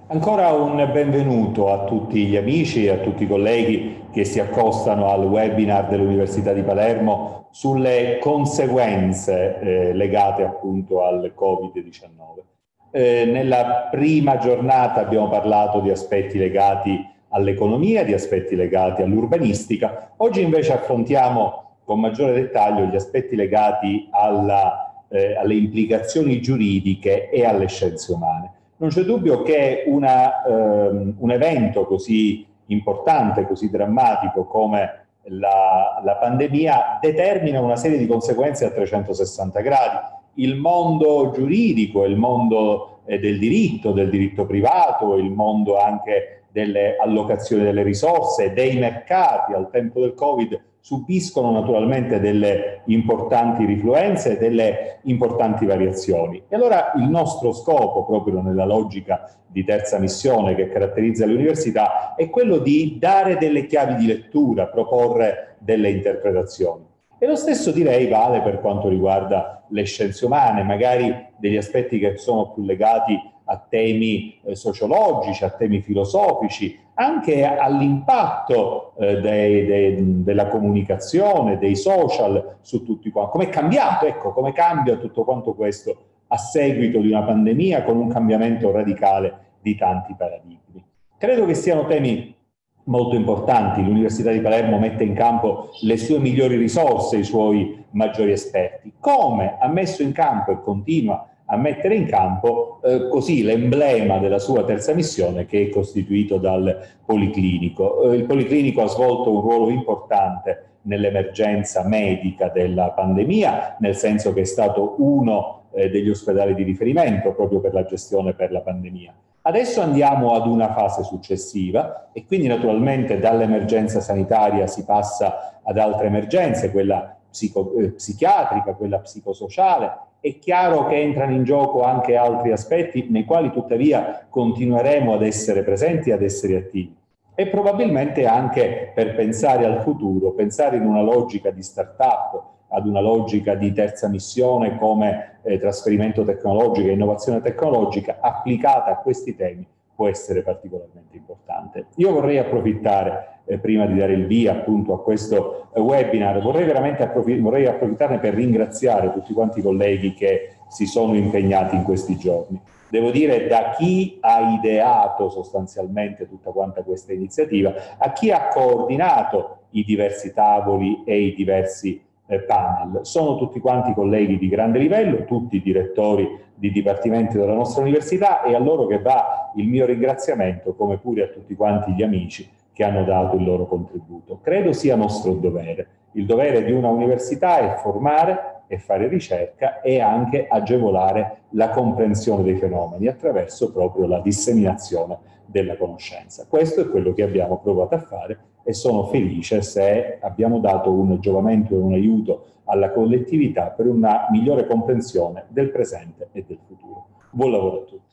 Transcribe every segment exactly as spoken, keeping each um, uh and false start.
Ancora un benvenuto a tutti gli amici e a tutti i colleghi che si accostano al webinar dell'Università di Palermo sulle conseguenze eh, legate appunto al Covid diciannove. Eh, nella prima giornata abbiamo parlato di aspetti legati all'economia, di aspetti legati all'urbanistica. Oggi invece affrontiamo con maggiore dettaglio gli aspetti legati alla, eh, alle implicazioni giuridiche e alle scienze umane. Non c'è dubbio che una, ehm, un evento così importante, così drammatico come la, la pandemia determina una serie di conseguenze a trecentosessanta gradi. Il mondo giuridico, il mondo eh, del diritto, del diritto privato, il mondo anche delle allocazioni delle risorse, dei mercati al tempo del Covid subiscono naturalmente delle importanti rifluenze e delle importanti variazioni. E allora il nostro scopo, proprio nella logica di terza missione che caratterizza le università, è quello di dare delle chiavi di lettura, proporre delle interpretazioni. E lo stesso direi vale per quanto riguarda le scienze umane, magari degli aspetti che sono più legati a temi eh, sociologici, a temi filosofici, anche all'impatto eh, dei, dei, della comunicazione, dei social su tutti quanti. Come è cambiato, ecco, come cambia tutto quanto questo a seguito di una pandemia con un cambiamento radicale di tanti paradigmi. Credo che siano temi molto importanti. L'Università di Palermo mette in campo le sue migliori risorse, i suoi maggiori esperti. Come ha messo in campo e continua a mettere in campo eh, così l'emblema della sua terza missione, che è costituito dal Policlinico. Eh, il Policlinico ha svolto un ruolo importante nell'emergenza medica della pandemia, nel senso che è stato uno eh, degli ospedali di riferimento proprio per la gestione per la pandemia. Adesso andiamo ad una fase successiva e quindi naturalmente dall'emergenza sanitaria si passa ad altre emergenze, quella psico, eh, psichiatrica, quella psicosociale. È chiaro che entrano in gioco anche altri aspetti nei quali tuttavia continueremo ad essere presenti, ad essere attivi. E probabilmente anche per pensare al futuro, pensare in una logica di start-up, ad una logica di terza missione come eh, trasferimento tecnologico e innovazione tecnologica applicata a questi temi può essere particolarmente importante. Io vorrei approfittare, eh, prima di dare il via appunto a questo eh, webinar, vorrei veramente approfitt- vorrei approfittarne per ringraziare tutti quanti i colleghi che si sono impegnati in questi giorni. Devo dire, da chi ha ideato sostanzialmente tutta quanta questa iniziativa, a chi ha coordinato i diversi tavoli e i diversi panel. Sono tutti quanti colleghi di grande livello, tutti direttori di dipartimenti della nostra università, e a loro che va il mio ringraziamento, come pure a tutti quanti gli amici che hanno dato il loro contributo. Credo sia nostro dovere. Il dovere di una università è formare e fare ricerca e anche agevolare la comprensione dei fenomeni attraverso proprio la disseminazione della conoscenza. Questo è quello che abbiamo provato a fare e sono felice se abbiamo dato un giovamento e un aiuto alla collettività per una migliore comprensione del presente e del futuro. Buon lavoro a tutti.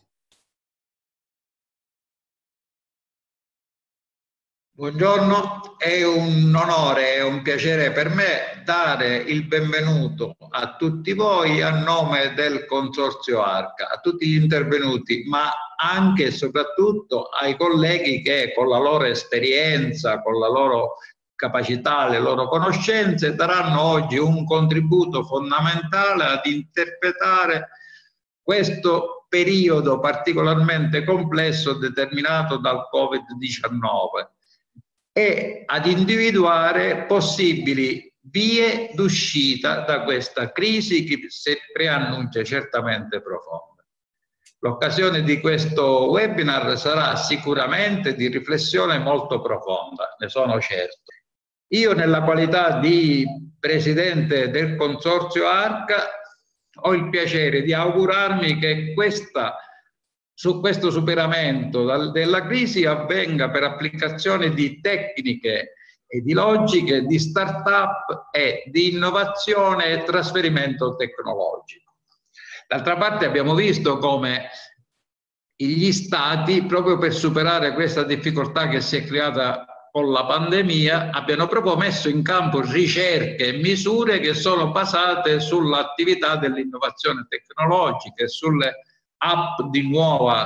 Buongiorno, è un onore e un piacere per me dare il benvenuto a tutti voi a nome del Consorzio ARCA, a tutti gli intervenuti, ma anche e soprattutto ai colleghi che con la loro esperienza, con la loro capacità, le loro conoscenze daranno oggi un contributo fondamentale ad interpretare questo periodo particolarmente complesso determinato dal Covid diciannove. E ad individuare possibili vie d'uscita da questa crisi che si preannuncia certamente profonda. L'occasione di questo webinar sarà sicuramente di riflessione molto profonda, ne sono certo. Io, nella qualità di presidente del Consorzio ARCA, ho il piacere di augurarmi che questa su questo superamento della crisi avvenga per applicazione di tecniche e di logiche di start-up e di innovazione e trasferimento tecnologico. D'altra parte abbiamo visto come gli stati, proprio per superare questa difficoltà che si è creata con la pandemia, abbiano proprio messo in campo ricerche e misure che sono basate sull'attività dell'innovazione tecnologica e sulle app di nuova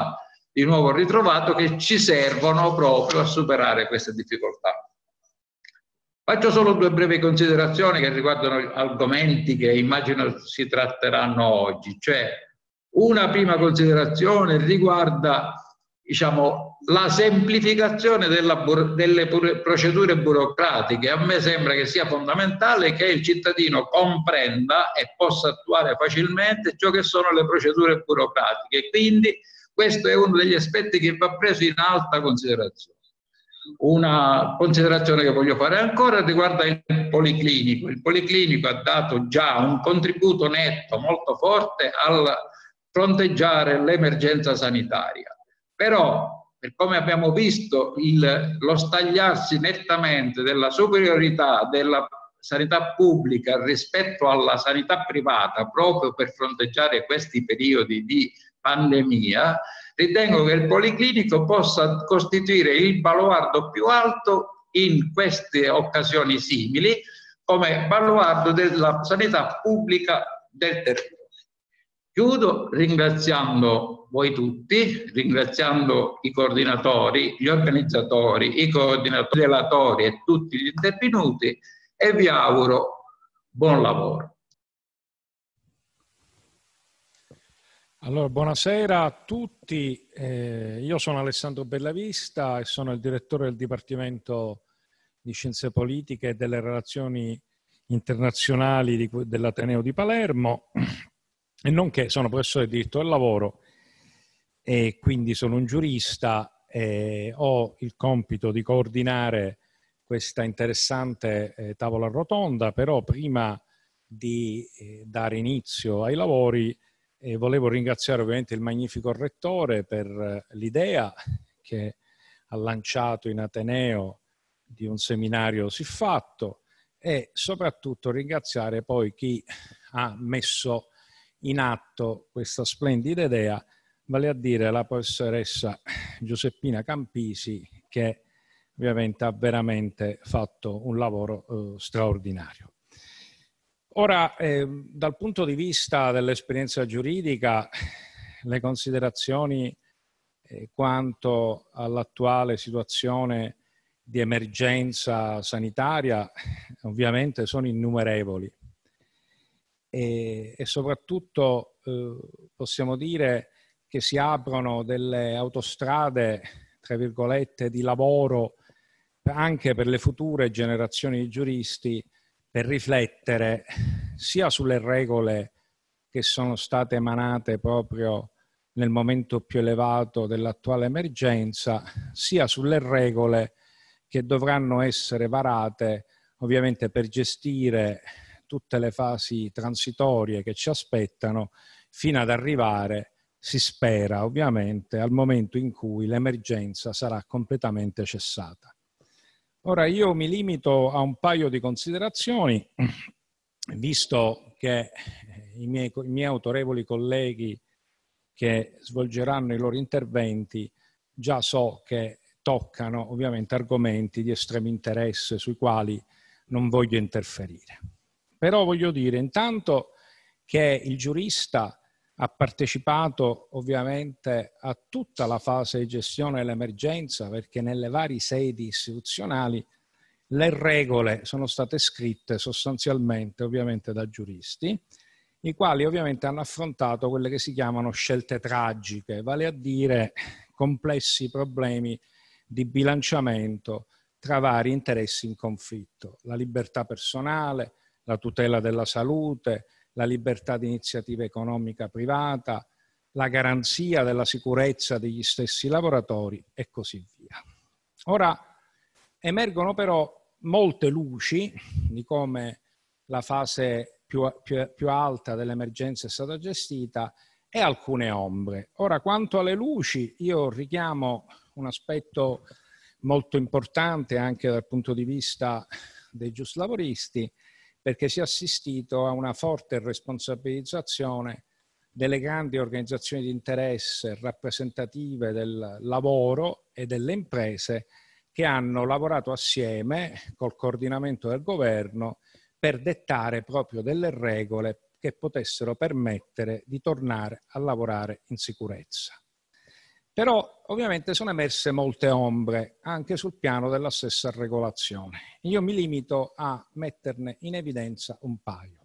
di nuovo ritrovato che ci servono proprio a superare queste difficoltà. Faccio solo due brevi considerazioni che riguardano argomenti che immagino si tratteranno oggi. Cioè, una prima considerazione riguarda, diciamo, la semplificazione della, delle procedure burocratiche. A me sembra che sia fondamentale che il cittadino comprenda e possa attuare facilmente ciò che sono le procedure burocratiche. Quindi questo è uno degli aspetti che va preso in alta considerazione. Una considerazione che voglio fare ancora riguarda il policlinico. Il policlinico ha dato già un contributo netto molto forte al fronteggiare l'emergenza sanitaria. Però, per come abbiamo visto, il, lo stagliarsi nettamente della superiorità della sanità pubblica rispetto alla sanità privata proprio per fronteggiare questi periodi di pandemia, ritengo che il policlinico possa costituire il baluardo più alto in queste occasioni simili come baluardo della sanità pubblica del territorio. Chiudo ringraziando voi tutti, ringraziando i coordinatori, gli organizzatori, i coordinatori, i relatori e tutti gli intervenuti e vi auguro buon lavoro. Allora, buonasera a tutti, eh, io sono Alessandro Bellavista e sono il direttore del Dipartimento di Scienze Politiche e delle Relazioni Internazionali di, dell'Ateneo di Palermo e nonché sono professore di diritto del lavoro e quindi sono un giurista e ho il compito di coordinare questa interessante eh, tavola rotonda, però prima di eh, dare inizio ai lavori E volevo ringraziare ovviamente il magnifico rettore per l'idea che ha lanciato in Ateneo di un seminario siffatto e soprattutto ringraziare poi chi ha messo in atto questa splendida idea, vale a dire la professoressa Giuseppina Campisi, che ovviamente ha veramente fatto un lavoro eh, straordinario. Ora, eh, dal punto di vista dell'esperienza giuridica, le considerazioni eh, quanto all'attuale situazione di emergenza sanitaria ovviamente sono innumerevoli e, e soprattutto eh, possiamo dire che si aprono delle autostrade, tra virgolette, di lavoro anche per le future generazioni di giuristi per riflettere sia sulle regole che sono state emanate proprio nel momento più elevato dell'attuale emergenza, sia sulle regole che dovranno essere varate ovviamente per gestire tutte le fasi transitorie che ci aspettano fino ad arrivare, si spera ovviamente, al momento in cui l'emergenza sarà completamente cessata. Ora io mi limito a un paio di considerazioni, visto che i miei, i miei autorevoli colleghi che svolgeranno i loro interventi già so che toccano ovviamente argomenti di estremo interesse sui quali non voglio interferire. Però voglio dire intanto che il giurista ha partecipato ovviamente a tutta la fase di gestione dell'emergenza perché nelle varie sedi istituzionali le regole sono state scritte sostanzialmente ovviamente da giuristi, i quali ovviamente hanno affrontato quelle che si chiamano scelte tragiche, vale a dire complessi problemi di bilanciamento tra vari interessi in conflitto, la libertà personale, la tutela della salute, la libertà di iniziativa economica privata, la garanzia della sicurezza degli stessi lavoratori e così via. Ora, emergono però molte luci di come la fase più, più, più alta dell'emergenza è stata gestita e alcune ombre. Ora, quanto alle luci, io richiamo un aspetto molto importante anche dal punto di vista dei giuslavoristi, perché si è assistito a una forte responsabilizzazione delle grandi organizzazioni di interesse rappresentative del lavoro e delle imprese che hanno lavorato assieme col coordinamento del governo per dettare proprio delle regole che potessero permettere di tornare a lavorare in sicurezza. Però ovviamente sono emerse molte ombre anche sul piano della stessa regolazione. Io mi limito a metterne in evidenza un paio.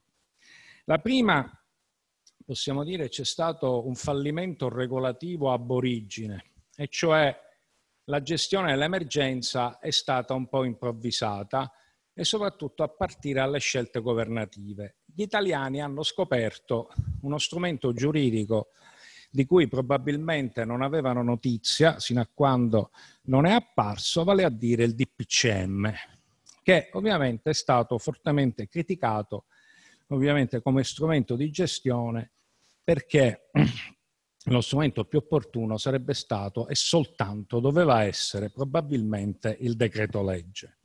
La prima, possiamo dire, c'è stato un fallimento regolativo ab origine, e cioè la gestione dell'emergenza è stata un po' improvvisata e soprattutto a partire dalle scelte governative. Gli italiani hanno scoperto uno strumento giuridico di cui probabilmente non avevano notizia sino a quando non è apparso, vale a dire il D P C M, che ovviamente è stato fortemente criticato ovviamente come strumento di gestione, perché lo strumento più opportuno sarebbe stato e soltanto doveva essere probabilmente il decreto legge.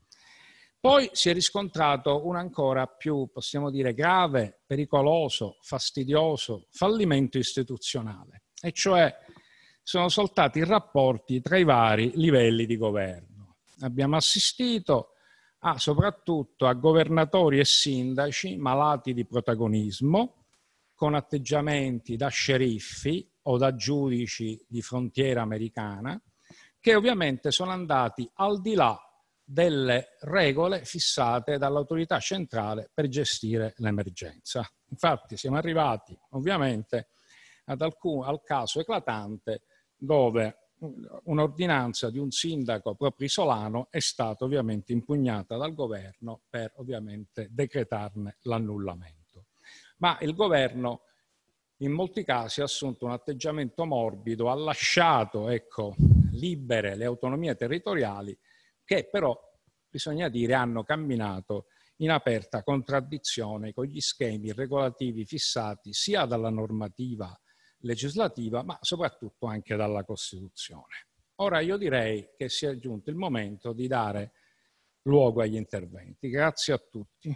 Poi si è riscontrato un ancora più, possiamo dire, grave, pericoloso, fastidioso fallimento istituzionale, e cioè sono saltati i rapporti tra i vari livelli di governo. Abbiamo assistito a, soprattutto a governatori e sindaci malati di protagonismo, con atteggiamenti da sceriffi o da giudici di frontiera americana, che ovviamente sono andati al di là delle regole fissate dall'autorità centrale per gestire l'emergenza. Infatti siamo arrivati ovviamente ad alcun, al caso eclatante dove un'ordinanza di un sindaco proprio isolano è stata ovviamente impugnata dal governo per ovviamente decretarne l'annullamento. Ma il governo in molti casi ha assunto un atteggiamento morbido, ha lasciato, ecco, libere le autonomie territoriali, che però, bisogna dire, hanno camminato in aperta contraddizione con gli schemi regolativi fissati sia dalla normativa legislativa, ma soprattutto anche dalla Costituzione. Ora io direi che sia giunto il momento di dare luogo agli interventi. Grazie a tutti.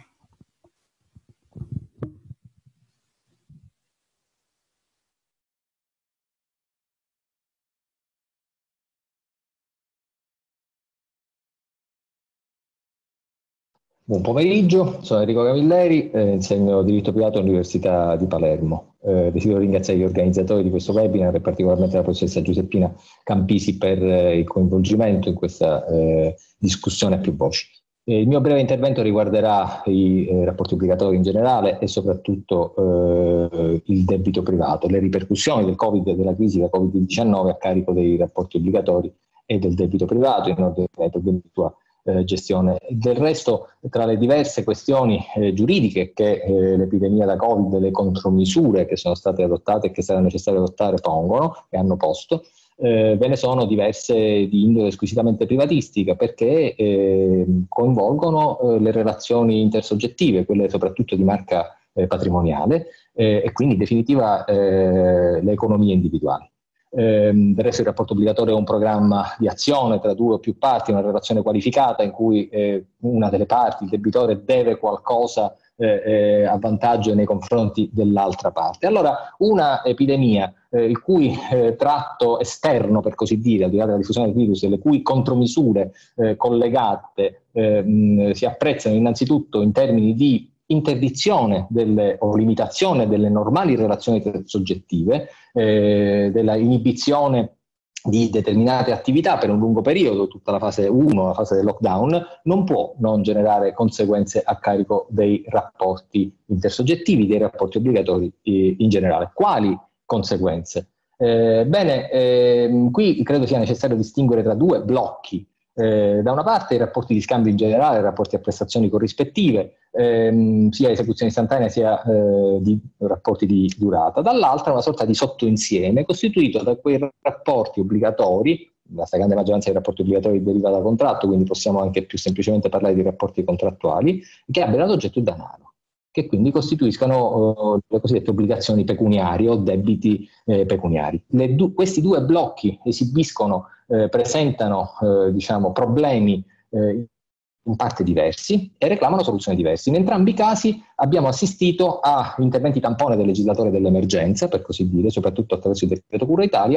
Buon pomeriggio, sono Enrico Camilleri, eh, insegno diritto privato all'Università di Palermo. Eh, desidero ringraziare gli organizzatori di questo webinar e particolarmente la professoressa Giuseppina Campisi per eh, il coinvolgimento in questa eh, discussione a più voci. Eh, il mio breve intervento riguarderà i eh, rapporti obbligatori in generale e soprattutto eh, il debito privato, le ripercussioni del Covid e della crisi da Covid diciannove a carico dei rapporti obbligatori e del debito privato in ordine ai problemi di sua Eh, gestione. Del resto, tra le diverse questioni eh, giuridiche che eh, l'epidemia da Covid e le contromisure che sono state adottate e che sarà necessario adottare pongono e hanno posto, eh, ve ne sono diverse di indole squisitamente privatistica, perché eh, coinvolgono eh, le relazioni intersoggettive, quelle soprattutto di marca eh, patrimoniale, eh, e quindi in definitiva eh, le economie individuali. Eh, del resto il rapporto obbligatorio è un programma di azione tra due o più parti, una relazione qualificata in cui eh, una delle parti, il debitore, deve qualcosa eh, eh, a vantaggio nei confronti dell'altra parte. Allora, una epidemia eh, il cui eh, tratto esterno, per così dire, al di là della diffusione del virus, le cui contromisure eh, collegate eh, mh, si apprezzano innanzitutto in termini di interdizione delle, o limitazione delle normali relazioni soggettive, eh, della inibizione di determinate attività per un lungo periodo, tutta la fase uno, la fase del lockdown, non può non generare conseguenze a carico dei rapporti intersoggettivi, dei rapporti obbligatori eh, in generale. Quali conseguenze? Eh, bene, eh, qui credo sia necessario distinguere tra due blocchi. Eh, da una parte i rapporti di scambio in generale, i rapporti a prestazioni corrispettive, ehm, sia esecuzione istantanea sia eh, di rapporti di durata, dall'altra una sorta di sottoinsieme costituito da quei rapporti obbligatori, la stragrande maggioranza dei rapporti obbligatori deriva da contratto, quindi possiamo anche più semplicemente parlare di rapporti contrattuali, che abbiano ad oggetto il denaro, che quindi costituiscano uh, le cosiddette obbligazioni pecuniarie o debiti eh, pecuniari. Le du- questi due blocchi esibiscono, eh, presentano eh, diciamo, problemi eh, in parte diversi e reclamano soluzioni diverse. In entrambi i casi abbiamo assistito a interventi tampone del legislatore dell'emergenza, per così dire, soprattutto attraverso il decreto Cura Italia,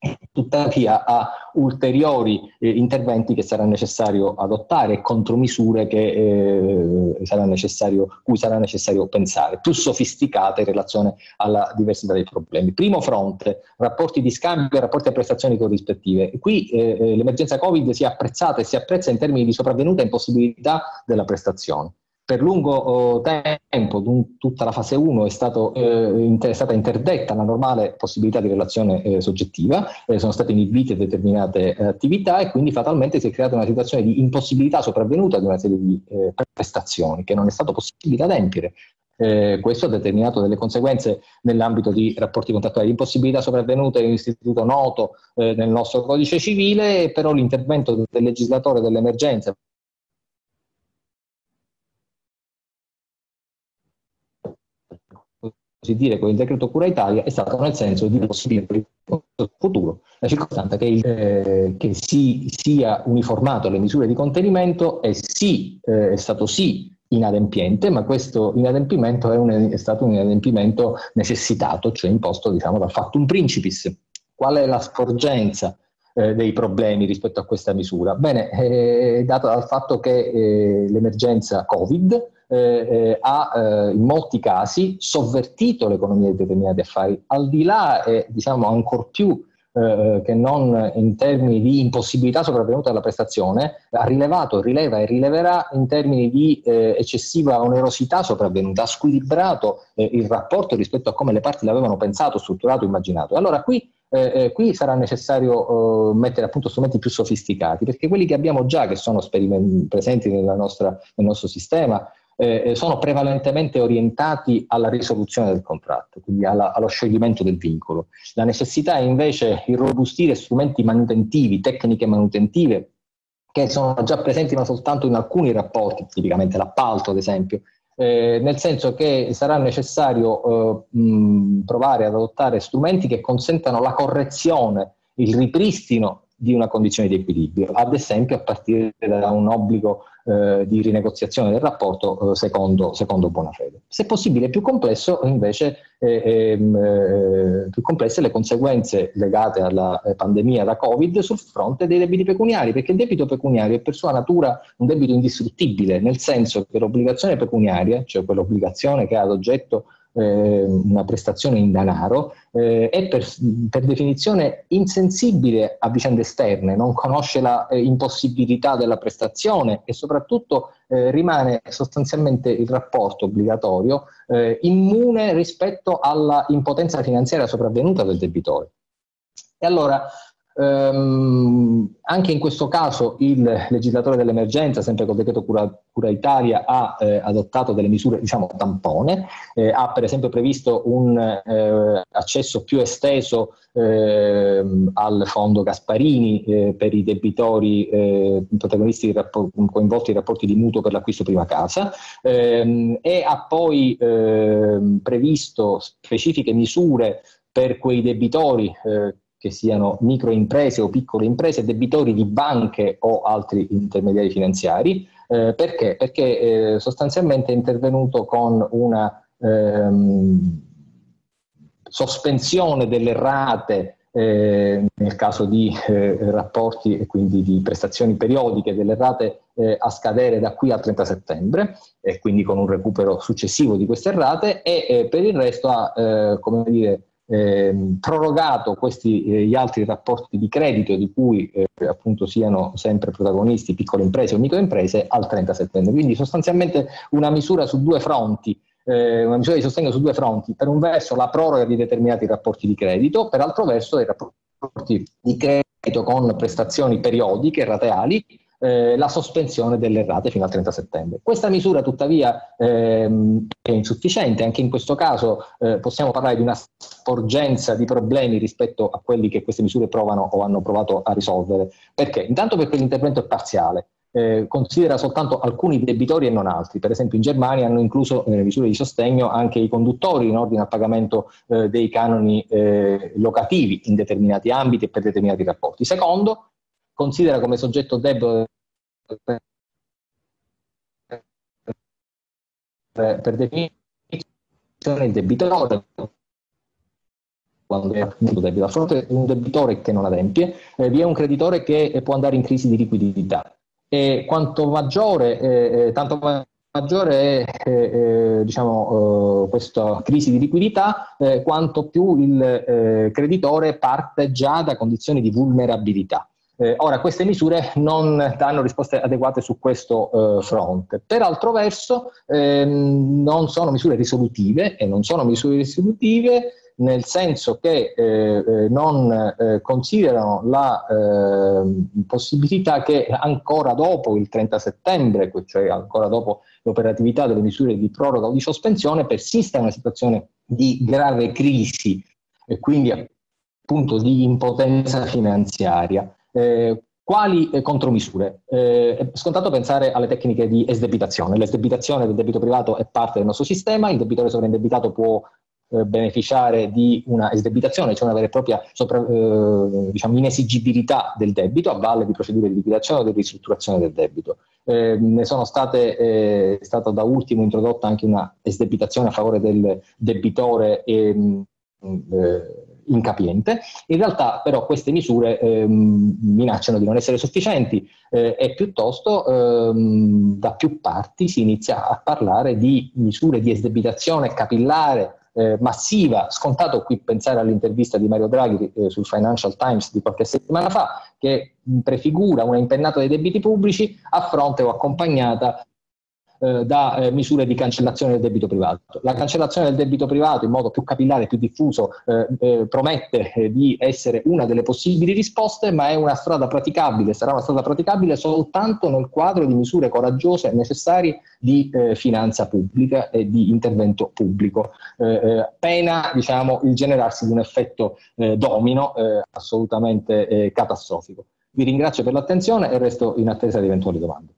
tuttavia a ulteriori eh, interventi che sarà necessario adottare, contromisure che, eh, sarà necessario, cui sarà necessario pensare, più sofisticate in relazione alla diversità dei problemi. Primo fronte, rapporti di scambio e rapporti a prestazioni corrispettive. Qui eh, l'emergenza Covid si è apprezzata e si apprezza in termini di sopravvenuta impossibilità della prestazione. Per lungo tempo, tutta la fase uno è, stato, eh, è stata interdetta la normale possibilità di relazione eh, soggettiva, eh, sono state inibite determinate eh, attività e quindi fatalmente si è creata una situazione di impossibilità sopravvenuta di una serie di eh, prestazioni che non è stato possibile adempiere. Eh, questo ha determinato delle conseguenze nell'ambito di rapporti contrattuali, impossibilità sopravvenute è un istituto noto eh, nel nostro codice civile, però l'intervento del legislatore dell'emergenza così dire con il decreto Cura Italia è stato nel senso di possibile per il futuro la circostanza che, eh, che si sia uniformato le misure di contenimento è, sì, eh, è stato sì inadempiente, ma questo inadempimento è, un, è stato un inadempimento necessitato, cioè imposto diciamo dal factum principis. Qual è la sporgenza eh, dei problemi rispetto a questa misura? Bene, è dato dal fatto che eh, l'emergenza Covid Eh, eh, ha eh, in molti casi sovvertito l'economia di determinati affari, al di là e diciamo ancor più eh, che non in termini di impossibilità sopravvenuta della prestazione, ha rilevato, rileva e rileverà in termini di eh, eccessiva onerosità sopravvenuta, ha squilibrato eh, il rapporto rispetto a come le parti l'avevano pensato, strutturato, immaginato. Allora qui Eh, eh, qui sarà necessario eh, mettere appunto strumenti più sofisticati, perché quelli che abbiamo già, che sono presenti nella nostra, nel nostro sistema, eh, sono prevalentemente orientati alla risoluzione del contratto, quindi alla, allo scioglimento del vincolo. La necessità è invece irrobustire strumenti manutentivi, tecniche manutentive, che sono già presenti ma soltanto in alcuni rapporti, tipicamente l'appalto ad esempio, Eh, nel senso che sarà necessario eh, mh, provare ad adottare strumenti che consentano la correzione, il ripristino di una condizione di equilibrio, ad esempio a partire da un obbligo eh, di rinegoziazione del rapporto eh, secondo, secondo buona fede. Se possibile più complesso invece eh, eh, più complesse le conseguenze legate alla eh, pandemia da Covid sul fronte dei debiti pecuniari, perché il debito pecuniario è per sua natura un debito indistruttibile, nel senso che l'obbligazione pecuniaria, cioè quell'obbligazione che ha ad oggetto eh, una prestazione in denaro, eh, è per, per definizione insensibile a vicende esterne, non conosce la eh, impossibilità della prestazione e soprattutto eh, rimane sostanzialmente il rapporto obbligatorio eh, immune rispetto alla impotenza finanziaria sopravvenuta del debitore. E allora ehm, anche in questo caso il legislatore dell'emergenza, sempre col decreto Cura, Cura Italia, ha eh, adottato delle misure diciamo tampone, eh, ha per esempio previsto un eh, accesso più esteso eh, al fondo Gasparini eh, per i debitori eh, protagonisti di coinvolti in rapporti di mutuo per l'acquisto prima casa ehm, e ha poi eh, previsto specifiche misure per quei debitori eh, che siano microimprese o piccole imprese, debitori di banche o altri intermediari finanziari. Eh, perché? Perché eh, sostanzialmente è intervenuto con una ehm, sospensione delle rate eh, nel caso di eh, rapporti e quindi di prestazioni periodiche delle rate eh, a scadere da qui al trenta settembre e quindi con un recupero successivo di queste rate e eh, per il resto ha eh, come dire Eh, prorogato questi eh, gli altri rapporti di credito di cui eh, appunto siano sempre protagonisti piccole imprese o microimprese al trenta settembre, quindi sostanzialmente una misura su due fronti, eh, una misura di sostegno su due fronti: per un verso la proroga di determinati rapporti di credito, per altro verso i rapporti di credito con prestazioni periodiche rateali, Eh, la sospensione delle rate fino al trenta settembre. Questa misura tuttavia ehm, è insufficiente, anche in questo caso eh, possiamo parlare di una sporgenza di problemi rispetto a quelli che queste misure provano o hanno provato a risolvere. Perché? Intanto perché l'intervento è parziale, eh, considera soltanto alcuni debitori e non altri. Per esempio in Germania hanno incluso nelle misure di sostegno anche i conduttori in ordine al pagamento eh, dei canoni eh, locativi in determinati ambiti e per determinati rapporti. Secondo, considera come soggetto debole per, per definizione il debitore, quando è un debito. A fronte di un debitore che non adempie, eh, vi è un creditore che eh, può andare in crisi di liquidità. E quanto maggiore, eh, tanto maggiore è eh, eh, diciamo, eh, questa crisi di liquidità, eh, quanto più il eh, creditore parte già da condizioni di vulnerabilità. Eh, ora, queste misure non danno risposte adeguate su questo eh, fronte. Per altro verso, ehm, non sono misure risolutive, e non sono misure risolutive nel senso che eh, eh, non eh, considerano la eh, possibilità che ancora dopo il trenta settembre, cioè ancora dopo l'operatività delle misure di proroga o di sospensione, persista una situazione di grave crisi e quindi appunto di impotenza finanziaria. Eh, quali eh, contromisure? Eh, è scontato pensare alle tecniche di esdebitazione. L'esdebitazione del debito privato è parte del nostro sistema, il debitore sovraindebitato può eh, beneficiare di una esdebitazione, cioè una vera e propria sopra, eh, diciamo, inesigibilità del debito a valle di procedure di liquidazione o di ristrutturazione del debito. Eh, ne sono state, eh, è stata da ultimo introdotta anche una esdebitazione a favore del debitore e, eh, incapiente. In realtà però queste misure ehm, minacciano di non essere sufficienti eh, e piuttosto ehm, da più parti si inizia a parlare di misure di esdebitazione capillare eh, massiva. Scontato qui pensare all'intervista di Mario Draghi eh, sul Financial Times di qualche settimana fa, che prefigura una impennata dei debiti pubblici a fronte o accompagnata da eh, misure di cancellazione del debito privato. La cancellazione del debito privato in modo più capillare, più diffuso, eh, eh, promette eh, di essere una delle possibili risposte, ma è una strada praticabile, sarà una strada praticabile soltanto nel quadro di misure coraggiose e necessarie di eh, finanza pubblica e di intervento pubblico, eh, eh, pena diciamo, il generarsi di un effetto eh, domino eh, assolutamente eh, catastrofico. Vi ringrazio per l'attenzione e resto in attesa di eventuali domande.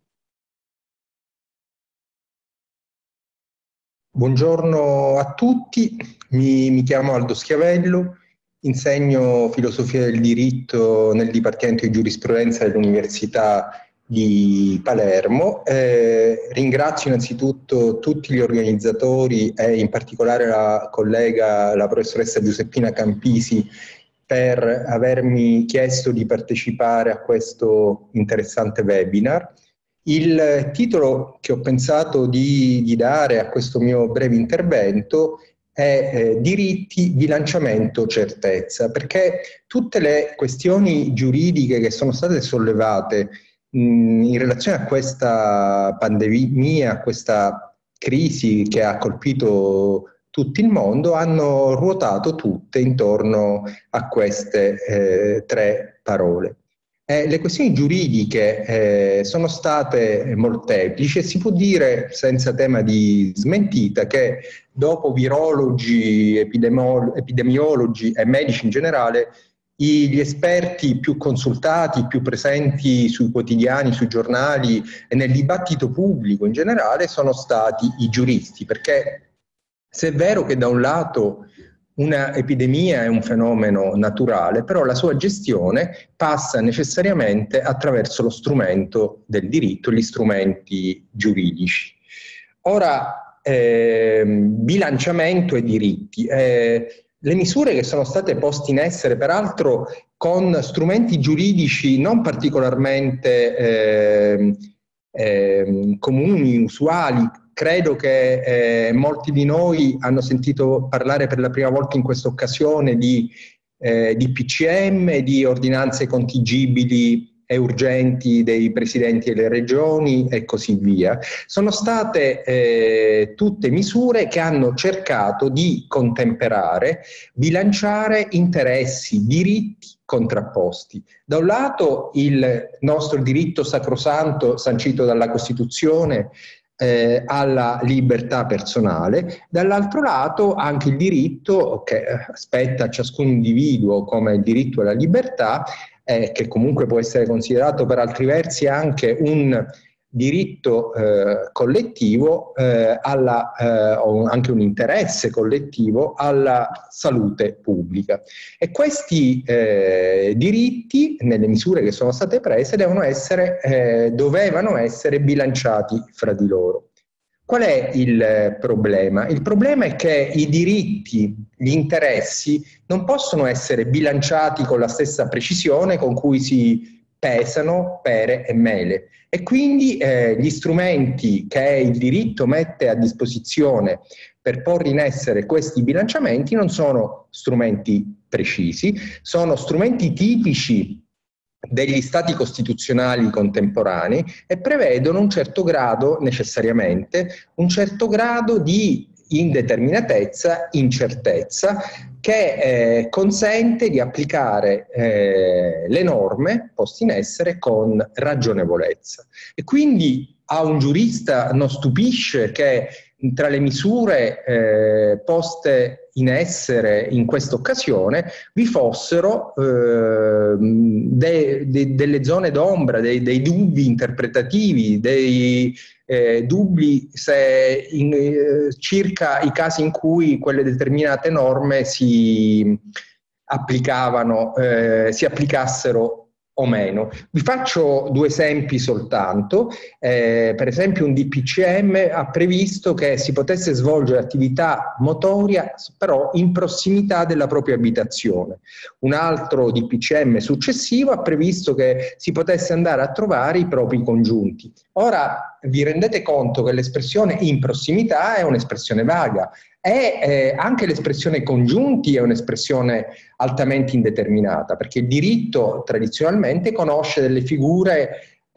Buongiorno a tutti, mi, mi chiamo Aldo Schiavello, insegno filosofia del diritto nel Dipartimento di Giurisprudenza dell'Università di Palermo. Eh, ringrazio innanzitutto tutti gli organizzatori e in particolare la collega, la professoressa Giuseppina Campisi, per avermi chiesto di partecipare a questo interessante webinar. Il titolo che ho pensato di, di dare a questo mio breve intervento è eh, Diritti, bilanciamento, certezza, perché tutte le questioni giuridiche che sono state sollevate mh, in relazione a questa pandemia, a questa crisi che ha colpito tutto il mondo, hanno ruotato tutte intorno a queste eh, tre parole. Eh, le questioni giuridiche eh, sono state molteplici e si può dire senza tema di smentita che dopo virologi, epidemiologi e medici in generale, gli esperti più consultati, più presenti sui quotidiani, sui giornali e nel dibattito pubblico in generale sono stati i giuristi, perché se è vero che da un lato una epidemia è un fenomeno naturale, però la sua gestione passa necessariamente attraverso lo strumento del diritto, gli strumenti giuridici. Ora, eh, bilanciamento e diritti. Eh, le misure che sono state poste in essere, peraltro con strumenti giuridici non particolarmente eh, eh, comuni, usuali, credo che eh, molti di noi hanno sentito parlare per la prima volta in questa occasione di, eh, di P C M, di ordinanze contingibili e urgenti dei presidenti delle regioni e così via. Sono state eh, tutte misure che hanno cercato di contemperare, bilanciare interessi, diritti contrapposti. Da un lato il nostro diritto sacrosanto sancito dalla Costituzione Eh, alla libertà personale, dall'altro lato anche il diritto che spetta a ciascun individuo come il diritto alla libertà, eh, che comunque può essere considerato per altri versi anche un diritto eh, collettivo, eh, alla, eh, o anche un interesse collettivo alla salute pubblica. E questi eh, diritti, nelle misure che sono state prese, devono essere, eh, dovevano essere bilanciati fra di loro. Qual è il problema? Il problema è che i diritti, gli interessi non possono essere bilanciati con la stessa precisione con cui si pesano pere e mele, e quindi eh, gli strumenti che il diritto mette a disposizione per porre in essere questi bilanciamenti non sono strumenti precisi, sono strumenti tipici degli stati costituzionali contemporanei e prevedono un certo grado, necessariamente, un certo grado di indeterminatezza, incertezza, che eh, consente di applicare eh, le norme poste in essere con ragionevolezza. E quindi a un giurista non stupisce che tra le misure eh, poste in essere in questa occasione vi fossero eh, de, de, delle zone d'ombra, dei, dei dubbi interpretativi, dei eh, dubbi se in, eh, circa i casi in cui quelle determinate norme si applicavano, eh, si applicassero o meno. Vi faccio due esempi soltanto. Eh, per esempio un D P C M ha previsto che si potesse svolgere attività motoria però in prossimità della propria abitazione. Un altro D P C M successivo ha previsto che si potesse andare a trovare i propri congiunti. Ora vi rendete conto che l'espressione in prossimità è un'espressione vaga e eh, anche l'espressione congiunti è un'espressione altamente indeterminata, perché il diritto tradizionalmente conosce delle figure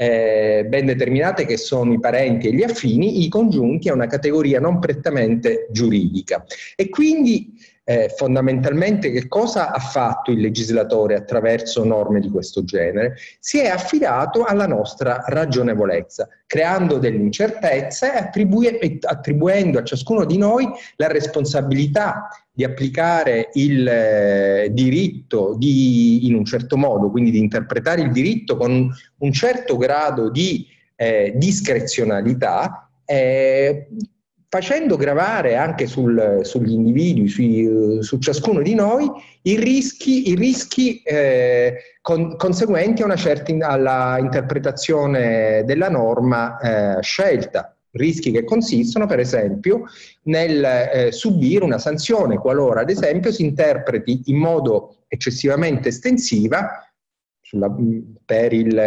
eh, ben determinate che sono i parenti e gli affini, i congiunti è una categoria non prettamente giuridica. E quindi eh, fondamentalmente che cosa ha fatto il legislatore attraverso norme di questo genere? Si è affidato alla nostra ragionevolezza, creando delle incertezze e attribu- attribuendo a ciascuno di noi la responsabilità di applicare il eh, diritto di, in un certo modo, quindi di interpretare il diritto con un certo grado di eh, discrezionalità, eh, facendo gravare anche sul, sugli individui, sui, su ciascuno di noi, i rischi, i rischi eh, con, conseguenti a una certa in, alla interpretazione della norma eh, scelta. Rischi che consistono, per esempio, nel eh, subire una sanzione qualora, ad esempio, si interpreti in modo eccessivamente estensiva sulla, per il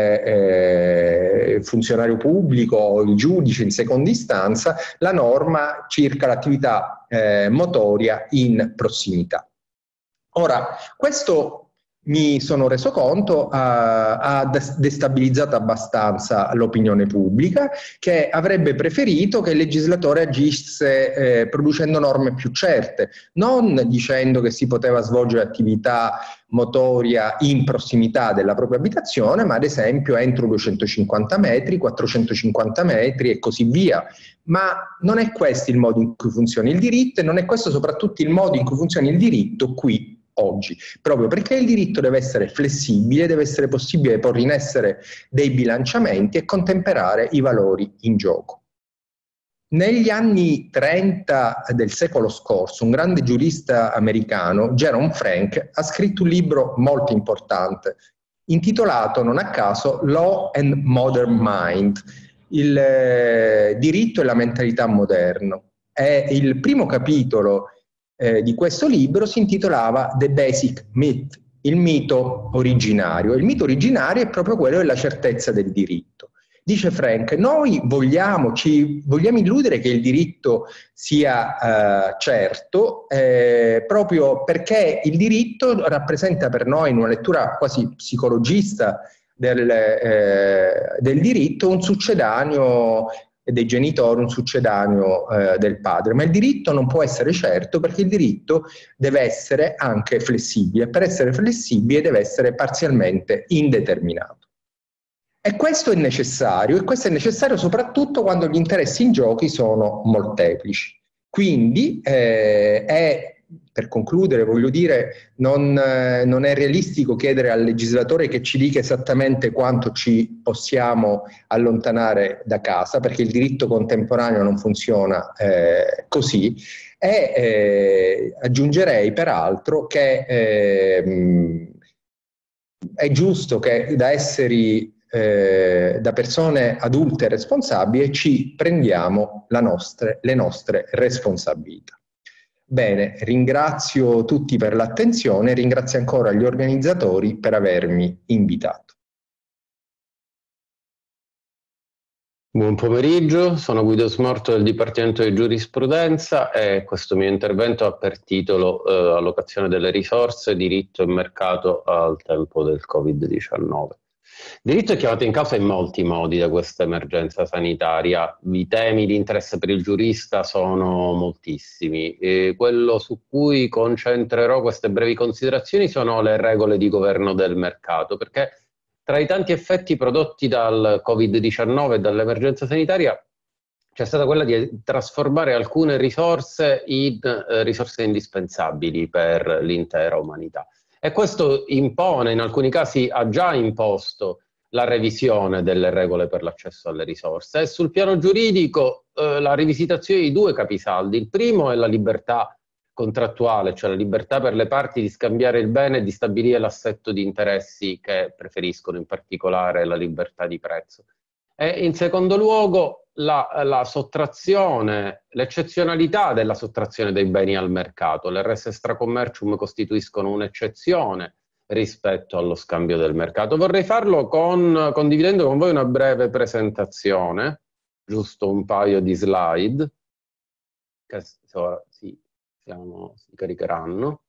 eh, funzionario pubblico o il giudice in seconda istanza la norma circa l'attività eh, motoria in prossimità. Ora, questo mi sono reso conto, ha, ha destabilizzato abbastanza l'opinione pubblica, che avrebbe preferito che il legislatore agisse eh, producendo norme più certe, non dicendo che si poteva svolgere attività motoria in prossimità della propria abitazione, ma ad esempio entro duecentocinquanta metri, quattrocentocinquanta metri e così via. Ma non è questo il modo in cui funziona il diritto e non è questo soprattutto il modo in cui funziona il diritto qui oggi, proprio perché il diritto deve essere flessibile, deve essere possibile porre in essere dei bilanciamenti e contemperare i valori in gioco. Negli anni trenta del secolo scorso, un grande giurista americano, Jerome Frank, ha scritto un libro molto importante, intitolato non a caso Law and Modern Mind, il eh, diritto e la mentalità moderno. È il primo capitolo eh, di questo libro si intitolava The Basic Myth, il mito originario. Il mito originario è proprio quello della certezza del diritto. Dice Frank, noi vogliamo, ci, vogliamo illudere che il diritto sia eh, certo, eh, proprio perché il diritto rappresenta per noi, in una lettura quasi psicologista del, eh, del diritto, un succedaneo dei genitori, un succedaneo eh, del padre. Ma il diritto non può essere certo perché il diritto deve essere anche flessibile. Per essere flessibile deve essere parzialmente indeterminato. E questo è necessario, e questo è necessario soprattutto quando gli interessi in giochi sono molteplici. Quindi, eh, è, per concludere, voglio dire, non, eh, non è realistico chiedere al legislatore che ci dica esattamente quanto ci possiamo allontanare da casa, perché il diritto contemporaneo non funziona eh, così, e eh, aggiungerei peraltro che eh, è giusto che da esseri eh, da persone adulte e responsabili, ci prendiamo la nostre, le nostre responsabilità. Bene, ringrazio tutti per l'attenzione, ringrazio ancora gli organizzatori per avermi invitato. Buon pomeriggio, sono Guido Smorto del Dipartimento di Giurisprudenza e questo mio intervento ha per titolo eh, Allocazione delle risorse, diritto e mercato al tempo del Covid diciannove. Il diritto è chiamato in causa in molti modi da questa emergenza sanitaria. I temi di interesse per il giurista sono moltissimi. E quello su cui concentrerò queste brevi considerazioni sono le regole di governo del mercato, perché tra i tanti effetti prodotti dal Covid diciannove e dall'emergenza sanitaria c'è stata quella di trasformare alcune risorse in eh, risorse indispensabili per l'intera umanità. E questo impone, in alcuni casi ha già imposto, la revisione delle regole per l'accesso alle risorse. E sul piano giuridico eh, la rivisitazione di due capisaldi. Il primo è la libertà contrattuale, cioè la libertà per le parti di scambiare il bene e di stabilire l'assetto di interessi che preferiscono, in particolare la libertà di prezzo. E in secondo luogo la, la sottrazione, l'eccezionalità della sottrazione dei beni al mercato. Le res extra commercium costituiscono un'eccezione rispetto allo scambio del mercato. Vorrei farlo con, condividendo con voi una breve presentazione, giusto un paio di slide, che so, sì, siamo, si caricheranno,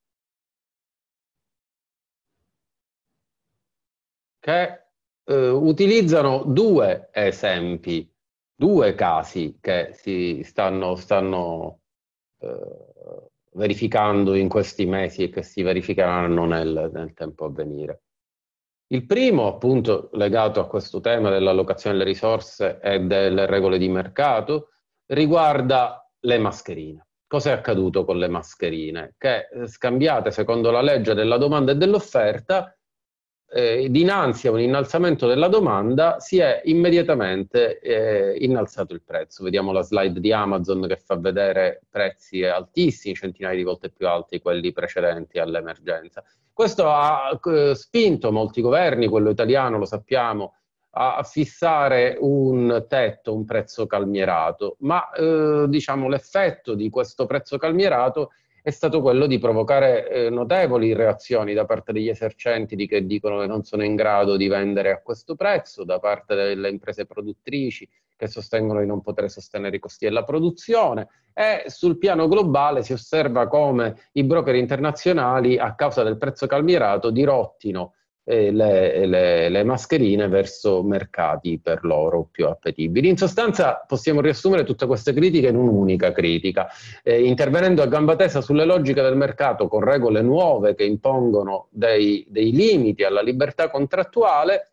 che eh, utilizzano due esempi, due casi che si stanno, stanno eh, verificando in questi mesi e che si verificheranno nel, nel tempo a venire. Il primo, appunto, legato a questo tema dell'allocazione delle risorse e delle regole di mercato, riguarda le mascherine. Cosa è accaduto con le mascherine? Che scambiate secondo la legge della domanda e dell'offerta, eh, dinanzi a un innalzamento della domanda si è immediatamente eh, innalzato il prezzo. Vediamo la slide di Amazon che fa vedere prezzi altissimi, centinaia di volte più alti di quelli precedenti all'emergenza. Questo ha eh, spinto molti governi, quello italiano lo sappiamo, a fissare un tetto, un prezzo calmierato, ma eh, diciamo l'effetto di questo prezzo calmierato è stato quello di provocare eh, notevoli reazioni da parte degli esercenti di che dicono che non sono in grado di vendere a questo prezzo, da parte delle imprese produttrici che sostengono di non poter sostenere i costi della produzione, e sul piano globale si osserva come i broker internazionali, a causa del prezzo calmierato, dirottino eh, le, le, le mascherine verso mercati per loro più appetibili. In sostanza possiamo riassumere tutte queste critiche in un'unica critica, eh, intervenendo a gamba tesa sulle logiche del mercato con regole nuove che impongono dei, dei limiti alla libertà contrattuale.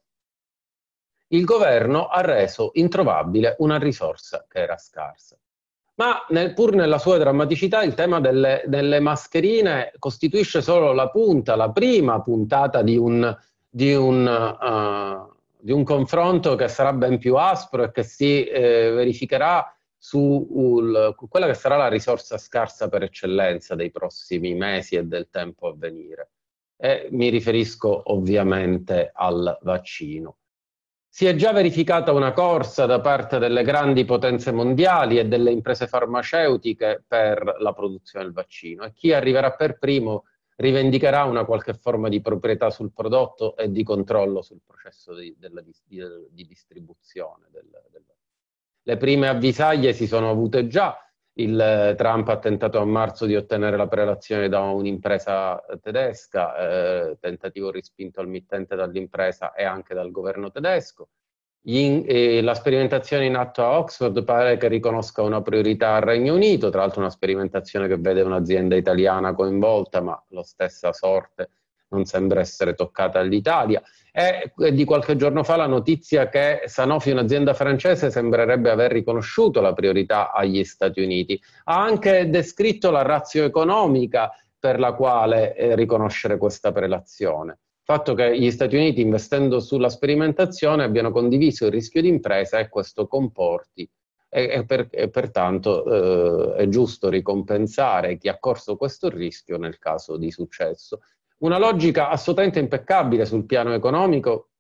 Il governo ha reso introvabile una risorsa che era scarsa. Ma nel, pur nella sua drammaticità il tema delle, delle mascherine costituisce solo la punta, la prima puntata di un, di un, uh, di un confronto che sarà ben più aspro e che si eh, verificherà su uh, quella che sarà la risorsa scarsa per eccellenza dei prossimi mesi e del tempo a venire. E mi riferisco ovviamente al vaccino. Si è già verificata una corsa da parte delle grandi potenze mondiali e delle imprese farmaceutiche per la produzione del vaccino, e chi arriverà per primo rivendicherà una qualche forma di proprietà sul prodotto e di controllo sul processo di, della, di, di distribuzione. Del, del... Le prime avvisaglie si sono avute già. Il Trump ha tentato a marzo di ottenere la prelazione da un'impresa tedesca, eh, tentativo respinto al mittente dall'impresa e anche dal governo tedesco. In, eh, la sperimentazione in atto a Oxford pare che riconosca una priorità al Regno Unito, tra l'altro una sperimentazione che vede un'azienda italiana coinvolta, ma la stessa sorte non sembra essere toccata all'Italia. E di qualche giorno fa la notizia che Sanofi, un'azienda francese, sembrerebbe aver riconosciuto la priorità agli Stati Uniti. Ha anche descritto la ratio economica per la quale eh, riconoscere questa prelazione. Il fatto che gli Stati Uniti, investendo sulla sperimentazione, abbiano condiviso il rischio di impresa e questo comporti. E, e, per, e pertanto eh, è giusto ricompensare chi ha corso questo rischio nel caso di successo. Una logica assolutamente impeccabile sul piano economico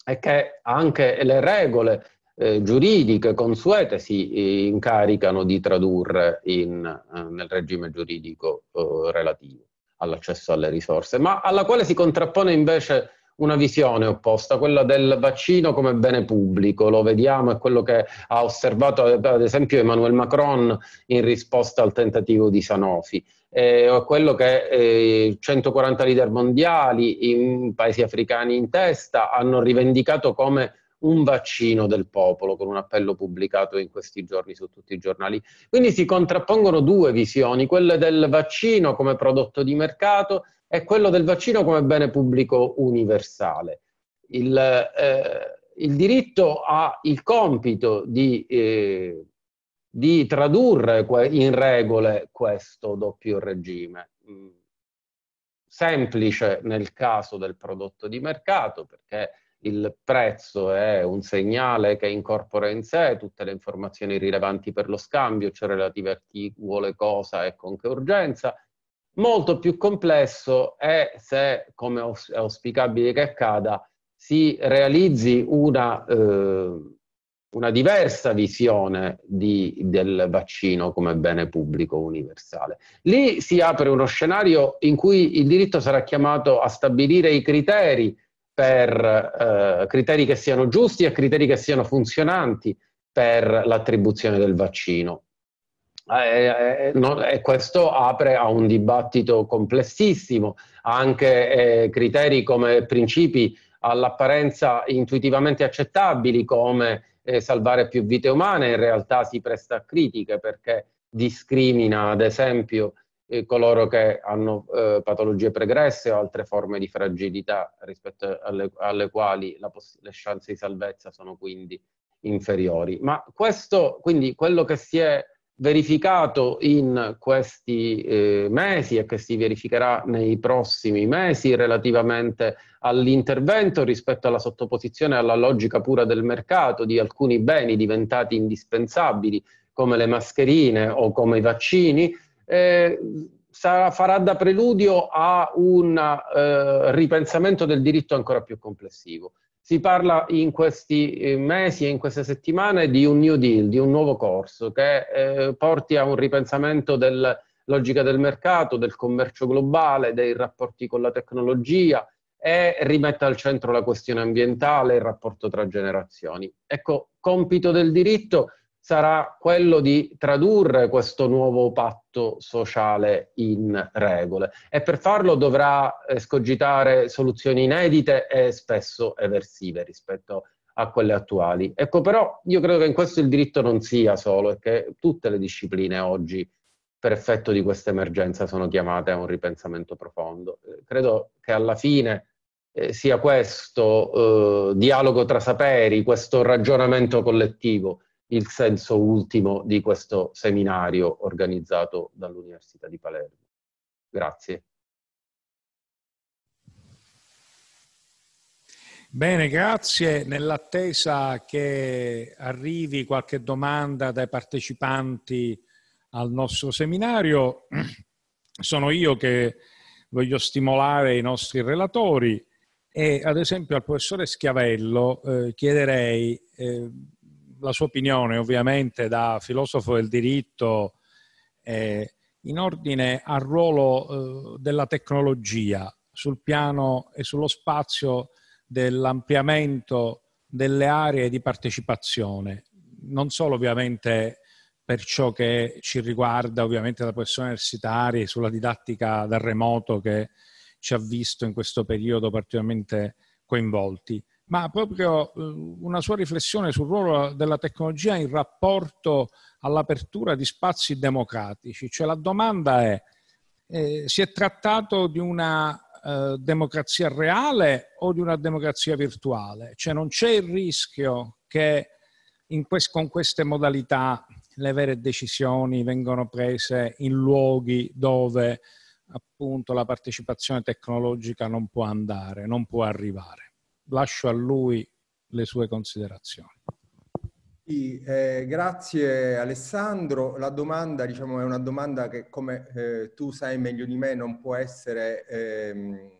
e che anche le regole eh, giuridiche consuete si eh, incaricano di tradurre in, eh, nel regime giuridico eh, relativo all'accesso alle risorse, ma alla quale si contrappone invece una visione opposta, quella del vaccino come bene pubblico. Lo vediamo, è quello che ha osservato ad esempio Emmanuel Macron in risposta al tentativo di Sanofi. Eh, quello che eh, centoquaranta leader mondiali in paesi africani in testa hanno rivendicato come un vaccino del popolo, con un appello pubblicato in questi giorni su tutti i giornali. Quindi si contrappongono due visioni, quelle del vaccino come prodotto di mercato e quello del vaccino come bene pubblico universale. Il, eh, il diritto ha il compito di eh, di tradurre in regole questo doppio regime. Semplice nel caso del prodotto di mercato, perché il prezzo è un segnale che incorpora in sé tutte le informazioni rilevanti per lo scambio, cioè relative a chi vuole cosa e con che urgenza. Molto più complesso è se, come è auspicabile che accada, si realizzi una eh, una diversa visione di, del vaccino come bene pubblico universale. Lì si apre uno scenario in cui il diritto sarà chiamato a stabilire i criteri per eh, criteri che siano giusti e criteri che siano funzionanti per l'attribuzione del vaccino. Eh, eh, no, e questo apre a un dibattito complessissimo, anche eh, criteri come principi all'apparenza intuitivamente accettabili come eh, salvare più vite umane, in realtà si presta a critiche perché discrimina ad esempio eh, coloro che hanno eh, patologie pregresse o altre forme di fragilità rispetto alle, alle quali la le chance di salvezza sono quindi inferiori. Ma questo, quindi quello che si è verificato in questi eh, mesi e che si verificherà nei prossimi mesi relativamente all'intervento rispetto alla sottoposizione alla logica pura del mercato di alcuni beni diventati indispensabili come le mascherine o come i vaccini, eh, sarà, farà da preludio a un eh, ripensamento del diritto ancora più complessivo. Si parla in questi mesi e in queste settimane di un New Deal, di un nuovo corso che eh, porti a un ripensamento della logica del mercato, del commercio globale, dei rapporti con la tecnologia e rimetta al centro la questione ambientale e il rapporto tra generazioni. Ecco, compito del diritto sarà quello di tradurre questo nuovo patto sociale in regole e per farlo dovrà escogitare soluzioni inedite e spesso eversive rispetto a quelle attuali. Ecco, però io credo che in questo il diritto non sia solo e che tutte le discipline oggi per effetto di questa emergenza sono chiamate a un ripensamento profondo. Eh, credo che alla fine eh, sia questo eh, dialogo tra saperi, questo ragionamento collettivo il senso ultimo di questo seminario organizzato dall'Università di Palermo. Grazie. Bene, grazie. Nell'attesa che arrivi qualche domanda dai partecipanti al nostro seminario, sono io che voglio stimolare i nostri relatori e ad esempio al professore Schiavello eh, chiederei eh, la sua opinione, ovviamente da filosofo del diritto, eh, in ordine al ruolo eh, della tecnologia sul piano e sullo spazio dell'ampliamento delle aree di partecipazione, non solo ovviamente per ciò che ci riguarda ovviamente da professori universitari sulla didattica da remoto che ci ha visto in questo periodo particolarmente coinvolti, ma proprio una sua riflessione sul ruolo della tecnologia in rapporto all'apertura di spazi democratici. Cioè la domanda è, eh, si è trattato di una eh, democrazia reale o di una democrazia virtuale? Cioè non c'è il rischio che in quest- con queste modalità le vere decisioni vengono prese in luoghi dove appunto la partecipazione tecnologica non può andare, non può arrivare? Lascio a lui le sue considerazioni. Sì, eh, grazie Alessandro. La domanda, diciamo, è una domanda che, come eh, tu sai meglio di me, non può essere ehm,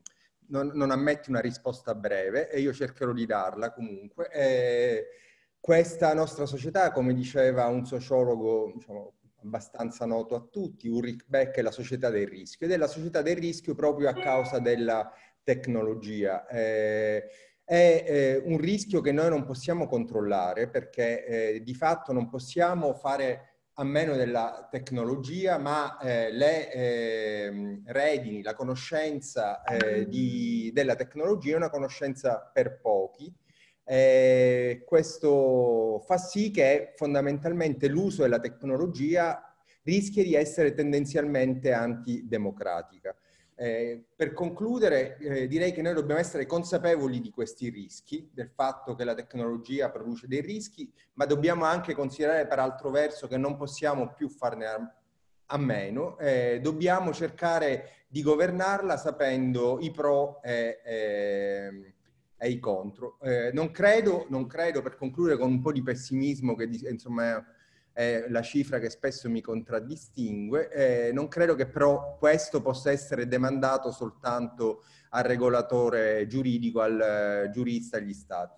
non, non ammette una risposta breve e io cercherò di darla comunque. Eh, questa nostra società, come diceva un sociologo, diciamo, abbastanza noto a tutti, Ulrich Beck, è la società del rischio, ed è la società del rischio proprio a causa della tecnologia. Eh, è eh, un rischio che noi non possiamo controllare perché eh, di fatto non possiamo fare a meno della tecnologia, ma eh, le eh, redini, la conoscenza eh, di, della tecnologia è una conoscenza per pochi. Eh, questo fa sì che fondamentalmente l'uso della tecnologia rischia di essere tendenzialmente antidemocratica. Eh, per concludere, eh, direi che noi dobbiamo essere consapevoli di questi rischi, del fatto che la tecnologia produce dei rischi, ma dobbiamo anche considerare per altro verso che non possiamo più farne a, a meno, eh, dobbiamo cercare di governarla sapendo i pro e, e, e i contro. Eh, non credo, non credo, per concludere con un po' di pessimismo, che insomma è la cifra che spesso mi contraddistingue, eh, non credo che però questo possa essere demandato soltanto al regolatore giuridico, al giurista, agli stati.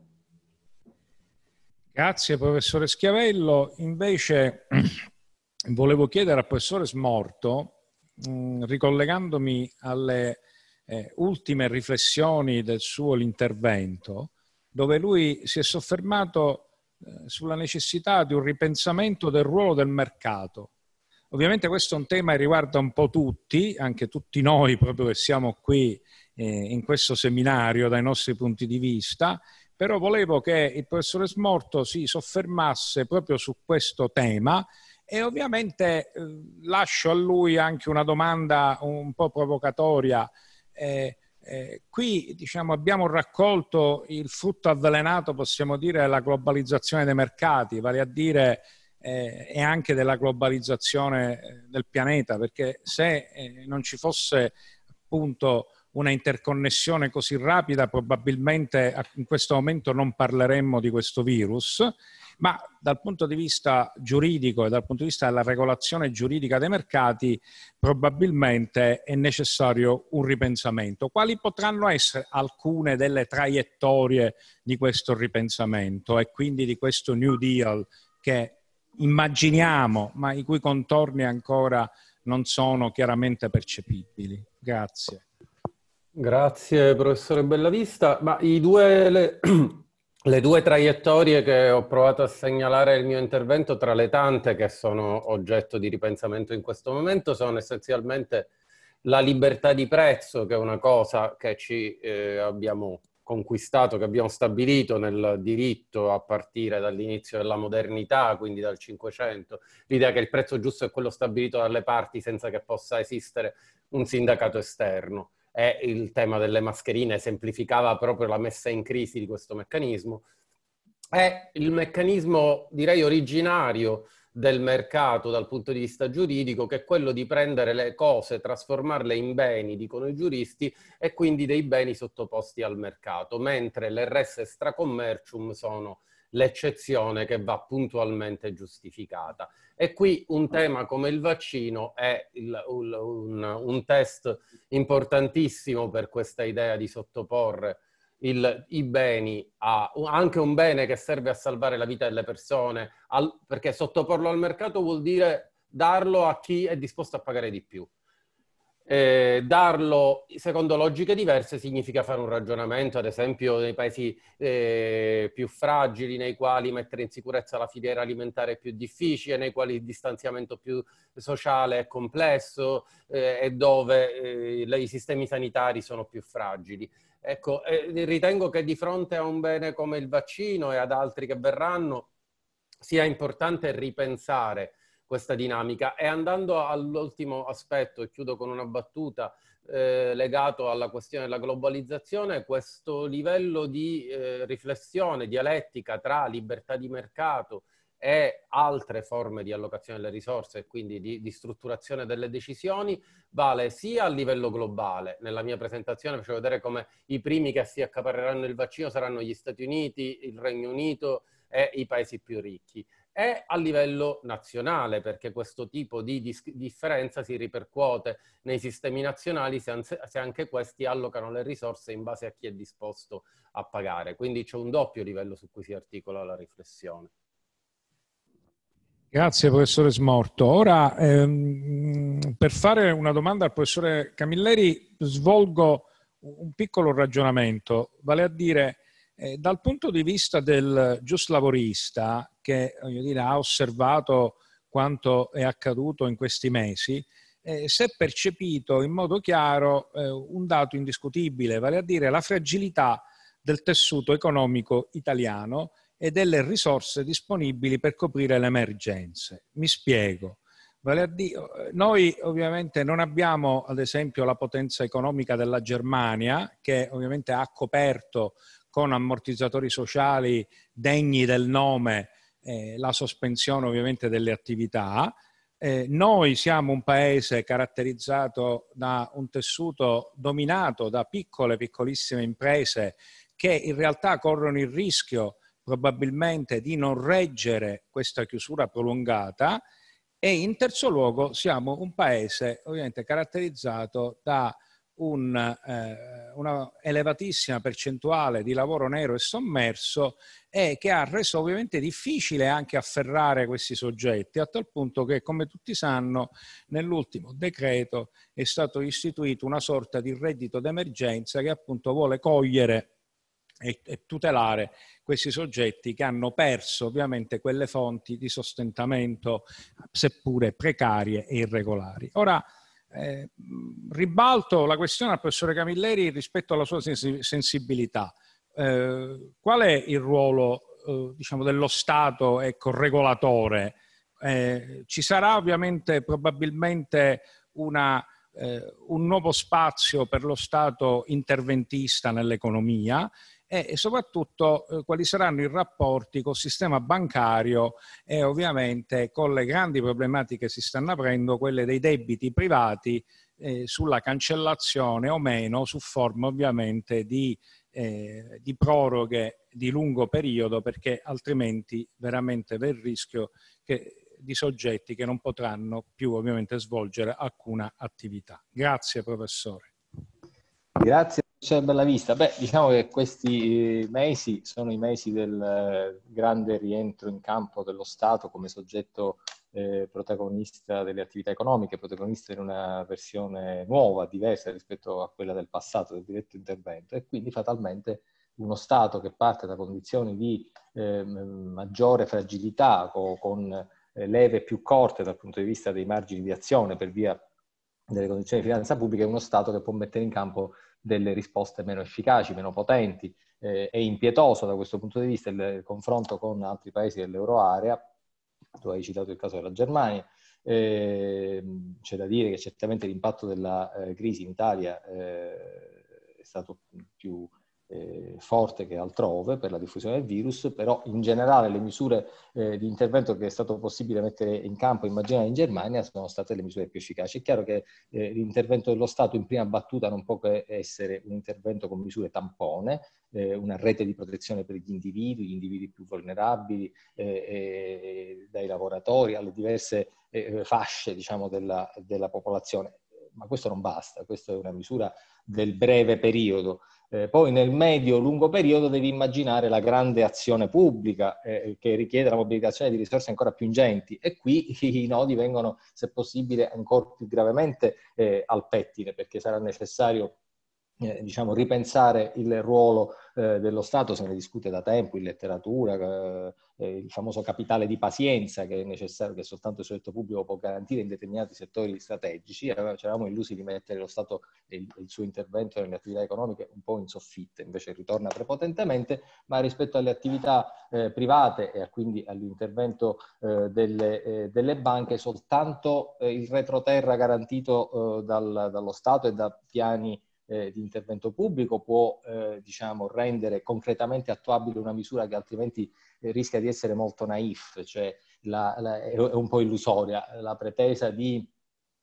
Grazie professore Schiavello. Invece volevo chiedere al professore Smorto, mh, ricollegandomi alle eh, ultime riflessioni del suo intervento, dove lui si è soffermato sulla necessità di un ripensamento del ruolo del mercato. Ovviamente questo è un tema che riguarda un po' tutti, anche tutti noi proprio che siamo qui eh, in questo seminario dai nostri punti di vista, però volevo che il professore Smorto si soffermasse proprio su questo tema e ovviamente eh, lascio a lui anche una domanda un po' provocatoria. Eh, Eh, qui diciamo abbiamo raccolto il frutto avvelenato, possiamo dire, della globalizzazione dei mercati, vale a dire eh, e anche della globalizzazione del pianeta, perché se eh, non ci fosse appunto una interconnessione così rapida, probabilmente in questo momento non parleremmo di questo virus. Ma dal punto di vista giuridico e dal punto di vista della regolazione giuridica dei mercati probabilmente è necessario un ripensamento. Quali potranno essere alcune delle traiettorie di questo ripensamento e quindi di questo New Deal che immaginiamo ma i cui contorni ancora non sono chiaramente percepibili? Grazie. Grazie professore Bellavista. Ma i due... Le... Le due traiettorie che ho provato a segnalare nel mio intervento, tra le tante che sono oggetto di ripensamento in questo momento, sono essenzialmente la libertà di prezzo, che è una cosa che ci eh, abbiamo conquistato, che abbiamo stabilito nel diritto a partire dall'inizio della modernità, quindi dal Cinquecento. L'idea che il prezzo giusto è quello stabilito dalle parti senza che possa esistere un sindacato esterno. E il tema delle mascherine semplificava proprio la messa in crisi di questo meccanismo. È il meccanismo, direi, originario del mercato dal punto di vista giuridico, che è quello di prendere le cose, trasformarle in beni, dicono i giuristi, e quindi dei beni sottoposti al mercato, mentre le res extra commercium sono l'eccezione che va puntualmente giustificata. E qui un tema come il vaccino è il, un, un, un test importantissimo per questa idea di sottoporre il, i beni a anche un bene che serve a salvare la vita delle persone, al, perché sottoporlo al mercato vuol dire darlo a chi è disposto a pagare di più. Eh, darlo secondo logiche diverse significa fare un ragionamento, ad esempio nei paesi eh, più fragili, nei quali mettere in sicurezza la filiera alimentare è più difficile, nei quali il distanziamento più sociale è complesso eh, e dove eh, le, i sistemi sanitari sono più fragili. Ecco, eh, ritengo che di fronte a un bene come il vaccino e ad altri che verranno sia importante ripensare questa dinamica. E andando all'ultimo aspetto, e chiudo con una battuta, eh, legato alla questione della globalizzazione, questo livello di eh, riflessione dialettica tra libertà di mercato e altre forme di allocazione delle risorse e quindi di, di strutturazione delle decisioni vale sia a livello globale. Nella mia presentazione facevo vedere come i primi che si accaparreranno il vaccino saranno gli Stati Uniti, il Regno Unito e i paesi più ricchi. e a livello nazionale, perché questo tipo di differenza si ripercuote nei sistemi nazionali se anche questi allocano le risorse in base a chi è disposto a pagare. Quindi c'è un doppio livello su cui si articola la riflessione. Grazie professore Smorto. Ora, ehm, per fare una domanda al professore Camilleri, svolgo un piccolo ragionamento, vale a dire, eh, dal punto di vista del giuslavorista, che voglio dire, ha osservato quanto è accaduto in questi mesi, eh, si è percepito in modo chiaro eh, un dato indiscutibile, vale a dire la fragilità del tessuto economico italiano e delle risorse disponibili per coprire le emergenze. Mi spiego. Vale a dire, noi ovviamente non abbiamo ad esempio la potenza economica della Germania, che ovviamente ha coperto con ammortizzatori sociali degni del nome eh, la sospensione ovviamente delle attività. Eh, noi siamo un paese caratterizzato da un tessuto dominato da piccole, piccolissime imprese che in realtà corrono il rischio probabilmente di non reggere questa chiusura prolungata, e in terzo luogo siamo un paese ovviamente caratterizzato da un, eh, una elevatissima percentuale di lavoro nero e sommerso, e che ha reso ovviamente difficile anche afferrare questi soggetti, a tal punto che, come tutti sanno, nell'ultimo decreto è stato istituito una sorta di reddito d'emergenza che appunto vuole cogliere e, e tutelare questi soggetti che hanno perso ovviamente quelle fonti di sostentamento, seppure precarie e irregolari. Ora, eh, ribalto la questione al professore Camilleri rispetto alla sua sensibilità. Eh, qual è il ruolo eh, diciamo dello Stato, ecco, regolatore? Eh, ci sarà ovviamente probabilmente una, eh, un nuovo spazio per lo Stato interventista nell'economia, e soprattutto eh, quali saranno i rapporti col sistema bancario e ovviamente con le grandi problematiche che si stanno aprendo, quelle dei debiti privati, eh, sulla cancellazione o meno, su forma ovviamente di, eh, di proroghe di lungo periodo, perché altrimenti veramente c'è il rischio che, di soggetti che non potranno più ovviamente svolgere alcuna attività. Grazie professore. Grazie professor Bellavista. Beh, diciamo che questi mesi sono i mesi del grande rientro in campo dello Stato come soggetto eh, protagonista delle attività economiche, protagonista in una versione nuova, diversa rispetto a quella del passato, del diretto intervento, e quindi fatalmente uno Stato che parte da condizioni di eh, maggiore fragilità, co con eh, leve più corte dal punto di vista dei margini di azione per via delle condizioni di finanza pubblica, è uno Stato che può mettere in campo delle risposte meno efficaci, meno potenti. Eh, è impietoso da questo punto di vista il, il confronto con altri paesi dell'Euroarea. Tu hai citato il caso della Germania. Eh, c'è da dire che certamente l'impatto della eh, crisi in Italia eh, è stato più Eh, forte che altrove per la diffusione del virus, però in generale le misure eh, di intervento che è stato possibile mettere in campo, immaginare in Germania, sono state le misure più efficaci. È chiaro che eh, l'intervento dello Stato in prima battuta non può che essere un intervento con misure tampone, eh, una rete di protezione per gli individui, gli individui più vulnerabili, eh, eh, dai lavoratori alle diverse eh, fasce, diciamo, della, della popolazione. Ma questo non basta, questa è una misura del breve periodo. Eh, poi nel medio-lungo periodo devi immaginare la grande azione pubblica eh, che richiede la mobilitazione di risorse ancora più ingenti, e qui i nodi vengono, se possibile, ancora più gravemente eh, al pettine, perché sarà necessario Eh, diciamo, ripensare il ruolo eh, dello Stato. Se ne discute da tempo in letteratura, eh, il famoso capitale di pazienza che è necessario, che soltanto il soggetto pubblico può garantire in determinati settori strategici. Ci eravamo illusi di mettere lo Stato e il, il suo intervento nelle attività economiche un po' in soffitta, invece ritorna prepotentemente, ma rispetto alle attività eh, private e quindi all'intervento eh, delle, eh, delle banche, soltanto eh, il retroterra garantito eh, dal, dallo Stato e da piani Eh, di intervento pubblico può eh, diciamo, rendere concretamente attuabile una misura che altrimenti eh, rischia di essere molto naif, cioè la, la, è un po' illusoria, la pretesa di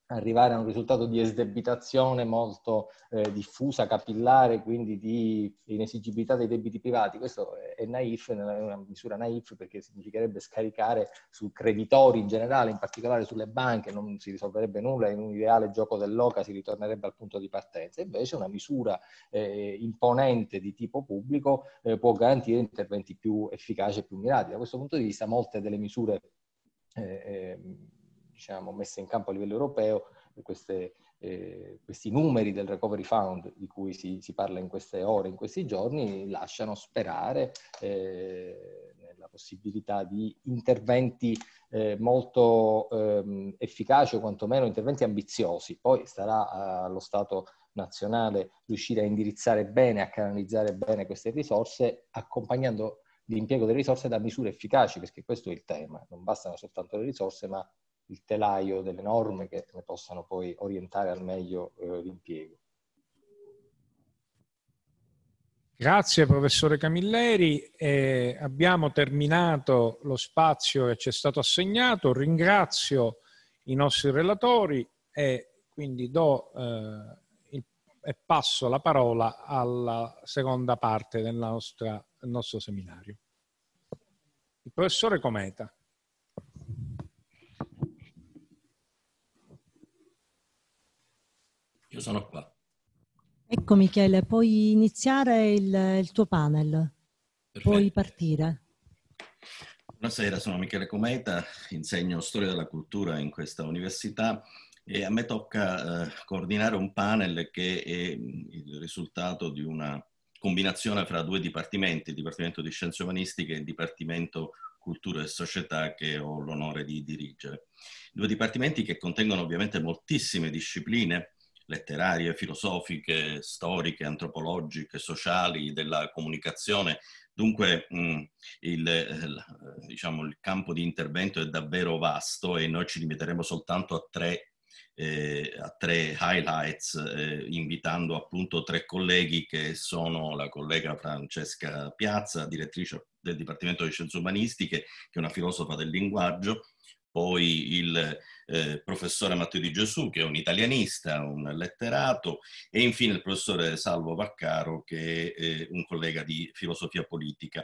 arrivare a un risultato di esdebitazione molto eh, diffusa, capillare, quindi di inesigibilità dei debiti privati. Questo è naif, è una misura naif, perché significherebbe scaricare sui creditori in generale, in particolare sulle banche, non si risolverebbe nulla, in un ideale gioco dell'oca si ritornerebbe al punto di partenza. Invece una misura eh, imponente di tipo pubblico eh, può garantire interventi più efficaci e più mirati. Da questo punto di vista molte delle misure eh, eh, diciamo, messe in campo a livello europeo, queste, eh, questi numeri del Recovery Fund di cui si, si parla in queste ore, in questi giorni, lasciano sperare eh, nella possibilità di interventi eh, molto eh, efficaci, o quantomeno interventi ambiziosi. Poi starà allo Stato nazionale riuscire a indirizzare bene, a canalizzare bene queste risorse, accompagnando l'impiego delle risorse da misure efficaci, perché questo è il tema. Non bastano soltanto le risorse, ma il telaio delle norme che ne possano poi orientare al meglio eh, l'impiego. Grazie professore Camilleri, eh, abbiamo terminato lo spazio che ci è stato assegnato. Ringrazio i nostri relatori e quindi do eh, il, e passo la parola alla seconda parte della nostra, del nostro seminario. Il professore Cometa. Io sono qua. Ecco Michele, puoi iniziare il, il tuo panel. Perfetto. Puoi partire. Buonasera, sono Michele Cometa, insegno storia della cultura in questa università e a me tocca eh, coordinare un panel che è il risultato di una combinazione fra due dipartimenti, il Dipartimento di Scienze Umanistiche e il Dipartimento Cultura e Società, che ho l'onore di dirigere. Due dipartimenti che contengono ovviamente moltissime discipline letterarie, filosofiche, storiche, antropologiche, sociali, della comunicazione. Dunque mh, il, eh, diciamo, il campo di intervento è davvero vasto e noi ci limiteremo soltanto a tre, eh, a tre highlights, eh, invitando appunto tre colleghi che sono la collega Francesca Piazza, direttrice del Dipartimento di Scienze Umanistiche, che è una filosofa del linguaggio, poi il eh, professore Matteo Di Gesù, che è un italianista, un letterato, e infine il professore Salvo Vaccaro, che è eh, un collega di filosofia politica.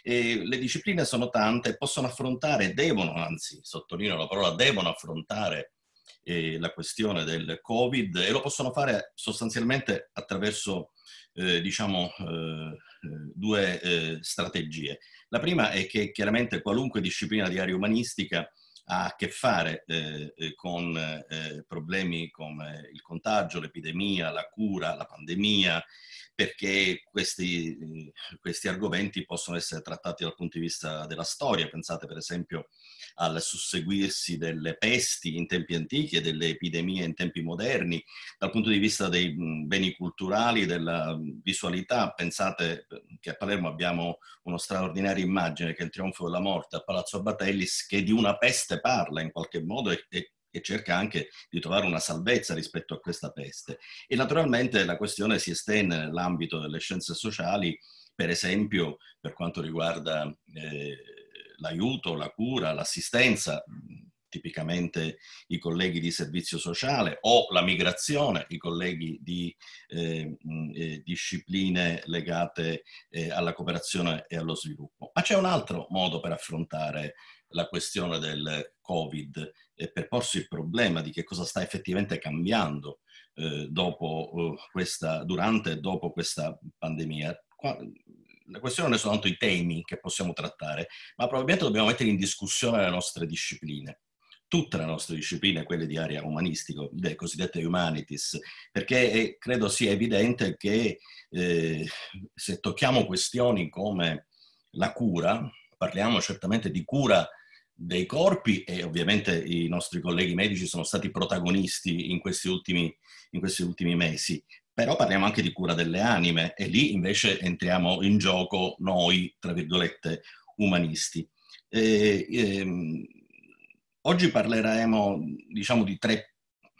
E le discipline sono tante e possono affrontare, devono, anzi sottolineo la parola, devono affrontare eh, la questione del Covid, e lo possono fare sostanzialmente attraverso eh, diciamo eh, due eh, strategie. La prima è che chiaramente qualunque disciplina di area umanistica ha a che fare eh, con eh, problemi come il contagio, l'epidemia, la cura, la pandemia, perché questi, eh, questi argomenti possono essere trattati dal punto di vista della storia. Pensate per esempio al susseguirsi delle pesti in tempi antichi e delle epidemie in tempi moderni, dal punto di vista dei beni culturali, della visualità. Pensate che a Palermo abbiamo uno straordinaria immagine, che è il Trionfo della Morte a Palazzo Batellis, che di una peste parla in qualche modo e, e, e cerca anche di trovare una salvezza rispetto a questa peste. E naturalmente la questione si estende nell'ambito delle scienze sociali, per esempio per quanto riguarda eh, l'aiuto, la cura, l'assistenza, tipicamente i colleghi di servizio sociale, o la migrazione, i colleghi di eh, eh, discipline legate eh, alla cooperazione e allo sviluppo. Ma c'è un altro modo per affrontare la questione del Covid e per porsi il problema di che cosa sta effettivamente cambiando eh, dopo eh, questa, durante e dopo questa pandemia. Qua, la questione non è soltanto i temi che possiamo trattare, ma probabilmente dobbiamo mettere in discussione le nostre discipline. Tutte le nostre discipline, quelle di area umanistica, le cosiddette humanities, perché è, credo sia evidente che eh, se tocchiamo questioni come la cura, parliamo certamente di cura dei corpi e ovviamente i nostri colleghi medici sono stati protagonisti in questi ultimi, in questi ultimi mesi, però parliamo anche di cura delle anime e lì invece entriamo in gioco noi, tra virgolette, umanisti. E, ehm, Oggi parleremo, diciamo, di tre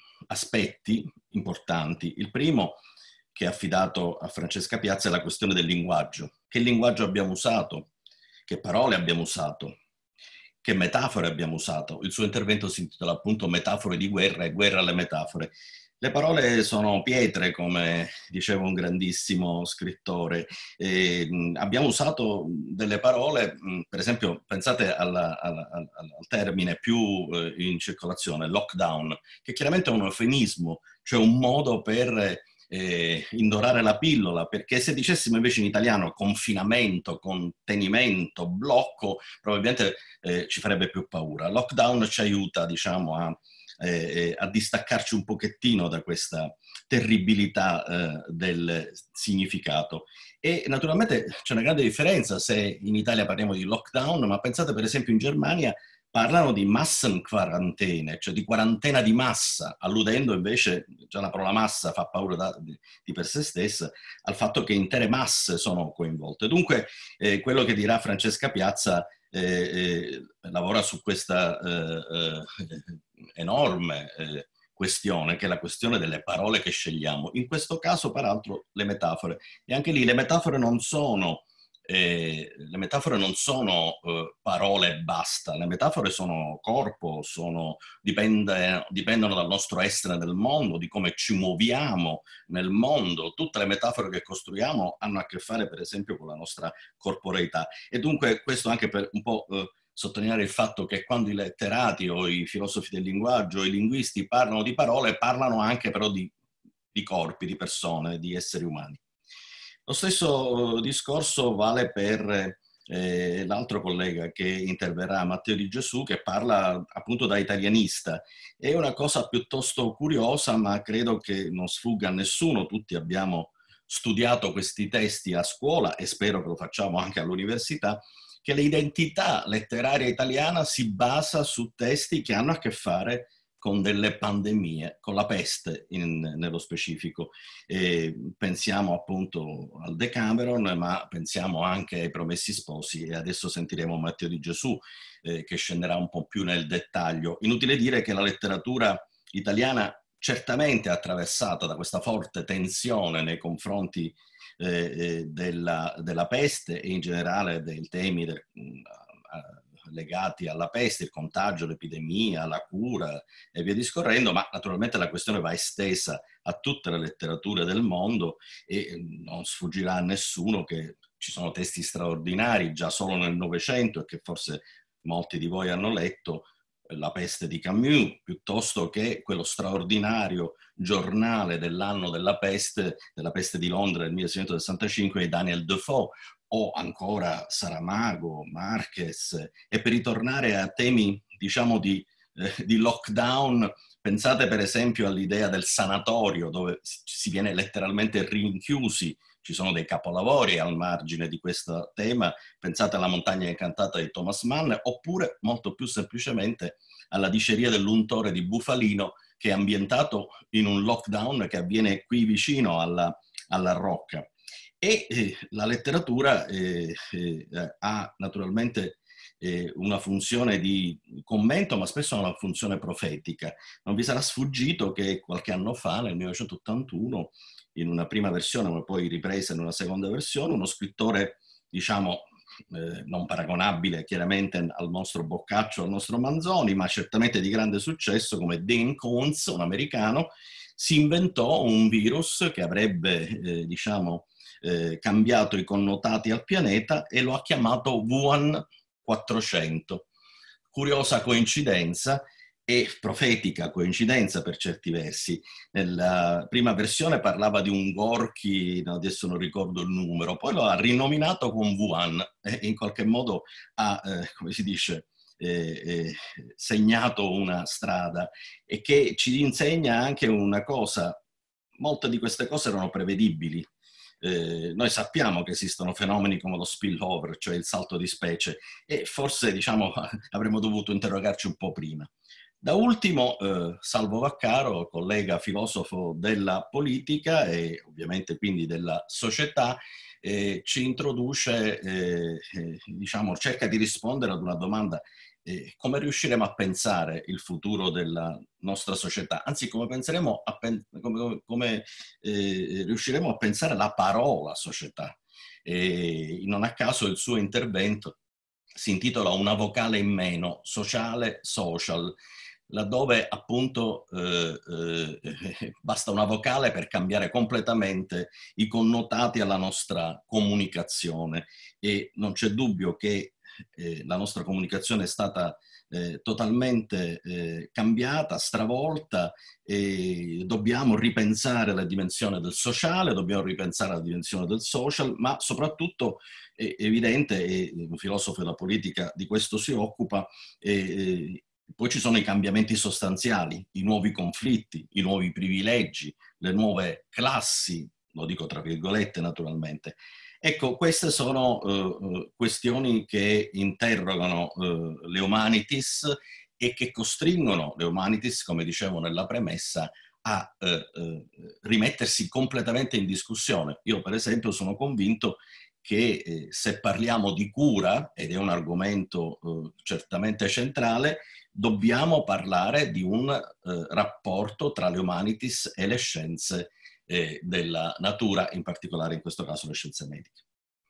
aspetti importanti. Il primo, che è affidato a Francesca Piazza, è la questione del linguaggio. Che linguaggio abbiamo usato? Che parole abbiamo usato? che metafore abbiamo usato. Il suo intervento si intitola appunto Metafore di guerra e guerra alle metafore. Le parole sono pietre, come diceva un grandissimo scrittore. E, mh, abbiamo usato delle parole, mh, per esempio, pensate alla, alla, al, al termine più eh, in circolazione, lockdown, che chiaramente è un eufemismo, cioè un modo per eh, indorare la pillola, perché se dicessimo invece in italiano confinamento, contenimento, blocco, probabilmente eh, ci farebbe più paura. Lockdown ci aiuta, diciamo, a Eh, a distaccarci un pochettino da questa terribilità eh, del significato. E naturalmente c'è una grande differenza se in Italia parliamo di lockdown, ma pensate per esempio in Germania parlano di Massenquarantäne, cioè di quarantena di massa, alludendo invece, già la parola massa fa paura da, di, di per sé stessa, al fatto che intere masse sono coinvolte. Dunque eh, quello che dirà Francesca Piazza eh, eh, lavora su questa eh, eh, enorme eh, questione, che è la questione delle parole che scegliamo. In questo caso, peraltro, le metafore. E anche lì le metafore non sono, eh, le metafore non sono eh, parole e basta. Le metafore sono corpo, sono, dipende, dipendono dal nostro essere nel mondo, di come ci muoviamo nel mondo. Tutte le metafore che costruiamo hanno a che fare, per esempio, con la nostra corporeità. E dunque questo anche per un po' eh, sottolineare il fatto che quando i letterati o i filosofi del linguaggio o i linguisti parlano di parole, parlano anche però di, di corpi, di persone, di esseri umani. Lo stesso discorso vale per eh, l'altro collega che interverrà, Matteo Di Gesù, che parla appunto da italianista. È una cosa piuttosto curiosa, ma credo che non sfugga a nessuno. Tutti abbiamo studiato questi testi a scuola e spero che lo facciamo anche all'università, che l'identità letteraria italiana si basa su testi che hanno a che fare con delle pandemie, con la peste in, nello specifico. E pensiamo appunto al Decameron, ma pensiamo anche ai Promessi Sposi, e adesso sentiremo Matteo Di Gesù eh, che scenderà un po' più nel dettaglio. Inutile dire che la letteratura italiana certamente è attraversata da questa forte tensione nei confronti Eh, della, della peste e in generale dei temi del, uh, legati alla peste, il contagio, l'epidemia, la cura e via discorrendo, ma naturalmente la questione va estesa a tutte le letterature del mondo e non sfuggirà a nessuno che ci sono testi straordinari già solo nel Novecento e che forse molti di voi hanno letto, La peste di Camus, piuttosto che quello straordinario giornale dell'anno della peste, della peste di Londra del milleseicentosessantacinque di Daniel Defoe, o ancora Saramago, Marquez. E per ritornare a temi, diciamo, di, eh, di lockdown, pensate per esempio all'idea del sanatorio, dove si viene letteralmente rinchiusi. Ci sono dei capolavori al margine di questo tema, pensate alla Montagna Incantata di Thomas Mann, oppure molto più semplicemente alla Diceria dell'untore di Bufalino, che è ambientato in un lockdown che avviene qui vicino alla, alla Rocca. E eh, la letteratura eh, eh, ha naturalmente eh, una funzione di commento, ma spesso una funzione profetica. Non vi sarà sfuggito che qualche anno fa, nel millenovecentottantuno, in una prima versione, ma poi ripresa in una seconda versione, uno scrittore, diciamo, eh, non paragonabile chiaramente al nostro Boccaccio, al nostro Manzoni, ma certamente di grande successo, come Dean Koontz, un americano, si inventò un virus che avrebbe, eh, diciamo, eh, cambiato i connotati al pianeta e lo ha chiamato Wuhan quattrocento. Curiosa coincidenza, e profetica coincidenza per certi versi. Nella prima versione parlava di un Gorky, adesso non ricordo il numero, poi lo ha rinominato con Wuhan e in qualche modo ha, eh, come si dice, eh, eh, segnato una strada, e che ci insegna anche una cosa: molte di queste cose erano prevedibili. Eh, noi sappiamo che esistono fenomeni come lo spillover, cioè il salto di specie, e forse, diciamo, avremmo dovuto interrogarci un po' prima. Da ultimo, eh, Salvo Vaccaro, collega filosofo della politica e ovviamente quindi della società, eh, ci introduce, eh, eh, diciamo, cerca di rispondere ad una domanda: eh, come riusciremo a pensare il futuro della nostra società? Anzi, come, penseremo a pen- come, come eh, riusciremo a pensare la parola società? E non a caso il suo intervento si intitola Una vocale in meno, sociale, social, laddove appunto eh, eh, basta una vocale per cambiare completamente i connotati alla nostra comunicazione, e non c'è dubbio che eh, la nostra comunicazione è stata eh, totalmente eh, cambiata, stravolta, e dobbiamo ripensare la dimensione del sociale, dobbiamo ripensare la dimensione del social, ma soprattutto è evidente, e un filosofo della politica di questo si occupa, eh, poi ci sono i cambiamenti sostanziali, i nuovi conflitti, i nuovi privilegi, le nuove classi, lo dico tra virgolette naturalmente. Ecco, queste sono eh, questioni che interrogano eh, le humanities e che costringono le humanities, come dicevo nella premessa, a eh, eh, rimettersi completamente in discussione. Io per esempio sono convinto che eh, se parliamo di cura, ed è un argomento eh, certamente centrale, dobbiamo parlare di un eh, rapporto tra le humanities e le scienze eh, della natura, in particolare in questo caso le scienze mediche.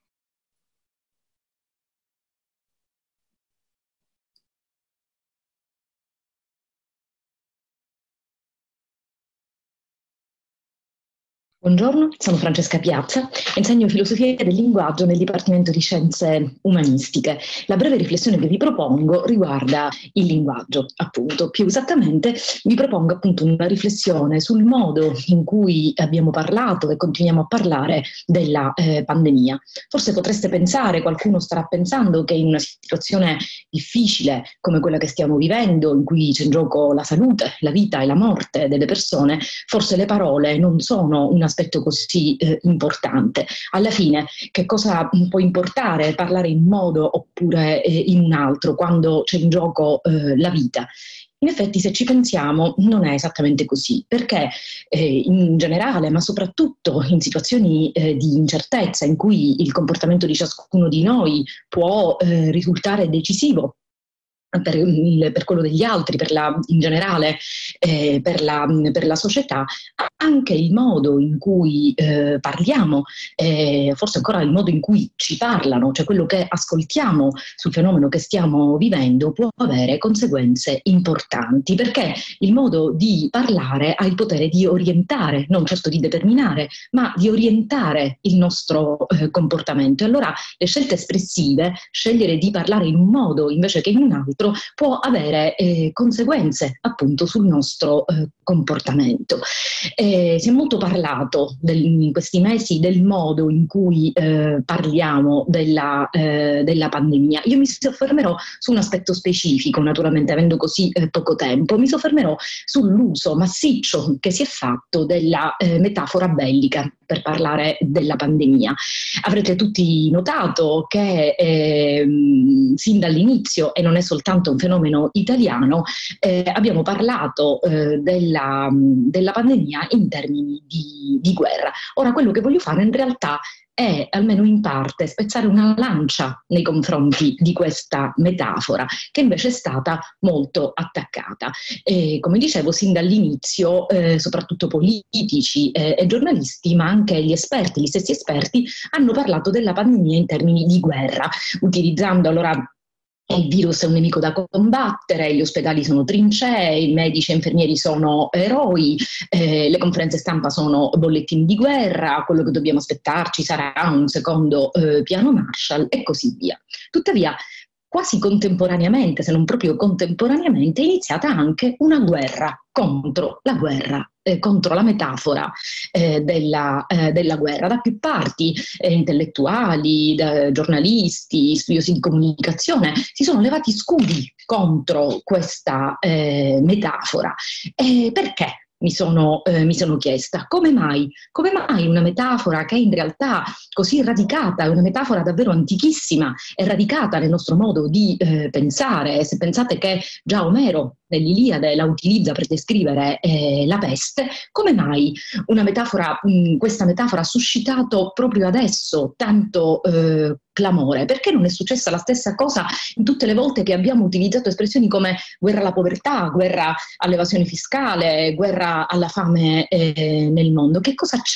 Buongiorno, sono Francesca Piazza, insegno filosofia del linguaggio nel Dipartimento di Scienze Umanistiche. La breve riflessione che vi propongo riguarda il linguaggio, appunto. Più esattamente vi propongo appunto una riflessione sul modo in cui abbiamo parlato e continuiamo a parlare della eh, pandemia. Forse potreste pensare, qualcuno starà pensando, che in una situazione difficile come quella che stiamo vivendo, in cui c'è in gioco la salute, la vita e la morte delle persone, forse le parole non sono una aspetto così eh, importante. Alla fine, che cosa può importare parlare in un modo oppure eh, in un altro quando c'è in gioco eh, la vita? In effetti, se ci pensiamo, non è esattamente così, perché eh, in generale, ma soprattutto in situazioni eh, di incertezza in cui il comportamento di ciascuno di noi può eh, risultare decisivo Per, il, per quello degli altri, per la, in generale eh, per, la, per la società, anche il modo in cui eh, parliamo, eh, forse ancora il modo in cui ci parlano, cioè quello che ascoltiamo sul fenomeno che stiamo vivendo, può avere conseguenze importanti, perché il modo di parlare ha il potere di orientare, non certo di determinare, ma di orientare il nostro eh, comportamento. E allora le scelte espressive, scegliere di parlare in un modo invece che in un altro, può avere eh, conseguenze appunto sul nostro eh, comportamento. Eh, si è molto parlato del, in questi mesi del modo in cui eh, parliamo della, eh, della pandemia. Io mi soffermerò su un aspetto specifico, naturalmente avendo così eh, poco tempo. Mi soffermerò sull'uso massiccio che si è fatto della eh, metafora bellica per parlare della pandemia. Avrete tutti notato che eh, sin dall'inizio, e non è soltanto un fenomeno italiano, eh, abbiamo parlato eh, della, della pandemia in termini di, di guerra. Ora, quello che voglio fare in realtà è, almeno in parte, spezzare una lancia nei confronti di questa metafora, che invece è stata molto attaccata. E, come dicevo, sin dall'inizio, eh, soprattutto politici eh, e giornalisti, ma anche gli esperti, gli stessi esperti, hanno parlato della pandemia in termini di guerra, utilizzando allora il virus è un nemico da combattere, gli ospedali sono trincee, i medici e infermieri sono eroi, eh, le conferenze stampa sono bollettini di guerra, quello che dobbiamo aspettarci sarà un secondo eh, piano Marshall e così via. Tuttavia, quasi contemporaneamente, se non proprio contemporaneamente, è iniziata anche una guerra contro la guerra, eh, contro la metafora eh, della, eh, della guerra, da più parti, eh, intellettuali, da giornalisti, studiosi di comunicazione, si sono levati scudi contro questa eh, metafora. E perché? Mi sono, eh, mi sono chiesta, come mai? Come mai una metafora che è in realtà così radicata, è una metafora davvero antichissima, è radicata nel nostro modo di eh, pensare? Se pensate che già Omero nell'Iliade la utilizza per descrivere eh, la peste, come mai una metafora, mh, questa metafora ha suscitato proprio adesso tanto eh, clamore? Perché non è successa la stessa cosa in tutte le volte che abbiamo utilizzato espressioni come guerra alla povertà, guerra all'evasione fiscale, guerra alla fame eh, nel mondo? Che cosa c'è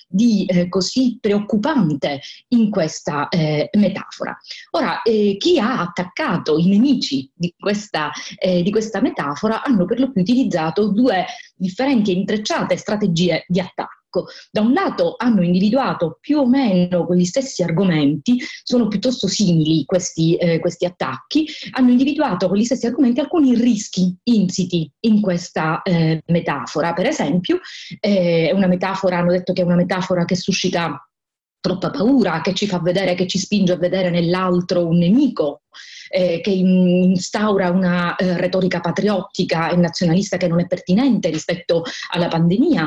di eh, così preoccupante in questa eh, metafora? Ora, eh, chi ha attaccato i nemici di questa, eh, di questa metafora hanno per lo più utilizzato due differenti e intrecciate strategie di attacco. Da un lato hanno individuato più o meno quegli stessi argomenti, sono piuttosto simili questi, eh, questi attacchi, hanno individuato con gli stessi argomenti alcuni rischi insiti in questa eh, metafora. Per esempio, è eh, una metafora, hanno detto che è una metafora che suscita troppa paura, che ci fa vedere, che ci spinge a vedere nell'altro un nemico, eh, che instaura una eh, retorica patriottica e nazionalista che non è pertinente rispetto alla pandemia,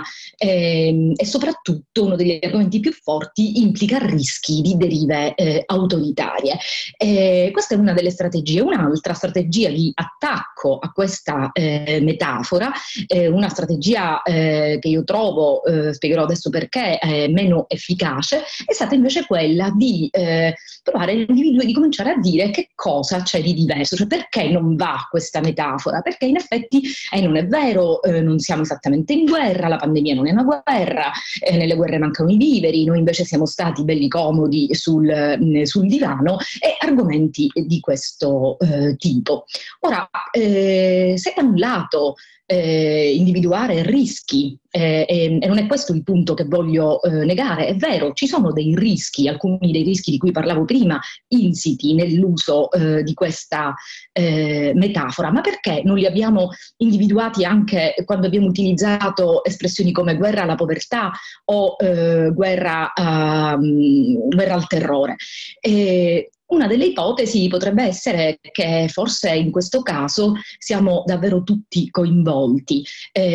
eh, e soprattutto uno degli argomenti più forti implica rischi di derive eh, autoritarie. Eh, questa è una delle strategie. Un'altra strategia di attacco a questa eh, metafora, eh, una strategia eh, che io trovo, eh, spiegherò adesso perché, è meno efficace, è stata invece quella di eh, provare l'individuo di cominciare a dire che cosa c'è di diverso, cioè perché non va questa metafora, perché in effetti eh, non è vero, eh, non siamo esattamente in guerra, la pandemia non è una guerra, eh, nelle guerre mancano i viveri, noi invece siamo stati belli comodi sul, eh, sul divano, e argomenti di questo eh, tipo. Ora, eh, se da un lato Eh, individuare rischi, eh, e, e non è questo il punto che voglio eh, negare, è vero, ci sono dei rischi, alcuni dei rischi di cui parlavo prima, insiti nell'uso eh, di questa eh, metafora, ma perché non li abbiamo individuati anche quando abbiamo utilizzato espressioni come guerra alla povertà o eh, guerra, a, guerra al terrore? E, una delle ipotesi potrebbe essere che forse in questo caso siamo davvero tutti coinvolti,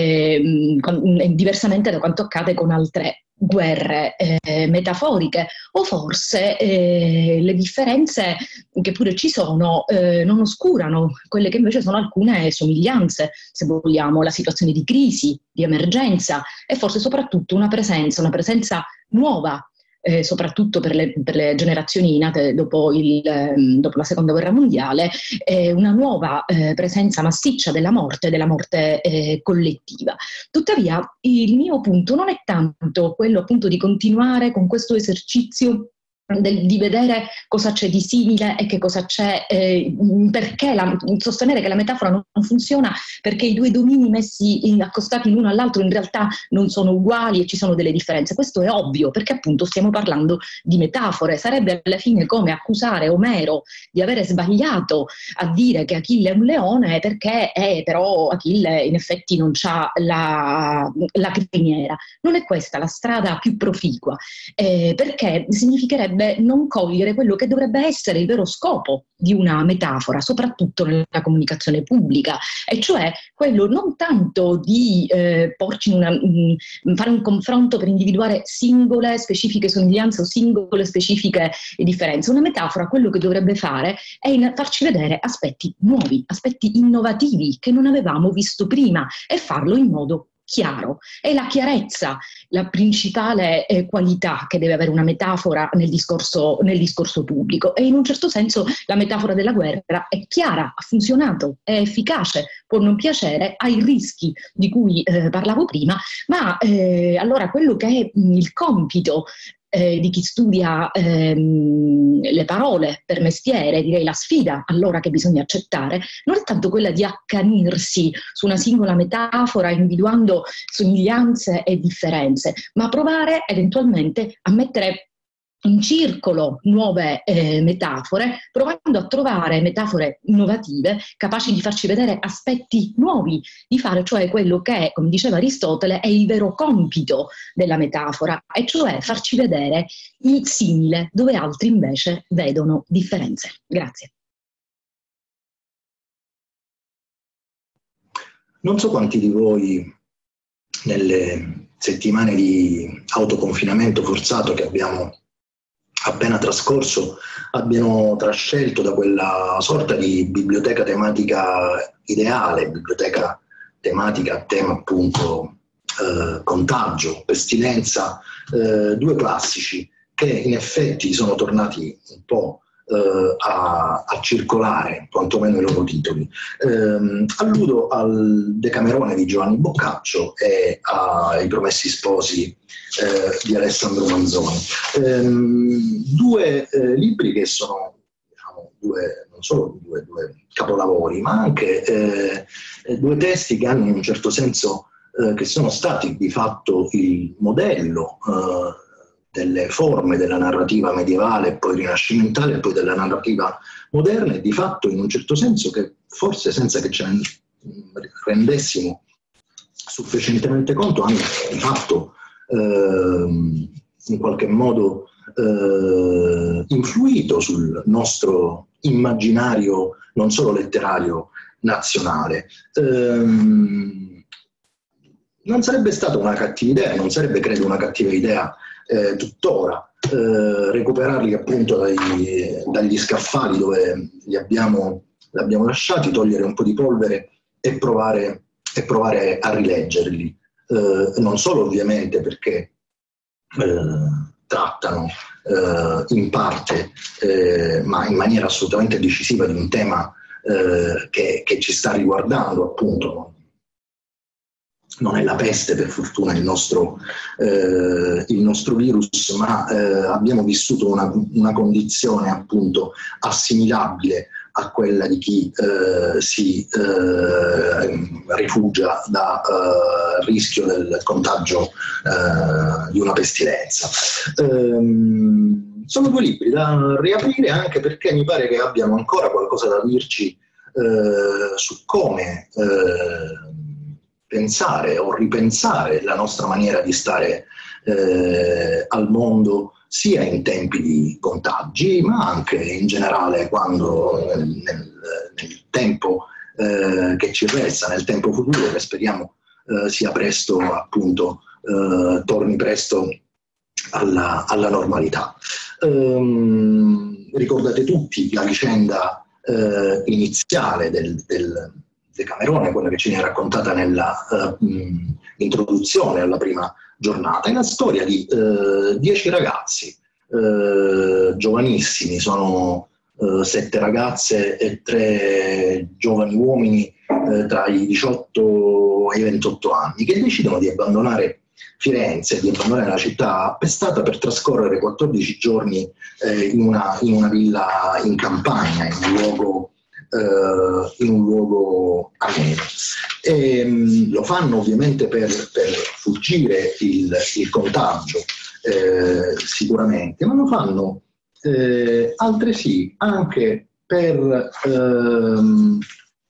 eh, con, diversamente da quanto accade con altre guerre eh, metaforiche, o forse eh, le differenze che pure ci sono eh, non oscurano quelle che invece sono alcune somiglianze, se vogliamo, la situazione di crisi, di emergenza, e forse soprattutto una presenza, una presenza nuova, Eh, soprattutto per le, per le generazioni nate dopo, il, eh, dopo la seconda guerra mondiale, eh, una nuova eh, presenza massiccia della morte, della morte eh, collettiva. Tuttavia il mio punto non è tanto quello appunto di continuare con questo esercizio Del, di vedere cosa c'è di simile e che cosa c'è, eh, perché la, sostenere che la metafora non, non funziona perché i due domini messi in, accostati l'uno all'altro in realtà non sono uguali e ci sono delle differenze. Questo è ovvio, perché appunto stiamo parlando di metafore. Sarebbe alla fine come accusare Omero di avere sbagliato a dire che Achille è un leone perché è, però Achille in effetti non c'ha la, la criniera. Non è questa la strada più proficua, eh, perché significherebbe non cogliere quello che dovrebbe essere il vero scopo di una metafora, soprattutto nella comunicazione pubblica, e cioè quello non tanto di eh, porci in una, mh, fare un confronto per individuare singole specifiche somiglianze o singole specifiche differenze. Una metafora quello che dovrebbe fare è in farci vedere aspetti nuovi, aspetti innovativi che non avevamo visto prima, e farlo in modo chiaro. È la chiarezza la principale eh, qualità che deve avere una metafora nel discorso, nel discorso pubblico, e in un certo senso la metafora della guerra è chiara, ha funzionato, è efficace, può non piacere, ha i rischi di cui eh, parlavo prima, ma eh, allora quello che è mh, il compito Eh, di chi studia ehm, le parole per mestiere, direi la sfida allora che bisogna accettare, non è tanto quella di accanirsi su una singola metafora individuando somiglianze e differenze, ma provare eventualmente a mettere in circolo nuove eh, metafore, provando a trovare metafore innovative capaci di farci vedere aspetti nuovi, di fare cioè quello che, come diceva Aristotele, è il vero compito della metafora, e cioè farci vedere il simile dove altri invece vedono differenze. Grazie. Non so quanti di voi nelle settimane di autoconfinamento forzato che abbiamo appena trascorso abbiano trascelto da quella sorta di biblioteca tematica ideale, biblioteca tematica a tema appunto eh, contagio, pestilenza, eh, due classici che in effetti sono tornati un po' eh, a, a circolare, quantomeno i loro titoli. Eh, alludo al Decamerone di Giovanni Boccaccio e ai Promessi Sposi eh, di Alessandro Manzoni. Eh, due eh, libri che sono, diciamo, due, non solo due, due capolavori, ma anche eh, due testi che hanno in un certo senso, eh, che sono stati di fatto il modello eh, delle forme della narrativa medievale, poi rinascimentale, e poi della narrativa moderna, e di fatto in un certo senso che forse senza che ce ne rendessimo sufficientemente conto hanno di fatto eh, in qualche modo eh, influito sul nostro immaginario non solo letterario nazionale. Ehm, non sarebbe stata una cattiva idea, non sarebbe credo una cattiva idea eh, tuttora eh, recuperarli appunto dai, dagli scaffali dove li abbiamo, li abbiamo lasciati, togliere un po' di polvere e provare, e provare a rileggerli. Eh, non solo ovviamente perché eh, trattano eh, in parte, eh, ma in maniera assolutamente decisiva, di un tema eh, che, che ci sta riguardando, appunto. Non è la peste, per fortuna, il nostro, eh, il nostro virus, ma eh, abbiamo vissuto una, una condizione appunto assimilabile a quella di chi eh, si eh, rifugia dal eh, rischio del contagio eh, di una pestilenza. Ehm, sono due libri da riaprire, anche perché mi pare che abbiano ancora qualcosa da dirci eh, su come eh, pensare o ripensare la nostra maniera di stare eh, al mondo, sia in tempi di contagi, ma anche in generale quando nel, nel, nel tempo eh, che ci resta, nel tempo futuro, che speriamo eh, sia presto, appunto, eh, torni presto alla, alla normalità. Ehm, ricordate tutti la vicenda eh, iniziale del, del Decamerone, quella che ci viene raccontata nella uh, mh, introduzione alla prima giornata. È la storia di uh, dieci ragazzi uh, giovanissimi, sono uh, sette ragazze e tre giovani uomini uh, tra i diciotto e i ventotto anni, che decidono di abbandonare Firenze, di abbandonare la città appestata per trascorrere quattordici giorni eh, in, una, in una villa in campagna, in un luogo Uh, in un luogo ameno. E, um, lo fanno ovviamente per, per fuggire il, il contagio, eh, sicuramente, ma lo fanno eh, altresì anche per ehm,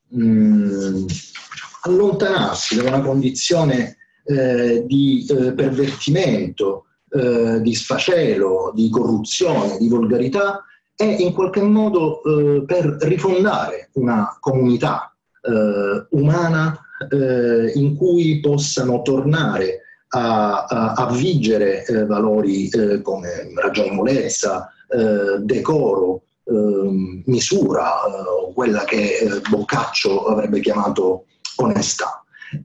mh, allontanarsi da una condizione eh, di eh, pervertimento, eh, di sfacelo, di corruzione, di volgarità, e in qualche modo eh, per rifondare una comunità eh, umana eh, in cui possano tornare a, a, a vigere eh, valori eh, come ragionevolezza, eh, decoro, eh, misura, eh, quella che eh, Boccaccio avrebbe chiamato onestà.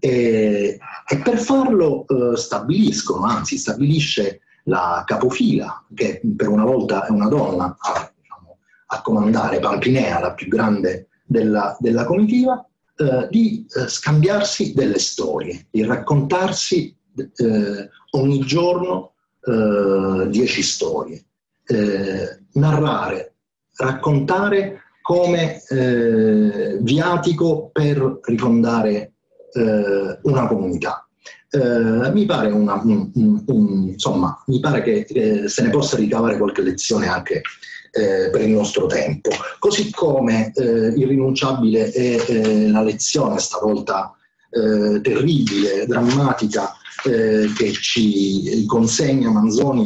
E, e per farlo eh, stabiliscono, anzi stabilisce la capofila, che per una volta è una donna, a, a comandare, Pampinea, la più grande della, della comitiva, eh, di eh, scambiarsi delle storie, di raccontarsi eh, ogni giorno eh, dieci storie, eh, narrare, raccontare come eh, viatico per rifondare eh, una comunità. Eh, mi pare una, un, un, un, insomma, mi pare che eh, se ne possa ricavare qualche lezione anche Eh, per il nostro tempo, così come eh, irrinunciabile è eh, la lezione stavolta eh, terribile, drammatica, eh, che ci consegna Manzoni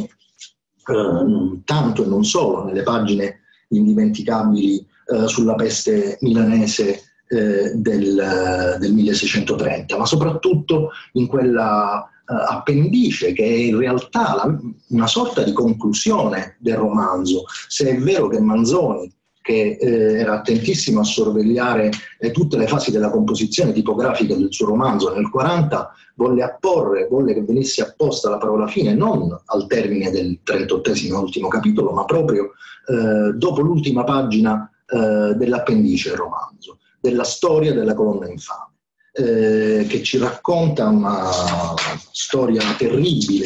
eh, tanto e non solo nelle pagine indimenticabili eh, sulla peste milanese eh, del, del milleseicentotrenta, ma soprattutto in quella appendice che è in realtà la, una sorta di conclusione del romanzo. Se è vero che Manzoni, che eh, era attentissimo a sorvegliare eh, tutte le fasi della composizione tipografica del suo romanzo, nel quaranta volle apporre, volle che venisse apposta la parola fine non al termine del trentottesimo ultimo capitolo, ma proprio eh, dopo l'ultima pagina eh, dell'appendice del romanzo, della storia della colonna infame, eh, che ci racconta una storia terribile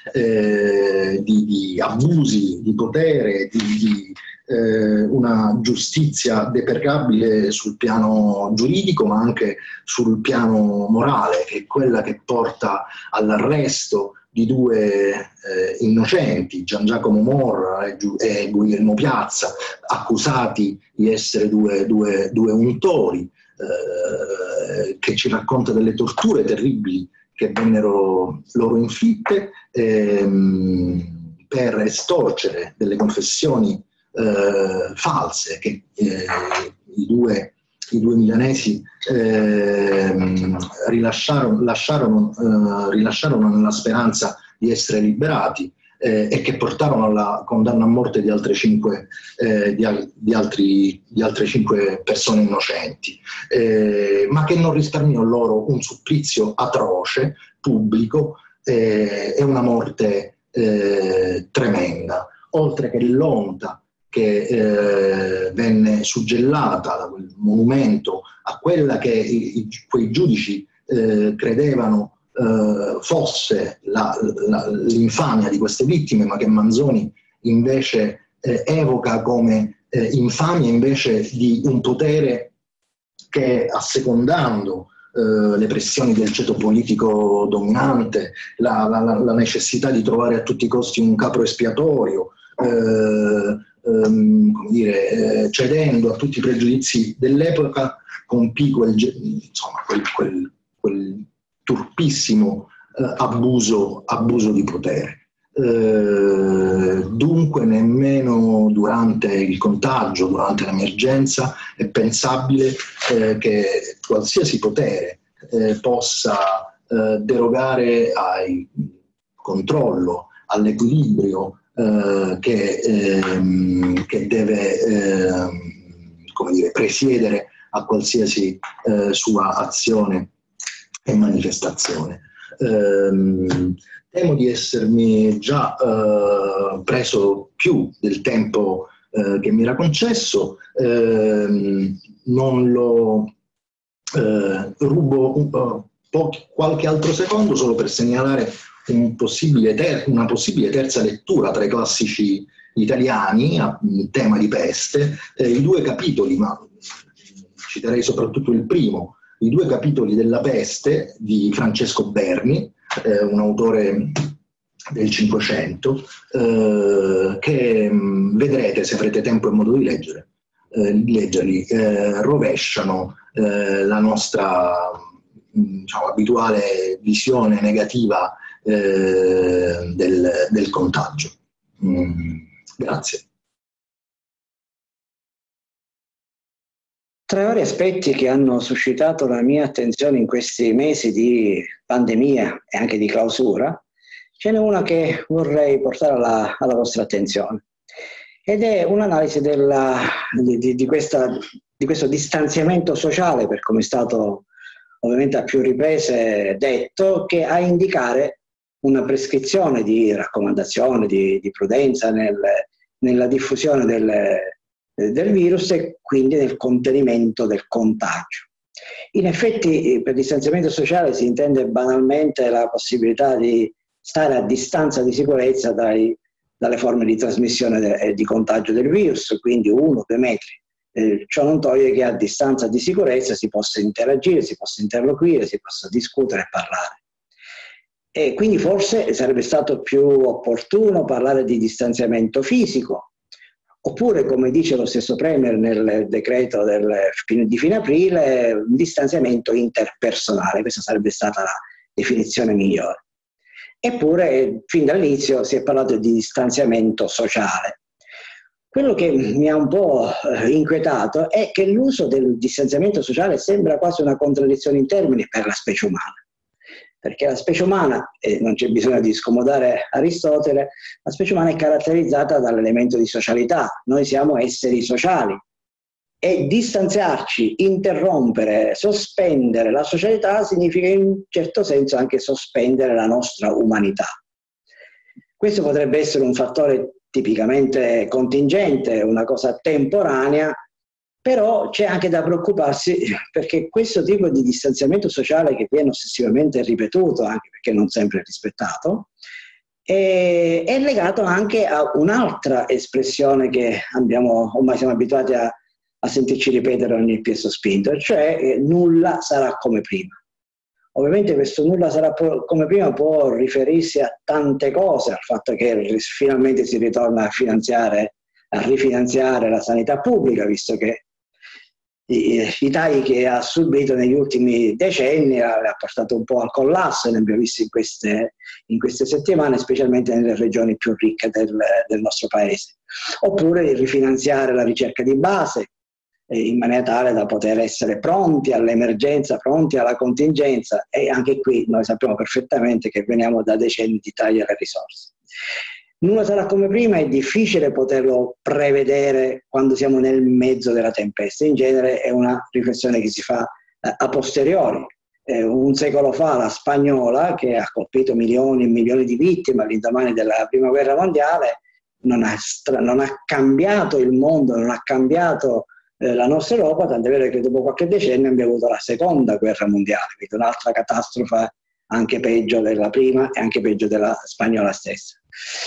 eh, di, di abusi di potere, di, di eh, una giustizia deprecabile sul piano giuridico, ma anche sul piano morale, che è quella che porta all'arresto di due eh, innocenti, Gian Giacomo Morra e, Giu- e Guglielmo Piazza, accusati di essere due, due, due untori, eh, che ci racconta delle torture terribili che vennero loro inflitte ehm, per estorcere delle confessioni eh, false che eh, i due i due milanesi eh, rilasciarono, lasciarono, eh, rilasciarono nella speranza di essere liberati eh, e che portarono alla condanna a morte di altre cinque, eh, di, al, di, altri, di altre cinque persone innocenti, eh, ma che non risparmiò loro un supplizio atroce, pubblico, eh, e una morte eh, tremenda, oltre che l'onta che eh, venne suggellata da quel monumento a quella che i, quei giudici eh, credevano eh, fosse la, la, l'infamia di queste vittime, ma che Manzoni invece eh, evoca come eh, infamia invece di un potere che, assecondando eh, le pressioni del ceto politico dominante, la, la, la necessità di trovare a tutti i costi un capro espiatorio, eh, Um, come dire, eh, cedendo a tutti i pregiudizi dell'epoca, compì quel, insomma, quel, quel, quel turpissimo eh, abuso, abuso di potere. Eh, dunque nemmeno durante il contagio, durante l'emergenza, è pensabile eh, che qualsiasi potere eh, possa eh, derogare al controllo, all'equilibrio Uh, che, ehm, che deve ehm, come dire, presiedere a qualsiasi eh, sua azione e manifestazione. Um, temo di essermi già uh, preso più del tempo uh, che mi era concesso, uh, non lo uh, rubo un, uh, pochi, qualche altro secondo solo per segnalare Un possibile ter- una possibile terza lettura tra i classici italiani a tema di peste, eh, i due capitoli, ma citerei soprattutto il primo, i due capitoli della peste di Francesco Berni, eh, un autore del Cinquecento, eh, che mh, vedrete, se avrete tempo e modo di leggere, eh, leggerli, eh, rovesciano eh, la nostra mh, diciamo, abituale visione negativa Eh, del, del contagio. Mm, grazie. Tra i vari aspetti che hanno suscitato la mia attenzione in questi mesi di pandemia e anche di clausura, ce n'è una che vorrei portare alla, alla vostra attenzione, ed è un'analisi della, di, di, di, questa, di questo distanziamento sociale, per come è stato ovviamente a più riprese detto, che a indicare una prescrizione di raccomandazione, di, di prudenza nel, nella diffusione del, del virus e quindi nel contenimento del contagio. In effetti per distanziamento sociale si intende banalmente la possibilità di stare a distanza di sicurezza dai, dalle forme di trasmissione e di contagio del virus, quindi uno o due metri. Eh, ciò non toglie che a distanza di sicurezza si possa interagire, si possa interloquire, si possa discutere e parlare. E quindi forse sarebbe stato più opportuno parlare di distanziamento fisico, oppure, come dice lo stesso Premier nel decreto del, di fine aprile, un distanziamento interpersonale. Questa sarebbe stata la definizione migliore. Eppure, fin dall'inizio si è parlato di distanziamento sociale. Quello che mi ha un po' inquietato è che l'uso del distanziamento sociale sembra quasi una contraddizione in termini per la specie umana. Perché la specie umana, e non c'è bisogno di scomodare Aristotele, la specie umana è caratterizzata dall'elemento di socialità. Noi siamo esseri sociali, E distanziarci, interrompere, sospendere la socialità significa in un certo senso anche sospendere la nostra umanità. Questo potrebbe essere un fattore tipicamente contingente, una cosa temporanea, però c'è anche da preoccuparsi perché questo tipo di distanziamento sociale che viene ossessivamente ripetuto, anche perché non sempre rispettato, è, è legato anche a un'altra espressione che abbiamo, ormai siamo abituati a a sentirci ripetere ogni piè sospinto, cioè eh, nulla sarà come prima. Ovviamente questo nulla sarà come prima può riferirsi a tante cose, al fatto che finalmente si ritorna a finanziare, a rifinanziare la sanità pubblica, visto che i, i tagli che ha subito negli ultimi decenni ha, ha portato un po' al collasso, ne abbiamo visto in queste, in queste settimane, specialmente nelle regioni più ricche del, del nostro paese. Oppure rifinanziare la ricerca di base, in maniera tale da poter essere pronti all'emergenza, pronti alla contingenza, e anche qui noi sappiamo perfettamente che veniamo da decenni di tagli alle risorse. Nulla sarà come prima, è difficile poterlo prevedere quando siamo nel mezzo della tempesta, in genere è una riflessione che si fa eh, a posteriori. Eh, un secolo fa la spagnola, che ha colpito milioni e milioni di vittime all'indomani della prima guerra mondiale, non ha, non ha cambiato il mondo, non ha cambiato la nostra Europa, tant'è vero che dopo qualche decennio abbiamo avuto la seconda guerra mondiale, quindi un'altra catastrofe anche peggio della prima e anche peggio della spagnola stessa.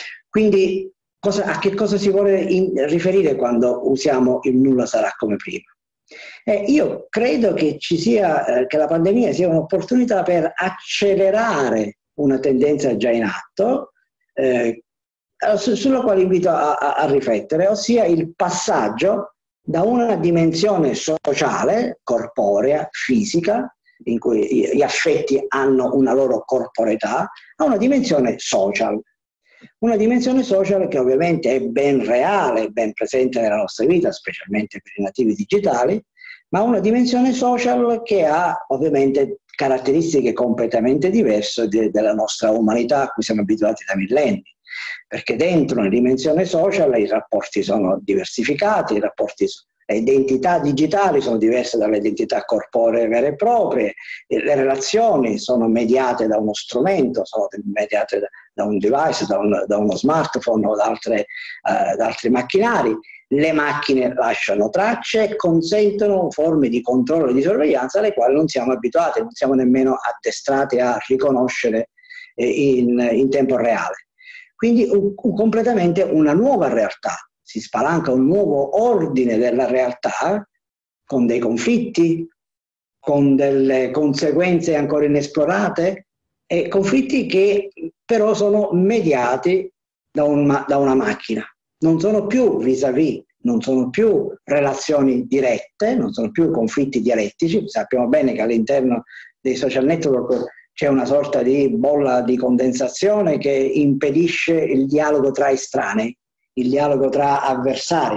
Quindi cosa, a che cosa si vuole in, riferire quando usiamo il nulla sarà come prima? Eh, io credo che, ci sia, eh, che la pandemia sia un'opportunità per accelerare una tendenza già in atto, eh, su, sulla quale invito a, a, a riflettere, ossia il passaggio da una dimensione sociale, corporea, fisica, in cui gli affetti hanno una loro corporeità, a una dimensione social. Una dimensione social che ovviamente è ben reale, ben presente nella nostra vita, specialmente per i nativi digitali, ma una dimensione social che ha ovviamente caratteristiche completamente diverse de- della nostra umanità a cui siamo abituati da millenni. Perché dentro una dimensione social i rapporti sono diversificati, i rapporti, le identità digitali sono diverse dalle identità corporee vere e proprie, le relazioni sono mediate da uno strumento, sono mediate da, da un device, da, un, da uno smartphone o da, altre, uh, da altri macchinari. Le macchine lasciano tracce e consentono forme di controllo e di sorveglianza alle quali non siamo abituati, non siamo nemmeno addestrati a riconoscere eh, in, in tempo reale. Quindi un, un, completamente una nuova realtà, si spalanca un nuovo ordine della realtà con dei conflitti, con delle conseguenze ancora inesplorate, e conflitti che però sono mediati da, un, da una macchina. Non sono più vis-à-vis, non sono più relazioni dirette, non sono più conflitti dialettici. Sappiamo bene che all'interno dei social network c'è una sorta di bolla di condensazione che impedisce il dialogo tra estranei, il dialogo tra avversari,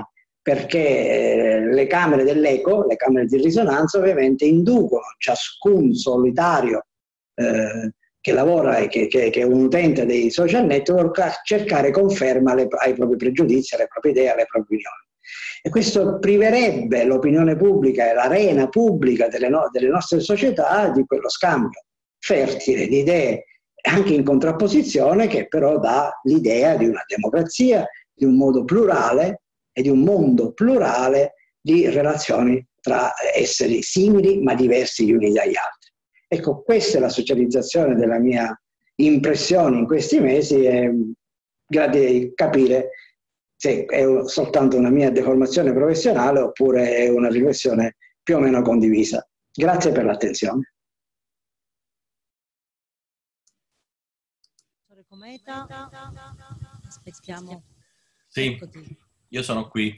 perché le camere dell'eco, le camere di risonanza ovviamente inducono ciascun solitario eh, che lavora e che, che, che è un utente dei social network a cercare conferma alle, ai propri pregiudizi, alle proprie idee, alle proprie opinioni. E questo priverebbe l'opinione pubblica e l'arena pubblica delle, no, delle nostre società di quello scambio fertile di idee, anche in contrapposizione, che però dà l'idea di una democrazia, di un modo plurale e di un mondo plurale di relazioni tra esseri simili ma diversi gli uni dagli altri. Ecco, questa è la socializzazione della mia impressione in questi mesi, e gradirei di capire se è soltanto una mia deformazione professionale oppure è una riflessione più o meno condivisa. Grazie per l'attenzione. Cometa, aspettiamo. Sì, io sono qui.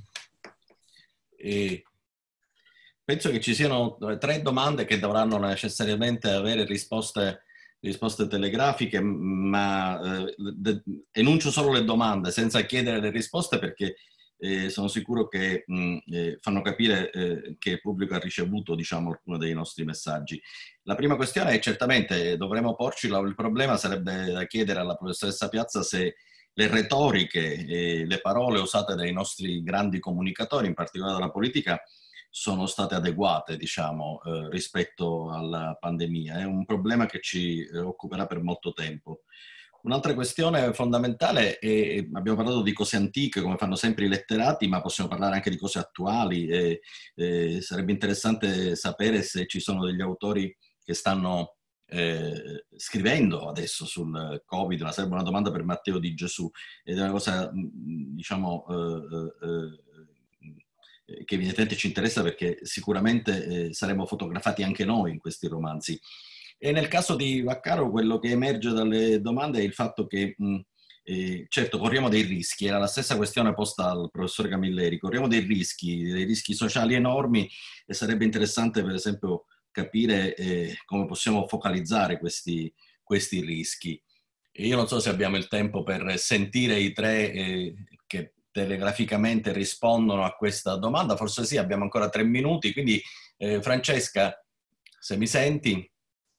E penso che ci siano tre domande che dovranno necessariamente avere risposte, risposte telegrafiche, ma eh, de, enuncio solo le domande senza chiedere le risposte, perché eh, sono sicuro che mh, eh, fanno capire eh, che il pubblico ha ricevuto, diciamo, alcuni dei nostri messaggi. La prima questione è: certamente dovremmo porci, il problema sarebbe da chiedere alla professoressa Piazza se le retoriche e le parole usate dai nostri grandi comunicatori, in particolare dalla politica, sono state adeguate, diciamo, eh, rispetto alla pandemia. È un problema che ci occuperà per molto tempo. Un'altra questione fondamentale è, abbiamo parlato di cose antiche, come fanno sempre i letterati, ma possiamo parlare anche di cose attuali. E, e sarebbe interessante sapere se ci sono degli autori che stanno eh, scrivendo adesso sul Covid. Ma sarebbe una domanda per Matteo Di Gesù, ed è una cosa, diciamo, eh, eh, che evidentemente ci interessa, perché sicuramente eh, saremo fotografati anche noi in questi romanzi. E nel caso di Vaccaro quello che emerge dalle domande è il fatto che, mh, eh, certo, corriamo dei rischi, era la stessa questione posta al professore Camilleri, corriamo dei rischi, dei rischi sociali enormi, e sarebbe interessante per esempio capire eh, come possiamo focalizzare questi, questi rischi. E io non so se abbiamo il tempo per sentire i tre eh, che telegraficamente rispondono a questa domanda, forse sì, abbiamo ancora tre minuti, quindi eh, Francesca, se mi senti.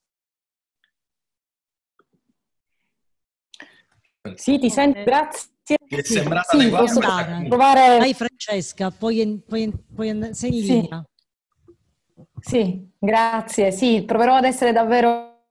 Sì, ti sento, grazie. Che sì, sembrata sì, adeguata. Andare. Provare... Vai Francesca, poi, poi, poi sei in sì. linea. Sì, grazie. Sì, proverò ad essere davvero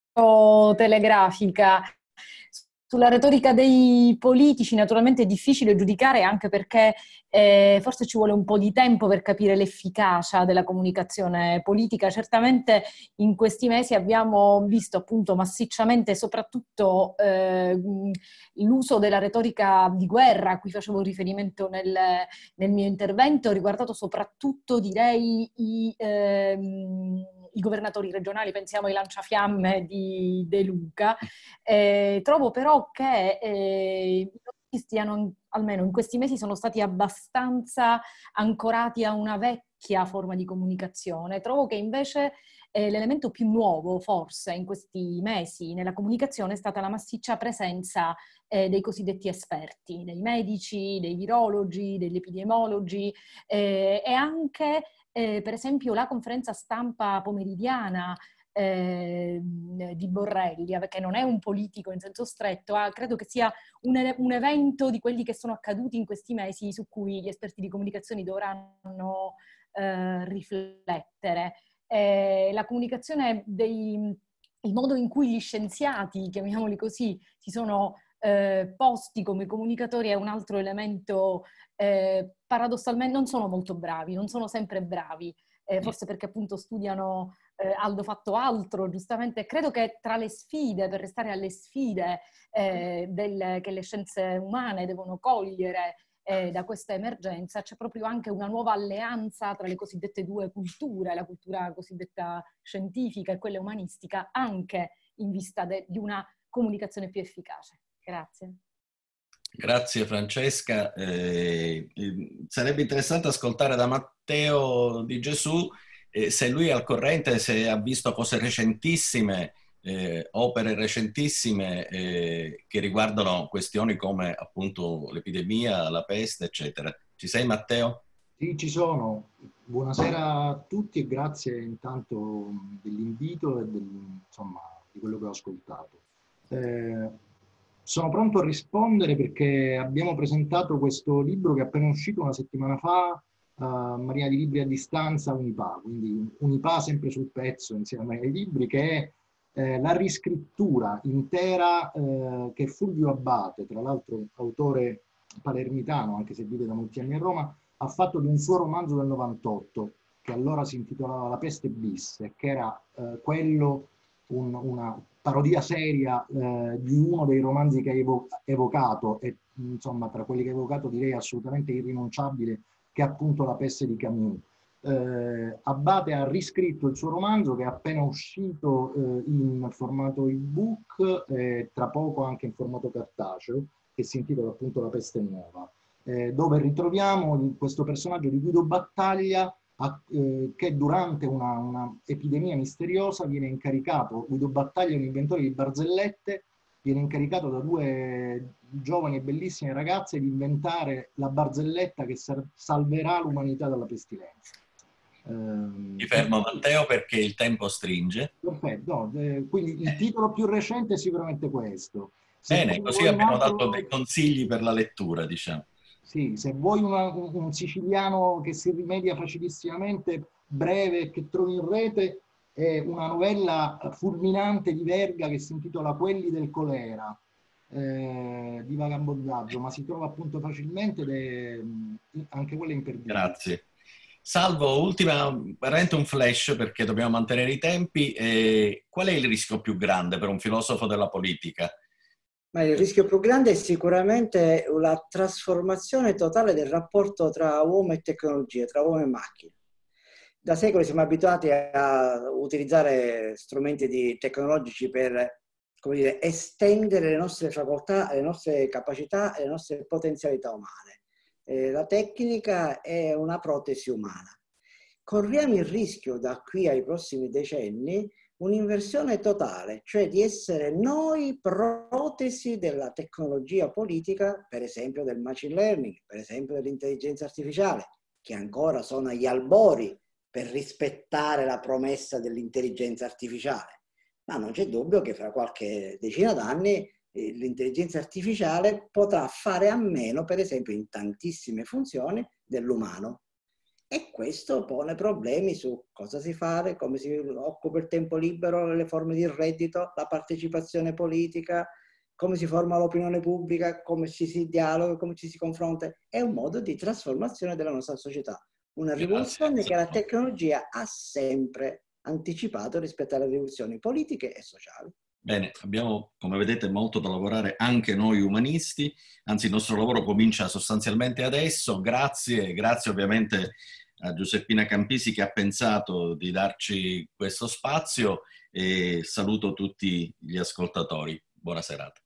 telegrafica. Sulla retorica dei politici naturalmente è difficile giudicare, anche perché eh, forse ci vuole un po' di tempo per capire l'efficacia della comunicazione politica. Certamente in questi mesi abbiamo visto appunto massicciamente soprattutto eh, l'uso della retorica di guerra, a cui facevo riferimento nel, nel mio intervento, riguardato soprattutto, direi, i... Ehm, i governatori regionali, pensiamo ai lanciafiamme di De Luca. Eh, trovo però che eh, stiano, almeno in questi mesi, sono stati abbastanza ancorati a una vecchia forma di comunicazione. Trovo che invece eh, l'elemento più nuovo, forse, in questi mesi nella comunicazione è stata la massiccia presenza eh, dei cosiddetti esperti, dei medici, dei virologi, degli epidemiologi eh, e anche Eh, per esempio la conferenza stampa pomeridiana eh, di Borrelli, che non è un politico in senso stretto, ah, credo che sia un, un evento di quelli che sono accaduti in questi mesi su cui gli esperti di comunicazione dovranno eh, riflettere. Eh, la comunicazione, dei, il modo in cui gli scienziati, chiamiamoli così, si sono Eh, posti come comunicatori è un altro elemento. Eh, paradossalmente non sono molto bravi, non sono sempre bravi, eh, forse perché appunto studiano, eh, hanno fatto altro, giustamente. Credo che tra le sfide, per restare alle sfide eh, del, che le scienze umane devono cogliere eh, da questa emergenza, c'è proprio anche una nuova alleanza tra le cosiddette due culture, la cultura cosiddetta scientifica e quella umanistica, anche in vista de, di una comunicazione più efficace. Grazie. Grazie Francesca. Eh, sarebbe interessante ascoltare da Matteo Di Gesù eh, se lui è al corrente, se ha visto cose recentissime, eh, opere recentissime eh, che riguardano questioni come appunto l'epidemia, la peste, eccetera. Ci sei, Matteo? Sì, ci sono. Buonasera a tutti e grazie intanto dell'invito e del, insomma, di quello che ho ascoltato. Eh, Sono pronto a rispondere perché abbiamo presentato questo libro che è appena uscito una settimana fa, uh, Marina di Libri a Distanza, Unipa, quindi Unipa sempre sul pezzo insieme ai libri, che è eh, la riscrittura intera eh, che Fulvio Abbate, tra l'altro autore palermitano, anche se vive da molti anni a Roma, ha fatto di un suo romanzo del novantotto, che allora si intitolava La peste bis, e che era eh, quello un, una parodia seria eh, di uno dei romanzi che hai evo evocato, e insomma tra quelli che hai evocato direi assolutamente irrinunciabile, che è appunto La peste di Camus. Eh, Abbate ha riscritto il suo romanzo, che è appena uscito eh, in formato ebook, eh, tra poco anche in formato cartaceo, che si intitola appunto La peste nuova, eh, dove ritroviamo questo personaggio di Guido Battaglia, A, eh, che durante una, una epidemia misteriosa viene incaricato. Guido Battaglia è un inventore di barzellette, viene incaricato da due giovani e bellissime ragazze di inventare la barzelletta che salverà l'umanità dalla pestilenza. Eh, Mi fermo Matteo perché il tempo stringe. Perfetto, no, eh, quindi il titolo più recente è sicuramente questo. Bene, così abbiamo altro... dato dei consigli per la lettura, diciamo. Sì, se vuoi una, un, un siciliano che si rimedia facilissimamente, breve, che trovi in rete, è una novella fulminante di Verga che si intitola Quelli del colera, eh, di vagabondaggio, ma si trova appunto facilmente ed è anche quella imperdibile. Grazie. Salvo, ultima, veramente un flash perché dobbiamo mantenere i tempi. Eh, qual è il rischio più grande per un filosofo della politica? Ma il rischio più grande è sicuramente la trasformazione totale del rapporto tra uomo e tecnologia, tra uomo e macchina. Da secoli siamo abituati a utilizzare strumenti di tecnologici per, come dire, estendere le nostre facoltà, le nostre capacità e le nostre potenzialità umane. Eh, la tecnica è una protesi umana. Corriamo il rischio da qui ai prossimi decenni un'inversione totale, cioè di essere noi protesi della tecnologia politica, per esempio del machine learning, per esempio dell'intelligenza artificiale, che ancora sono agli albori per rispettare la promessa dell'intelligenza artificiale. Ma non c'è dubbio che fra qualche decina d'anni eh, l'intelligenza artificiale potrà fare a meno, per esempio in tantissime funzioni, dell'umano. E questo pone problemi su cosa si fare, come si occupa il tempo libero, le forme di reddito, la partecipazione politica, come si forma l'opinione pubblica, come ci si dialoga, come ci si confronta. È un modo di trasformazione della nostra società. Una rivoluzione che la tecnologia ha sempre anticipato rispetto alle rivoluzioni politiche e sociali. Bene, abbiamo, come vedete, molto da lavorare anche noi umanisti, anzi il nostro lavoro comincia sostanzialmente adesso. Grazie, grazie ovviamente a Giuseppina Campisi che ha pensato di darci questo spazio e saluto tutti gli ascoltatori. Buona serata.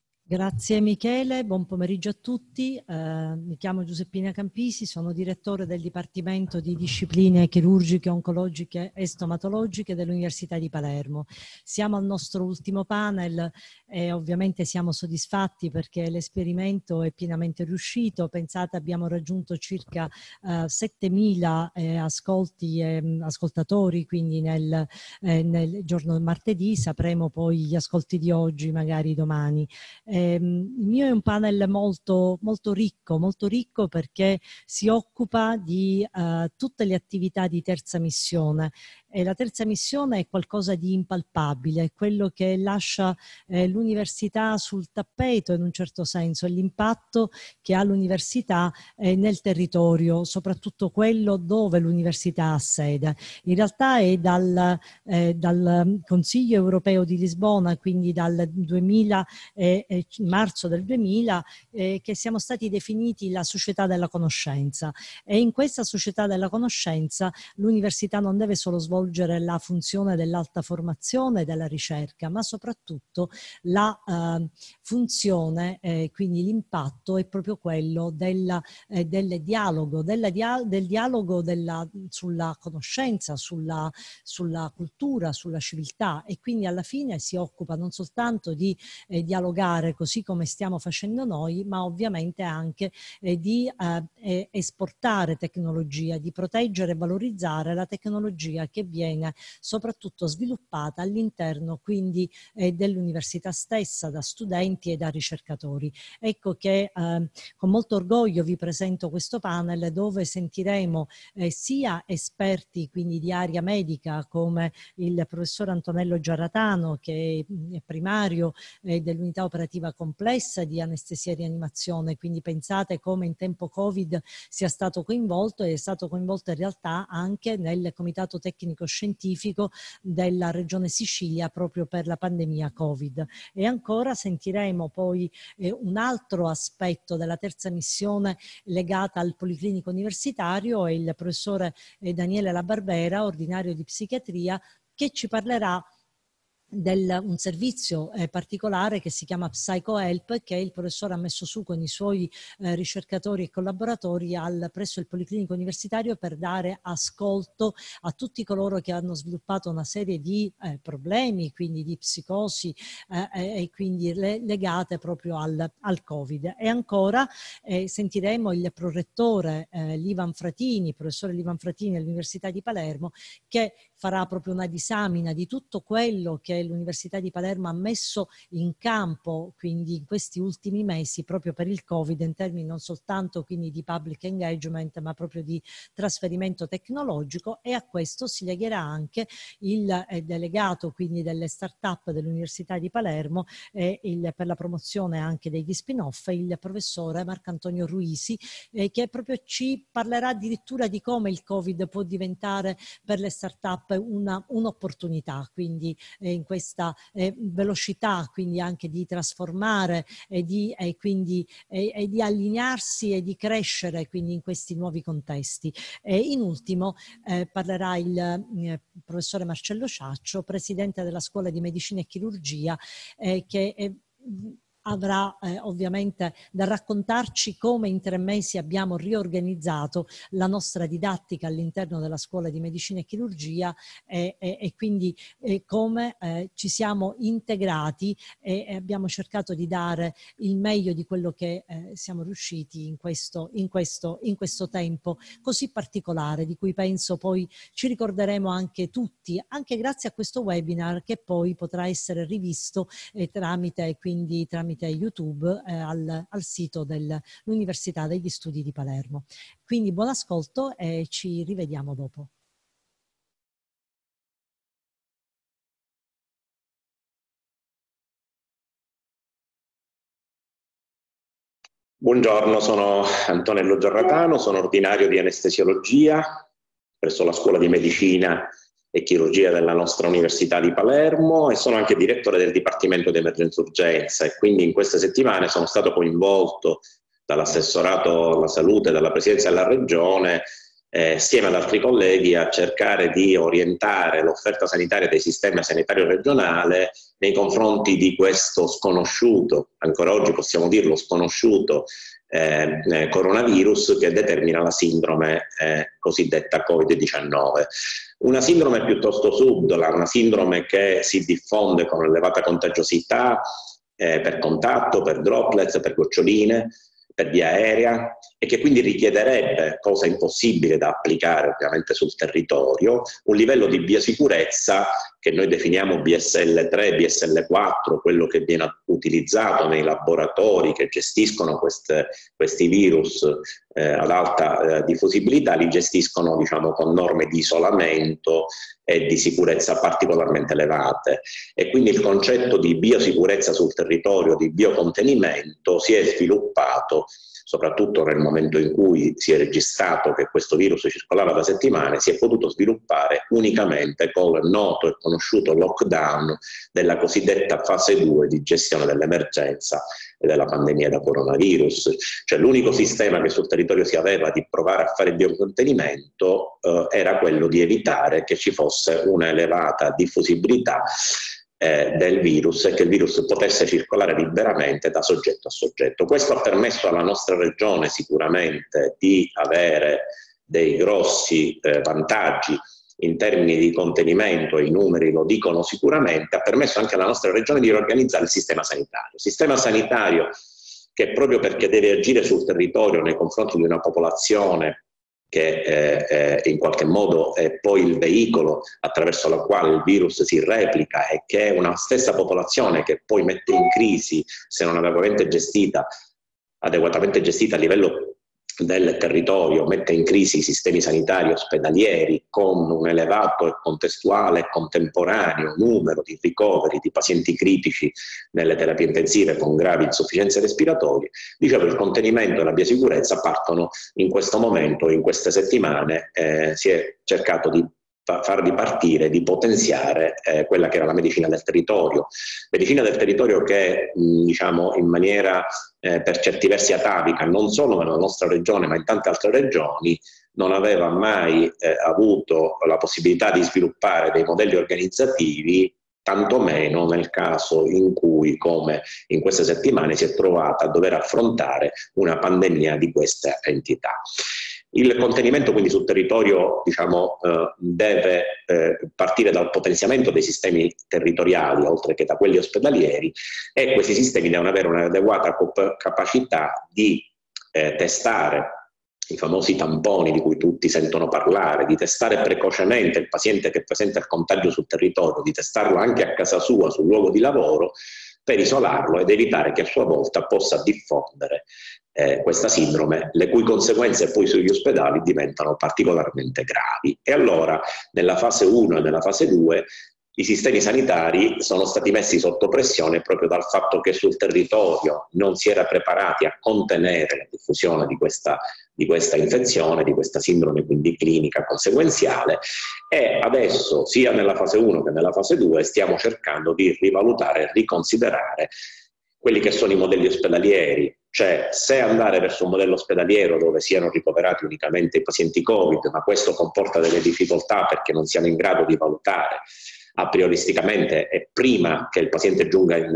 Grazie Michele, buon pomeriggio a tutti. Eh, mi chiamo Giuseppina Campisi, sono direttore del Dipartimento di Discipline Chirurgiche, Oncologiche e Stomatologiche dell'Università di Palermo. Siamo al nostro ultimo panel e ovviamente siamo soddisfatti perché l'esperimento è pienamente riuscito. Pensate, abbiamo raggiunto circa eh, settemila eh, ascolti e eh, ascoltatori, quindi nel, eh, nel giorno martedì. Sapremo poi gli ascolti di oggi, magari domani. Il mio è un panel molto, molto ricco, molto ricco perché si occupa di uh, tutte le attività di terza missione. E la terza missione è qualcosa di impalpabile, è quello che lascia eh, l'università sul tappeto in un certo senso, è l'impatto che ha l'università eh, nel territorio, soprattutto quello dove l'università ha sede. In realtà è dal, eh, dal Consiglio europeo di Lisbona, quindi dal duemila, eh, marzo del duemila, eh, che siamo stati definiti la società della conoscenza. E in questa società della conoscenza l'università non deve solo svolgere la funzione dell'alta formazione e della ricerca, ma soprattutto la eh, funzione, eh, quindi l'impatto è proprio quello della, eh, del dialogo, della dia del dialogo della, sulla conoscenza, sulla, sulla cultura, sulla civiltà, e quindi alla fine si occupa non soltanto di eh, dialogare così come stiamo facendo noi, ma ovviamente anche eh, di eh, esportare tecnologia, di proteggere e valorizzare la tecnologia che viene soprattutto sviluppata all'interno quindi eh, dell'università stessa da studenti e da ricercatori. Ecco che eh, con molto orgoglio vi presento questo panel dove sentiremo eh, sia esperti quindi di area medica come il professor Antonello Giarratano, che è primario eh, dell'unità operativa complessa di anestesia e rianimazione, quindi pensate come in tempo Covid sia stato coinvolto, e è stato coinvolto in realtà anche nel comitato tecnico scientifico della regione Sicilia proprio per la pandemia Covid. E ancora sentiremo poi eh, un altro aspetto della terza missione legata al Policlinico Universitario, e il professore eh, Daniele La Barbera, ordinario di psichiatria, che ci parlerà del un servizio eh, particolare che si chiama PsychoHelp, che il professore ha messo su con i suoi eh, ricercatori e collaboratori al, presso il Policlinico Universitario per dare ascolto a tutti coloro che hanno sviluppato una serie di eh, problemi, quindi di psicosi eh, e quindi le, legate proprio al, al Covid. E ancora eh, sentiremo il prorettore eh, Livan Fratini, professore Livan Fratini dell'Università di Palermo, che farà proprio una disamina di tutto quello che che l'Università di Palermo ha messo in campo quindi in questi ultimi mesi proprio per il Covid, in termini non soltanto quindi di public engagement ma proprio di trasferimento tecnologico, e a questo si legherà anche il eh, delegato quindi delle start-up dell'Università di Palermo e il, per la promozione anche degli spin-off, il professore Marcantonio Ruisi, eh, che proprio ci parlerà addirittura di come il Covid può diventare per le start-up una, un'opportunità, quindi eh, in questa eh, velocità quindi anche di trasformare e di, eh, quindi, eh, e di allinearsi e di crescere quindi in questi nuovi contesti. E in ultimo eh, parlerà il eh, professore Marcello Ciaccio, presidente della Scuola di Medicina e Chirurgia, eh, che è, avrà eh, ovviamente da raccontarci come in tre mesi abbiamo riorganizzato la nostra didattica all'interno della Scuola di Medicina e Chirurgia e, e, e quindi eh, come eh, ci siamo integrati e, e abbiamo cercato di dare il meglio di quello che eh, siamo riusciti in questo, in, questo, in questo tempo così particolare, di cui penso poi ci ricorderemo anche tutti, anche grazie a questo webinar che poi potrà essere rivisto eh, tramite, quindi, tramite YouTube eh, al, al sito dell'Università degli Studi di Palermo. Quindi buon ascolto e ci rivediamo dopo. Buongiorno, sono Antonello Giarratano, sono ordinario di anestesiologia presso la Scuola di Medicina e Chirurgia della nostra Università di Palermo e sono anche direttore del Dipartimento di Emergenza Urgenza, e quindi in queste settimane sono stato coinvolto dall'assessorato alla salute della Presidenza della Regione eh, assieme ad altri colleghi a cercare di orientare l'offerta sanitaria del sistema sanitario regionale nei confronti di questo sconosciuto, ancora oggi possiamo dirlo sconosciuto, Eh, eh, coronavirus che determina la sindrome eh, cosiddetta Covid diciannove. Una sindrome piuttosto subdola, una sindrome che si diffonde con elevata contagiosità eh, per contatto, per droplets, per goccioline, per via aerea, e che quindi richiederebbe, cosa impossibile da applicare ovviamente sul territorio, un livello di biosicurezza che noi definiamo B S L tre, B S L quattro, quello che viene utilizzato nei laboratori che gestiscono queste, questi virus eh, ad alta eh, diffusibilità, li gestiscono diciamo con norme di isolamento e di sicurezza particolarmente elevate. E quindi il concetto di biosicurezza sul territorio, di biocontenimento, si è sviluppato soprattutto nel momento in cui si è registrato che questo virus circolava da settimane, si è potuto sviluppare unicamente con il noto e conosciuto lockdown della cosiddetta fase due di gestione dell'emergenza e della pandemia da coronavirus. Cioè l'unico sistema che sul territorio si aveva di provare a fare biocontenimento eh, era quello di evitare che ci fosse una elevata diffusibilità Eh, del virus e che il virus potesse circolare liberamente da soggetto a soggetto. Questo ha permesso alla nostra regione sicuramente di avere dei grossi eh, vantaggi in termini di contenimento, i numeri lo dicono sicuramente, ha permesso anche alla nostra regione di riorganizzare il sistema sanitario. Sistema sanitario che proprio perché deve agire sul territorio nei confronti di una popolazione che eh, eh, in qualche modo è poi il veicolo attraverso la quale il virus si replica, e che è una stessa popolazione che poi mette in crisi, se non adeguatamente gestita, adeguatamente gestita a livello del territorio, mette in crisi i sistemi sanitari ospedalieri con un elevato e contestuale e contemporaneo numero di ricoveri di pazienti critici nelle terapie intensive con gravi insufficienze respiratorie. Dicevo, il contenimento e la biosicurezza partono in questo momento, in queste settimane eh, si è cercato di far ripartire, di potenziare eh, quella che era la medicina del territorio. Medicina del territorio che mh, diciamo in maniera eh, per certi versi atavica, non solo nella nostra regione ma in tante altre regioni, non aveva mai eh, avuto la possibilità di sviluppare dei modelli organizzativi, tantomeno nel caso in cui, come in queste settimane, si è trovata a dover affrontare una pandemia di questa entità. Il contenimento quindi sul territorio diciamo, eh, deve eh, partire dal potenziamento dei sistemi territoriali oltre che da quelli ospedalieri, e questi sistemi devono avere un'adeguata capacità di eh, testare i famosi tamponi di cui tutti sentono parlare, di testare precocemente il paziente che presenta il contagio sul territorio, di testarlo anche a casa sua, sul luogo di lavoro, per isolarlo ed evitare che a sua volta possa diffondere eh, questa sindrome, le cui conseguenze poi sugli ospedali diventano particolarmente gravi. E allora nella fase uno e nella fase due i sistemi sanitari sono stati messi sotto pressione proprio dal fatto che sul territorio non si era preparati a contenere la diffusione di questa, di questa infezione, di questa sindrome quindi clinica conseguenziale, e adesso sia nella fase uno che nella fase due stiamo cercando di rivalutare e riconsiderare quelli che sono i modelli ospedalieri, cioè se andare verso un modello ospedaliero dove siano ricoverati unicamente i pazienti Covid, ma questo comporta delle difficoltà perché non siamo in grado di valutare a prioristicamente e prima che il paziente giunga in,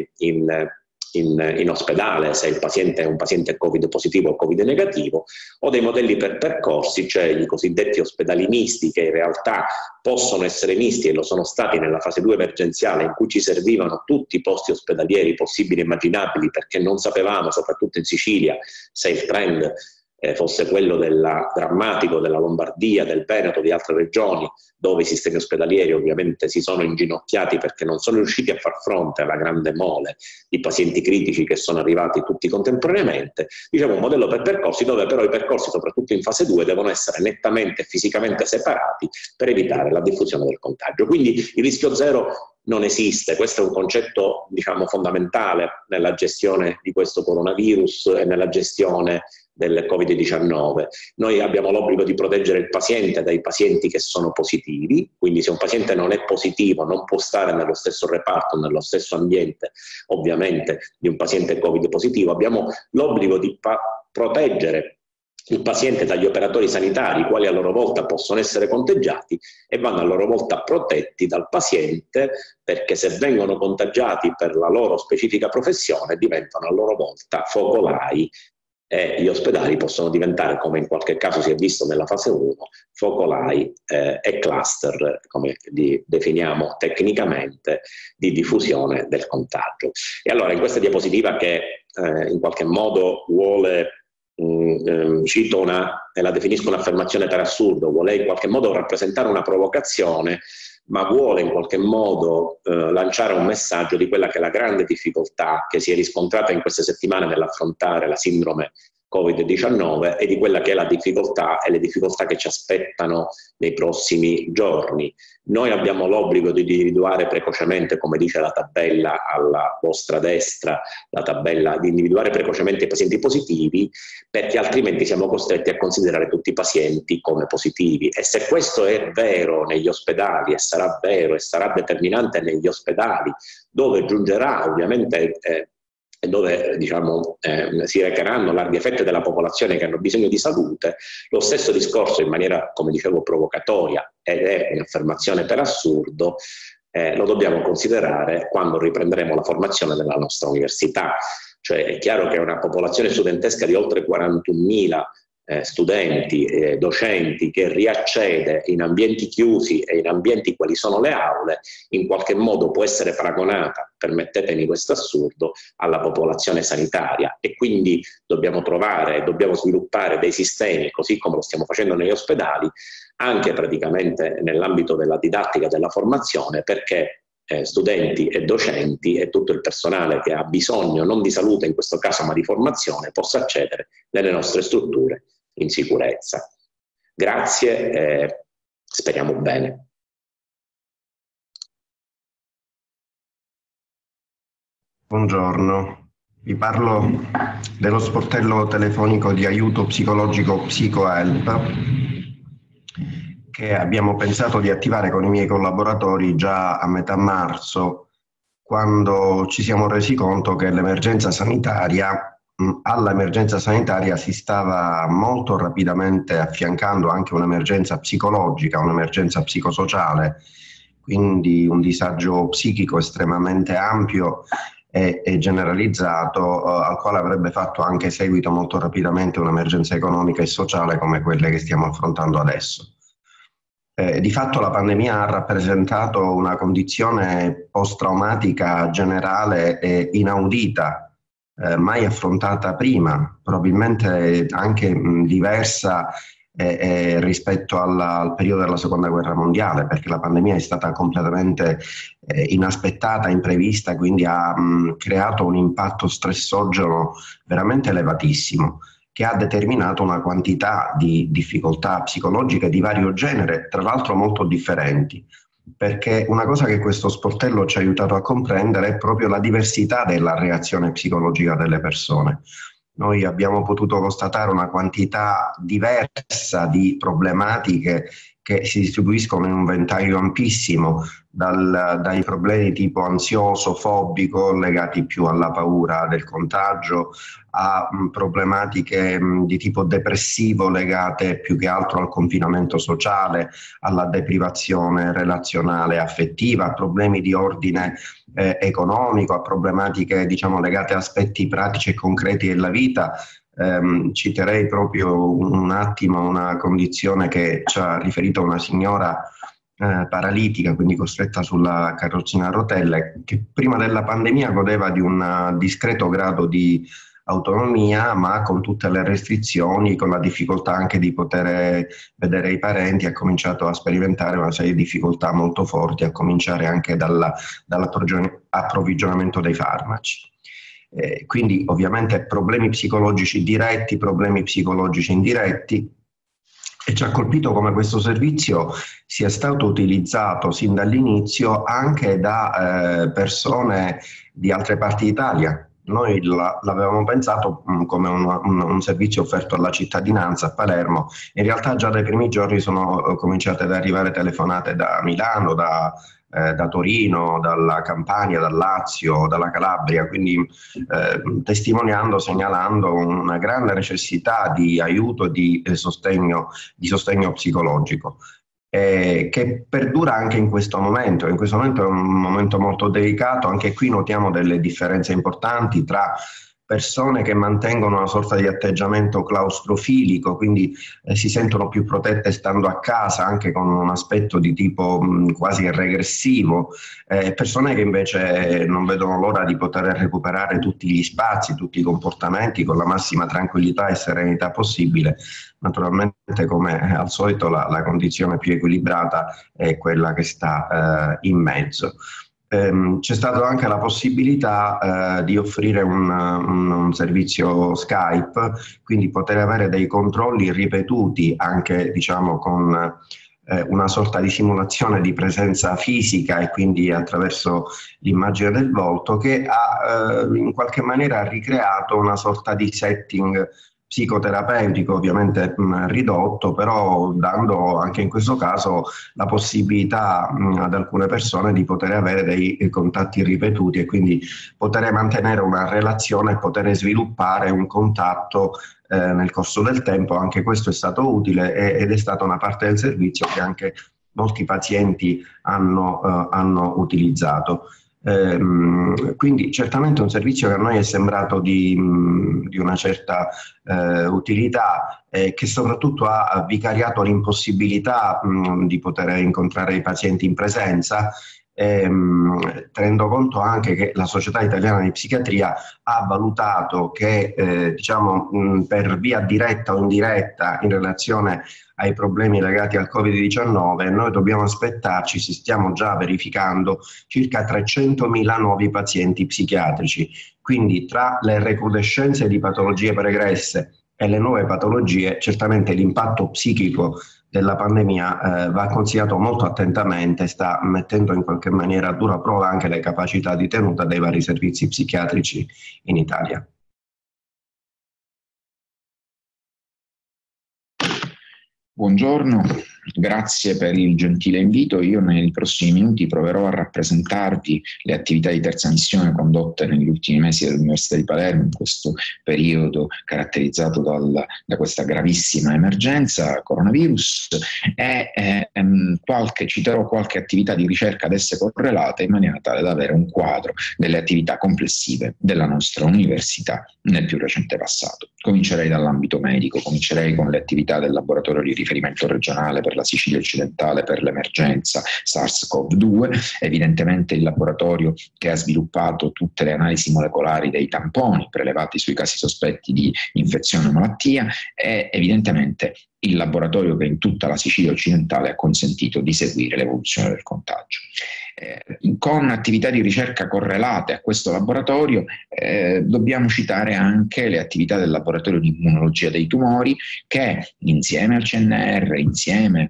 in, in, in ospedale, se il paziente è un paziente Covid positivo o Covid negativo, o dei modelli per percorsi, cioè i cosiddetti ospedali misti, che in realtà possono essere misti e lo sono stati nella fase due emergenziale, in cui ci servivano tutti i posti ospedalieri possibili e immaginabili, perché non sapevamo, soprattutto in Sicilia, se il trend Eh, fosse quello della, drammatico della Lombardia, del Veneto, di altre regioni, dove i sistemi ospedalieri ovviamente si sono inginocchiati perché non sono riusciti a far fronte alla grande mole di pazienti critici che sono arrivati tutti contemporaneamente. Diciamo un modello per percorsi, dove però i percorsi, soprattutto in fase due, devono essere nettamente e fisicamente separati per evitare la diffusione del contagio. Quindi il rischio zero non esiste, questo è un concetto, diciamo, fondamentale nella gestione di questo coronavirus e nella gestione del Covid diciannove. Noi abbiamo l'obbligo di proteggere il paziente dai pazienti che sono positivi, quindi se un paziente non è positivo non può stare nello stesso reparto, nello stesso ambiente ovviamente di un paziente Covid positivo. Abbiamo l'obbligo di proteggere il paziente dagli operatori sanitari, i quali a loro volta possono essere contagiati e vanno a loro volta protetti dal paziente, perché se vengono contagiati per la loro specifica professione diventano a loro volta focolai e gli ospedali possono diventare, come in qualche caso si è visto nella fase uno, focolai eh, e cluster, come li definiamo tecnicamente, di diffusione del contagio. E allora in questa diapositiva, che eh, in qualche modo vuole, mh, cito una, e la definisco un'affermazione per assurdo, vuole in qualche modo rappresentare una provocazione, ma vuole in qualche modo eh, lanciare un messaggio di quella che è la grande difficoltà che si è riscontrata in queste settimane nell'affrontare la sindrome Covid diciannove e di quella che è la difficoltà e le difficoltà che ci aspettano nei prossimi giorni. Noi abbiamo l'obbligo di individuare precocemente, come dice la tabella alla vostra destra, la tabella di individuare precocemente i pazienti positivi, perché altrimenti siamo costretti a considerare tutti i pazienti come positivi. E se questo è vero negli ospedali, e sarà vero e sarà determinante negli ospedali, dove giungerà ovviamente eh, dove diciamo, eh, si recheranno larghe fette della popolazione che hanno bisogno di salute, lo stesso discorso in maniera, come dicevo, provocatoria, ed è un'affermazione per assurdo, eh, lo dobbiamo considerare quando riprenderemo la formazione della nostra università. Cioè è chiaro che una popolazione studentesca di oltre quarantunomila Eh, studenti e eh, docenti che riaccede in ambienti chiusi e in ambienti quali sono le aule, in qualche modo può essere paragonata, permettetemi questo assurdo, alla popolazione sanitaria, e quindi dobbiamo trovare, dobbiamo sviluppare dei sistemi, così come lo stiamo facendo negli ospedali, anche praticamente nell'ambito della didattica, della formazione, perché Eh, studenti e docenti e tutto il personale che ha bisogno non di salute in questo caso ma di formazione possa accedere nelle nostre strutture in sicurezza. Grazie e speriamo bene. Buongiorno, vi parlo dello sportello telefonico di aiuto psicologico PsicoHelp, che abbiamo pensato di attivare con i miei collaboratori già a metà marzo, quando ci siamo resi conto che l'emergenza sanitaria, all'emergenza sanitaria si stava molto rapidamente affiancando anche un'emergenza psicologica, un'emergenza psicosociale, quindi un disagio psichico estremamente ampio e, e generalizzato, eh, al quale avrebbe fatto anche seguito molto rapidamente un'emergenza economica e sociale come quelle che stiamo affrontando adesso. Eh, di fatto la pandemia ha rappresentato una condizione post-traumatica generale e inaudita eh, mai affrontata prima, probabilmente anche mh, diversa eh, eh, rispetto alla, al periodo della Seconda Guerra Mondiale, perché la pandemia è stata completamente eh, inaspettata, imprevista, quindi ha mh, creato un impatto stressogeno veramente elevatissimo, che ha determinato una quantità di difficoltà psicologiche di vario genere, tra l'altro molto differenti, perché una cosa che questo sportello ci ha aiutato a comprendere è proprio la diversità della reazione psicologica delle persone. Noi abbiamo potuto constatare una quantità diversa di problematiche che si distribuiscono in un ventaglio ampissimo, dal, dai problemi tipo ansioso, fobico, legati più alla paura del contagio, a mh, problematiche mh, di tipo depressivo legate più che altro al confinamento sociale, alla deprivazione relazionale affettiva, a problemi di ordine eh, economico, a problematiche diciamo legate a aspetti pratici e concreti della vita. Um, citerei proprio un attimo una condizione che ci ha riferito una signora eh, paralitica, quindi costretta sulla carrozzina a rotelle, che prima della pandemia godeva di un discreto grado di autonomia, ma con tutte le restrizioni, con la difficoltà anche di poter vedere i parenti, ha cominciato a sperimentare una serie di difficoltà molto forti, a cominciare anche dalla, dall'approvvigionamento dei farmaci. Eh, quindi ovviamente problemi psicologici diretti, problemi psicologici indiretti, e ci ha colpito come questo servizio sia stato utilizzato sin dall'inizio anche da eh, persone di altre parti d'Italia. Noi la, l'avevamo pensato mh, come un, un, un servizio offerto alla cittadinanza a Palermo. In realtà già dai primi giorni sono eh, cominciate ad arrivare telefonate da Milano, da Eh, da Torino, dalla Campania, dal Lazio, dalla Calabria, quindi eh, testimoniando, segnalando una grande necessità di aiuto e di, eh, sostegno, di sostegno psicologico, eh, che perdura anche in questo momento. In questo momento è un momento molto delicato, anche qui notiamo delle differenze importanti tra persone che mantengono una sorta di atteggiamento claustrofilico, quindi eh, si sentono più protette stando a casa, anche con un aspetto di tipo mh, quasi regressivo, eh, persone che invece non vedono l'ora di poter recuperare tutti gli spazi, tutti i comportamenti con la massima tranquillità e serenità possibile. Naturalmente, come al solito, la, la condizione più equilibrata è quella che sta eh, in mezzo. C'è stata anche la possibilità eh, di offrire un, un, un servizio Skype, quindi poter avere dei controlli ripetuti anche diciamo con eh, una sorta di simulazione di presenza fisica e quindi attraverso l'immagine del volto, che ha eh, in qualche maniera ricreato una sorta di setting psicoterapeutico, ovviamente mh, ridotto, però dando anche in questo caso la possibilità mh, ad alcune persone di poter avere dei contatti ripetuti e quindi poter mantenere una relazione e poter sviluppare un contatto eh, nel corso del tempo. Anche questo è stato utile e, ed è stata una parte del servizio che anche molti pazienti hanno, eh, hanno utilizzato. Eh, quindi certamente un servizio che a noi è sembrato di, di una certa eh, utilità, eh, che soprattutto ha, ha vicariato l'impossibilità mh, di poter incontrare i pazienti in presenza, ehm, tenendo conto anche che la Società Italiana di Psichiatria ha valutato che eh, diciamo, mh, per via diretta o indiretta in relazione ai problemi legati al covid diciannove, noi dobbiamo aspettarci, si stiamo già verificando, circa trecentomila nuovi pazienti psichiatrici. Quindi tra le recrudescenze di patologie pregresse e le nuove patologie, certamente l'impatto psichico della pandemia eh, va considerato molto attentamente, sta mettendo in qualche maniera a dura prova anche le capacità di tenuta dei vari servizi psichiatrici in Italia. Buongiorno, grazie per il gentile invito. Io nei prossimi minuti proverò a rappresentarvi le attività di terza missione condotte negli ultimi mesi dall'Università di Palermo in questo periodo caratterizzato dal, da questa gravissima emergenza coronavirus e eh, qualche, citerò qualche attività di ricerca ad esse correlate in maniera tale da avere un quadro delle attività complessive della nostra università nel più recente passato. Comincerei dall'ambito medico, comincerei con le attività del laboratorio di riferimento regionale per per la Sicilia occidentale per l'emergenza SARS-CoV due, evidentemente il laboratorio che ha sviluppato tutte le analisi molecolari dei tamponi prelevati sui casi sospetti di infezione o malattia, e evidentemente il laboratorio che in tutta la Sicilia occidentale ha consentito di seguire l'evoluzione del contagio. Eh, con attività di ricerca correlate a questo laboratorio eh, dobbiamo citare anche le attività del laboratorio di immunologia dei tumori, che insieme al C N R, insieme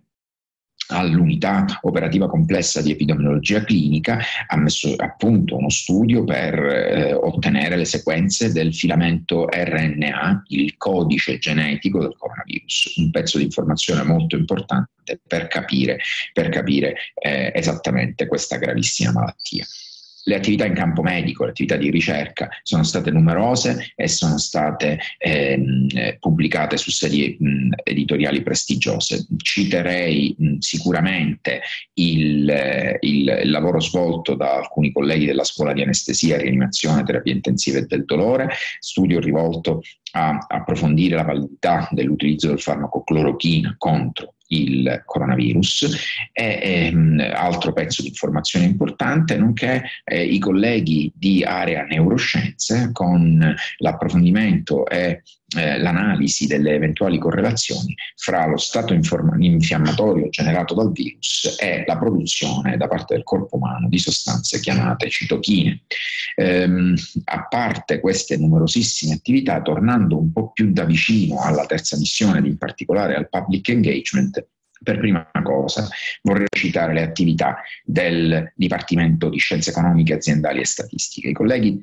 all'unità operativa complessa di epidemiologia clinica, ha messo a punto uno studio per eh, ottenere le sequenze del filamento R N A, il codice genetico del coronavirus, un pezzo di informazione molto importante per capire, per capire eh, esattamente questa gravissima malattia. Le attività in campo medico, le attività di ricerca sono state numerose e sono state ehm, pubblicate su serie mh, editoriali prestigiose. Citerei mh, sicuramente il, il, il lavoro svolto da alcuni colleghi della scuola di anestesia, rianimazione, terapia intensiva e del dolore, studio rivolto a approfondire la validità dell'utilizzo del farmaco clorochina contro il coronavirus, e ehm, altro pezzo di informazione importante, nonché eh, i colleghi di area neuroscienze con l'approfondimento e eh, l'analisi delle eventuali correlazioni fra lo stato infiammatorio generato dal virus e la produzione da parte del corpo umano di sostanze chiamate citochine. Ehm, a parte queste numerosissime attività, tornando un po' più da vicino alla terza missione ed in particolare al public engagement, per prima cosa vorrei citare le attività del Dipartimento di Scienze Economiche, Aziendali e Statistiche. I colleghi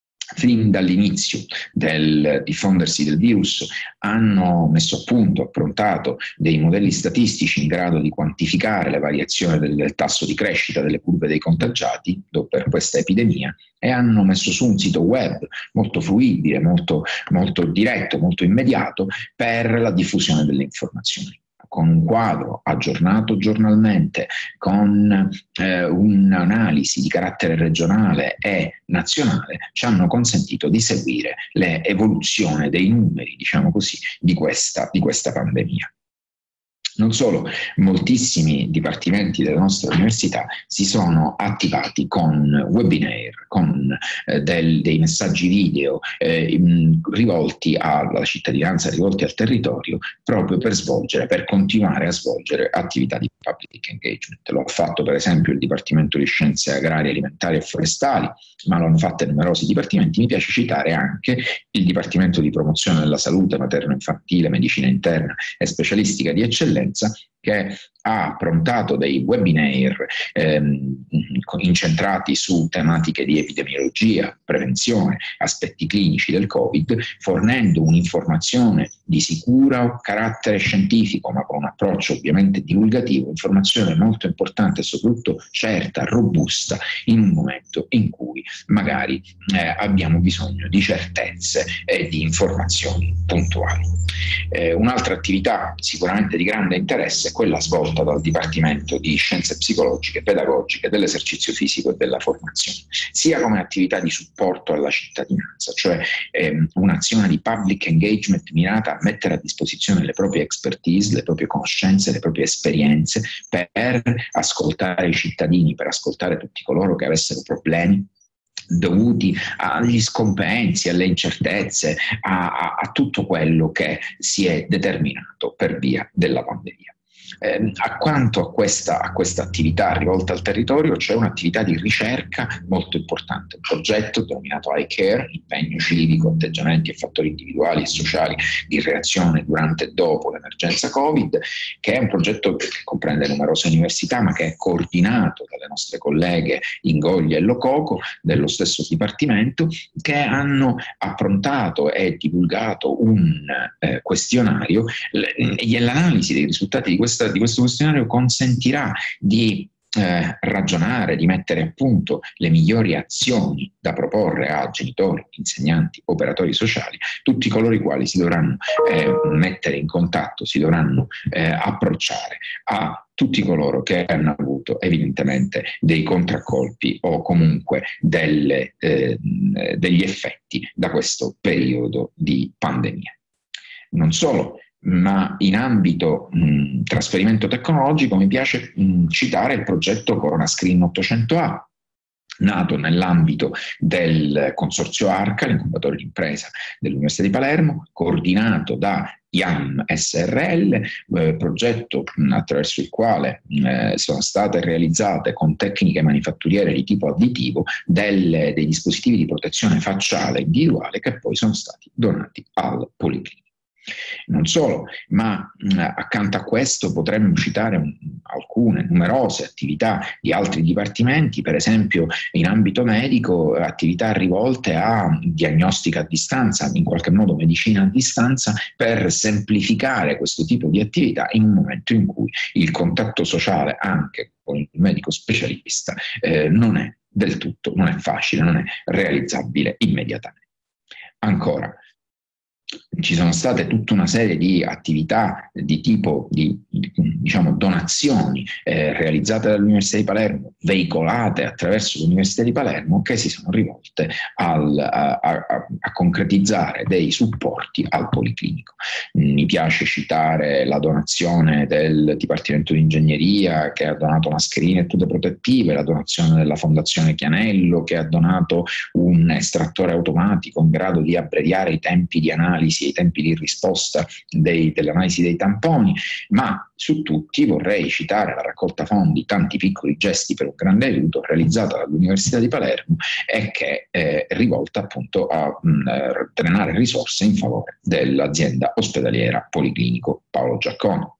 fin dall'inizio del diffondersi del virus hanno messo a punto, approntato dei modelli statistici in grado di quantificare le variazioni del, del tasso di crescita delle curve dei contagiati per questa epidemia, e hanno messo su un sito web molto fruibile, molto, molto diretto, molto immediato per la diffusione delle informazioni, con un quadro aggiornato giornalmente, con eh, un'analisi di carattere regionale e nazionale, ci hanno consentito di seguire l'evoluzione dei numeri, diciamo così, di questa, di questa pandemia. Non solo, moltissimi dipartimenti della nostra università si sono attivati con webinar, con eh, del, dei messaggi video eh, mh, rivolti alla cittadinanza, rivolti al territorio, proprio per svolgere, per continuare a svolgere attività di public engagement. Lo ha fatto per esempio il Dipartimento di Scienze Agrarie, Alimentari e Forestali, ma lo hanno fatto numerosi dipartimenti. Mi piace citare anche il Dipartimento di Promozione della Salute Materno-Infantile, Medicina Interna e Specialistica di Eccellenza, che ha approntato dei webinar ehm, incentrati su tematiche di epidemiologia, prevenzione, aspetti clinici del Covid, fornendo un'informazione di sicuro carattere scientifico, ma con un approccio ovviamente divulgativo, informazione molto importante e soprattutto certa, robusta, in un momento in cui magari eh, abbiamo bisogno di certezze e di informazioni puntuali. Eh, un'altra attività sicuramente di grande interesse è quella svolta dal Dipartimento di Scienze Psicologiche, Pedagogiche, dell'esercizio fisico e della formazione, sia come attività di supporto alla cittadinanza, cioè ehm, un'azione di public engagement mirata a mettere a disposizione le proprie expertise, le proprie conoscenze, le proprie esperienze per ascoltare i cittadini, per ascoltare tutti coloro che avessero problemi dovuti agli scompensi, alle incertezze, a, a, a tutto quello che si è determinato per via della pandemia. Eh, accanto a questa, a questa attività rivolta al territorio c'è un'attività di ricerca molto importante, un progetto denominato iCare, impegno civico, atteggiamenti e fattori individuali e sociali di reazione durante e dopo l'emergenza Covid, che è un progetto che comprende numerose università, ma che è coordinato dalle nostre colleghe Ingoglia e Lococo dello stesso dipartimento, che hanno approntato e divulgato un eh, questionario. L'analisi dei risultati di questa di questo questionario consentirà di eh, ragionare, di mettere a punto le migliori azioni da proporre a genitori, insegnanti, operatori sociali, tutti coloro i quali si dovranno eh, mettere in contatto, si dovranno eh, approcciare a tutti coloro che hanno avuto evidentemente dei contraccolpi o comunque delle, eh, degli effetti da questo periodo di pandemia. Non solo, Ma in ambito mh, trasferimento tecnologico mi piace mh, citare il progetto Corona Screen ottocento A, nato nell'ambito del consorzio ARCA, l'incubatore di impresa dell'Università di Palermo, coordinato da I A M S R L, eh, progetto mh, attraverso il quale eh, sono state realizzate con tecniche manifatturiere di tipo additivo delle, dei dispositivi di protezione facciale individuale che poi sono stati donati al Policlinico. Non solo, ma mh, accanto a questo potremmo citare un, alcune numerose attività di altri dipartimenti, per esempio in ambito medico attività rivolte a diagnostica a distanza, in qualche modo medicina a distanza, per semplificare questo tipo di attività in un momento in cui il contatto sociale anche con il medico specialista eh, non è del tutto, non è facile, non è realizzabile immediatamente. Ancora, ci sono state tutta una serie di attività di tipo di, di diciamo, donazioni eh, realizzate dall'Università di Palermo, veicolate attraverso l'Università di Palermo, che si sono rivolte al, a, a, a concretizzare dei supporti al Policlinico. Mi piace citare la donazione del Dipartimento di Ingegneria, che ha donato una screen e tutte protettive, la donazione della Fondazione Chianello, che ha donato un estrattore automatico in grado di abbreviare i tempi di analisi e i tempi di risposta dei, dell'analisi dei tamponi, ma su tutti vorrei citare la raccolta fondi, tanti piccoli gesti per un grande aiuto, realizzata dall'Università di Palermo e che è rivolta appunto a mh, drenare risorse in favore dell'azienda ospedaliera Policlinico Paolo Giacomo.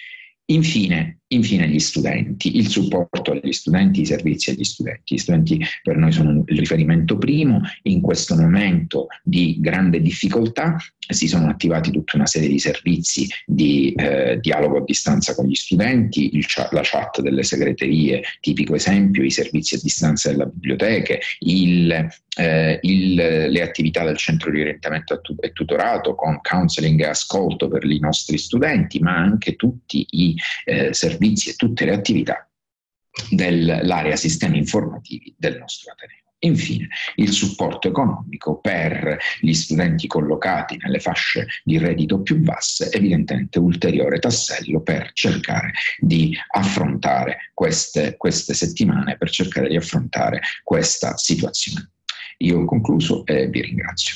Infine, infine gli studenti, il supporto agli studenti, i servizi agli studenti. Gli studenti per noi sono il riferimento primo. In questo momento di grande difficoltà si sono attivati tutta una serie di servizi di eh, dialogo a distanza con gli studenti, il chat, la chat delle segreterie, tipico esempio, i servizi a distanza delle biblioteche, il, eh, il, le attività del centro di orientamento e tutorato con counseling e ascolto per i nostri studenti, ma anche tutti i eh, servizi e tutte le attività dell'area sistemi informativi del nostro Ateneo. Infine, il supporto economico per gli studenti collocati nelle fasce di reddito più basse, evidentemente ulteriore tassello per cercare di affrontare queste, queste settimane, per cercare di affrontare questa situazione. Io ho concluso e vi ringrazio.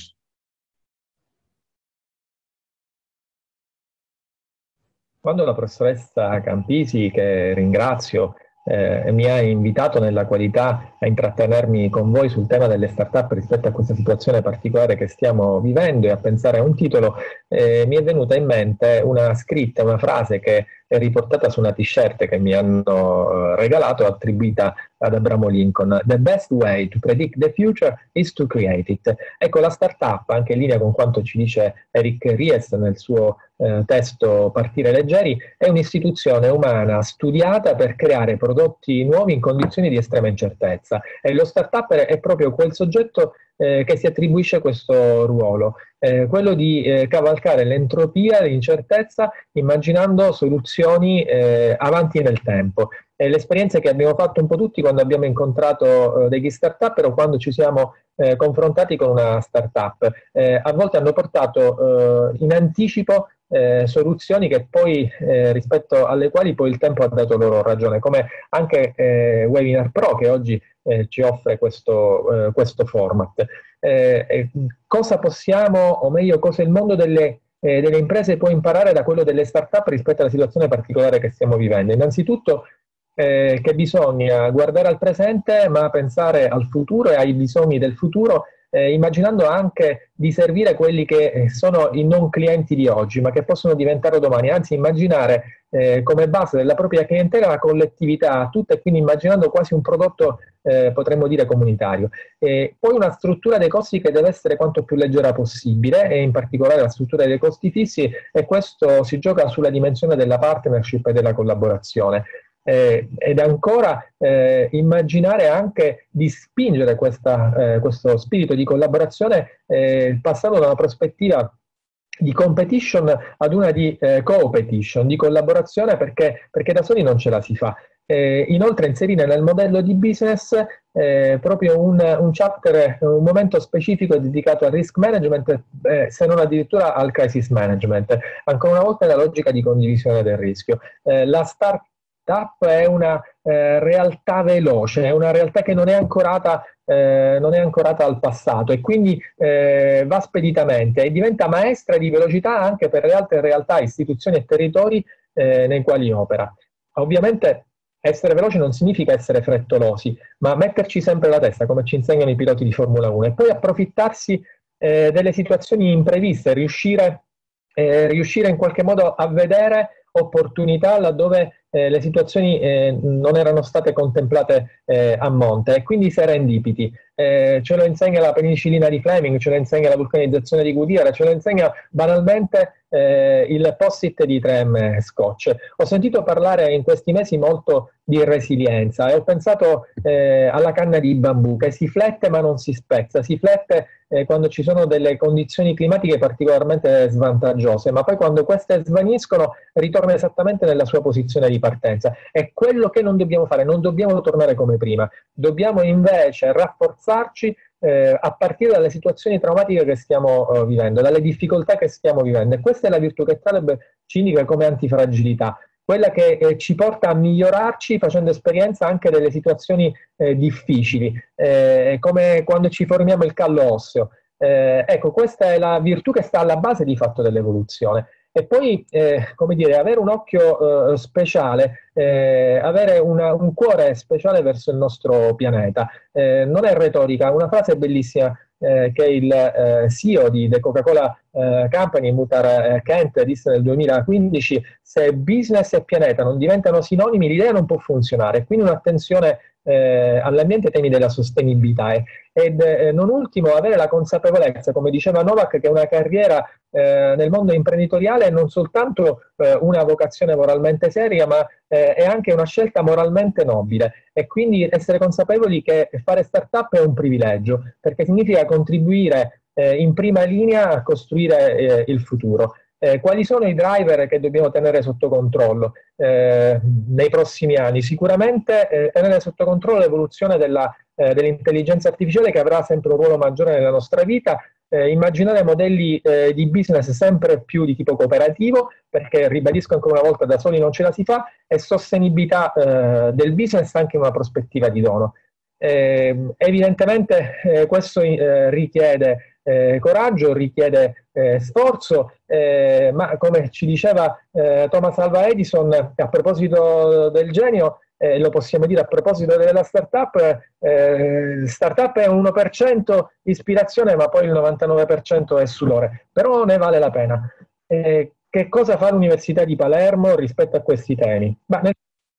Quando la professoressa Campisi, che ringrazio, eh, mi ha invitato nella qualità a intrattenermi con voi sul tema delle start-up rispetto a questa situazione particolare che stiamo vivendo e a pensare a un titolo, eh, mi è venuta in mente una scritta, una frase che è riportata su una t-shirt che mi hanno regalato, attribuita ad Abramo Lincoln. The best way to predict the future is to create it. Ecco, la startup, anche in linea con quanto ci dice Eric Ries nel suo eh, testo Partire leggeri, è un'istituzione umana studiata per creare prodotti nuovi in condizioni di estrema incertezza. E lo startup è proprio quel soggetto eh, che si attribuisce questo ruolo, eh, quello di eh, cavalcare l'entropia, l'incertezza, immaginando soluzioni eh, avanti nel tempo. E le esperienze che abbiamo fatto un po' tutti quando abbiamo incontrato eh, degli start-up o quando ci siamo eh, confrontati con una start-up, eh, a volte hanno portato eh, in anticipo Eh, soluzioni che poi eh, rispetto alle quali poi il tempo ha dato loro ragione, come anche eh, Webinar Pro, che oggi eh, ci offre questo, eh, questo format. Eh, eh, cosa possiamo, o meglio, cosa il mondo delle, eh, delle imprese può imparare da quello delle start-up rispetto alla situazione particolare che stiamo vivendo? Innanzitutto eh, che bisogna guardare al presente, ma pensare al futuro e ai bisogni del futuro, Eh, immaginando anche di servire quelli che sono i non clienti di oggi, ma che possono diventare domani, anzi immaginare eh, come base della propria clientela la collettività tutta, e quindi immaginando quasi un prodotto, eh, potremmo dire, comunitario. E poi una struttura dei costi che deve essere quanto più leggera possibile, e in particolare la struttura dei costi fissi, e questo si gioca sulla dimensione della partnership e della collaborazione. Eh, ed ancora eh, immaginare anche di spingere questa, eh, questo spirito di collaborazione eh, passando da una prospettiva di competition ad una di eh, co-petition, di collaborazione, perché, perché da soli non ce la si fa. Eh, inoltre inserire nel modello di business eh, proprio un, un chapter, un momento specifico dedicato al risk management, eh, se non addirittura al crisis management, ancora una volta nella logica di condivisione del rischio. Eh, la startup è una eh, realtà veloce, è una realtà che non è ancorata Eh, non è ancorata al passato e quindi eh, va speditamente e diventa maestra di velocità anche per le altre realtà, istituzioni e territori eh, nei quali opera. Ovviamente essere veloci non significa essere frettolosi, ma metterci sempre la testa, come ci insegnano i piloti di Formula uno, e poi approfittarsi eh, delle situazioni impreviste, riuscire, eh, riuscire in qualche modo a vedere opportunità laddove eh, le situazioni eh, non erano state contemplate eh, a monte, e quindi serendipiti. Eh, ce lo insegna la penicillina di Fleming, ce lo insegna la vulcanizzazione di Goodyear, ce lo insegna banalmente eh, il post-it di tre M Scotch. Ho sentito parlare in questi mesi molto di resilienza e ho pensato eh, alla canna di bambù che si flette ma non si spezza, si flette eh, quando ci sono delle condizioni climatiche particolarmente svantaggiose, ma poi quando queste svaniscono ritorna esattamente nella sua posizione di partenza. È quello che non dobbiamo fare, non dobbiamo tornare come prima, dobbiamo invece rafforzarci eh, a partire dalle situazioni traumatiche che stiamo uh, vivendo, dalle difficoltà che stiamo vivendo, e questa è la virtù che Taleb ci indica come antifragilità, quella che eh, ci porta a migliorarci facendo esperienza anche delle situazioni eh, difficili, eh, come quando ci formiamo il callo osseo. Eh, ecco, questa è la virtù che sta alla base di fatto dell'evoluzione. E poi, eh, come dire, avere un occhio eh, speciale, eh, avere una, un cuore speciale verso il nostro pianeta. Eh, non è retorica, una frase bellissima eh, che il eh, C E O di The Coca-Cola eh, Company, Muhtar eh, Kent, disse nel duemilaquindici: se business e pianeta non diventano sinonimi, l'idea non può funzionare. Quindi un'attenzione eh, all'ambiente e ai temi della sostenibilità. Eh. Ed eh, non ultimo, avere la consapevolezza, come diceva Novak, che una carriera eh, nel mondo imprenditoriale è non soltanto eh, una vocazione moralmente seria, ma eh, è anche una scelta moralmente nobile, e quindi essere consapevoli che fare startup è un privilegio, perché significa contribuire eh, in prima linea a costruire eh, il futuro. Eh, quali sono i driver che dobbiamo tenere sotto controllo eh, nei prossimi anni? Sicuramente eh, tenere sotto controllo l'evoluzione della, eh, dell'intelligenza artificiale, che avrà sempre un ruolo maggiore nella nostra vita, eh, immaginare modelli eh, di business sempre più di tipo cooperativo, perché, ribadisco ancora una volta, da soli non ce la si fa, e sostenibilità eh, del business anche in una prospettiva di dono. Eh, evidentemente eh, questo eh, richiede Eh, coraggio, richiede eh, sforzo, eh, ma come ci diceva eh, Thomas Alva Edison, a proposito del genio, eh, lo possiamo dire a proposito della startup, eh, startup è un uno per cento ispirazione, ma poi il novantanove per cento è sudore, però ne vale la pena. Eh, che cosa fa l'Università di Palermo rispetto a questi temi? Ma nel...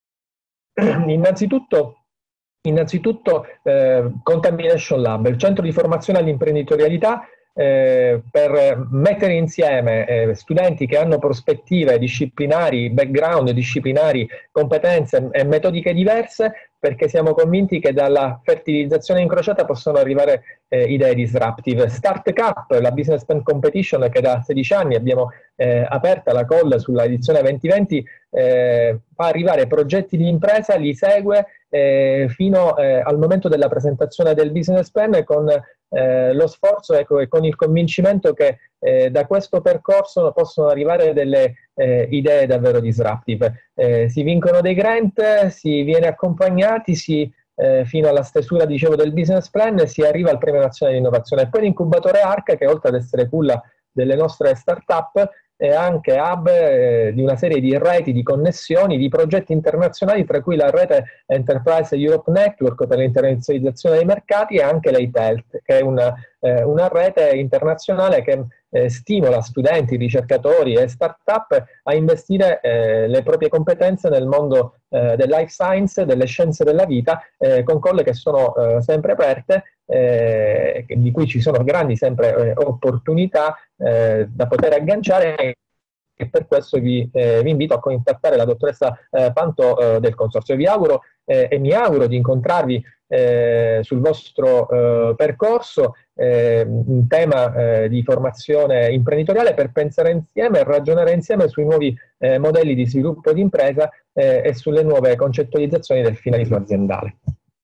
innanzitutto Innanzitutto eh, Contamination Lab, il centro di formazione all'imprenditorialità, eh, per mettere insieme eh, studenti che hanno prospettive disciplinari, background disciplinari, competenze e metodiche diverse, perché siamo convinti che dalla fertilizzazione incrociata possono arrivare eh, idee disruptive. Start Cup, la business plan competition che da sedici anni abbiamo eh, aperta la call sulla edizione duemilaventi, eh, fa arrivare progetti di impresa, li segue eh, fino eh, al momento della presentazione del business plan, con eh, lo sforzo ecco, e con il convincimento che eh, da questo percorso possono arrivare delle eh, idee davvero disruptive. Eh, si vincono dei grant, si viene accompagnati, si, eh, fino alla stesura, dicevo, del business plan, e si arriva al Premio Nazionale di Innovazione. E poi l'incubatore ARC, che oltre ad essere culla delle nostre start-up, è anche hub eh, di una serie di reti, di connessioni, di progetti internazionali, tra cui la rete Enterprise Europe Network per l'internazionalizzazione dei mercati, e anche l'E I T Health, che è una, eh, una rete internazionale che eh, stimola studenti, ricercatori e start-up a investire eh, le proprie competenze nel mondo eh, del life science, delle scienze della vita, eh, con colle che sono eh, sempre aperte, eh, di cui ci sono grandi sempre eh, opportunità eh, da poter agganciare, e per questo vi, eh, vi invito a contattare la dottoressa eh, Panto eh, del Consorzio. Vi auguro eh, e mi auguro di incontrarvi eh, sul vostro eh, percorso eh, un tema eh, di formazione imprenditoriale per pensare insieme e ragionare insieme sui nuovi eh, modelli di sviluppo di impresa eh, e sulle nuove concettualizzazioni del finalismo aziendale.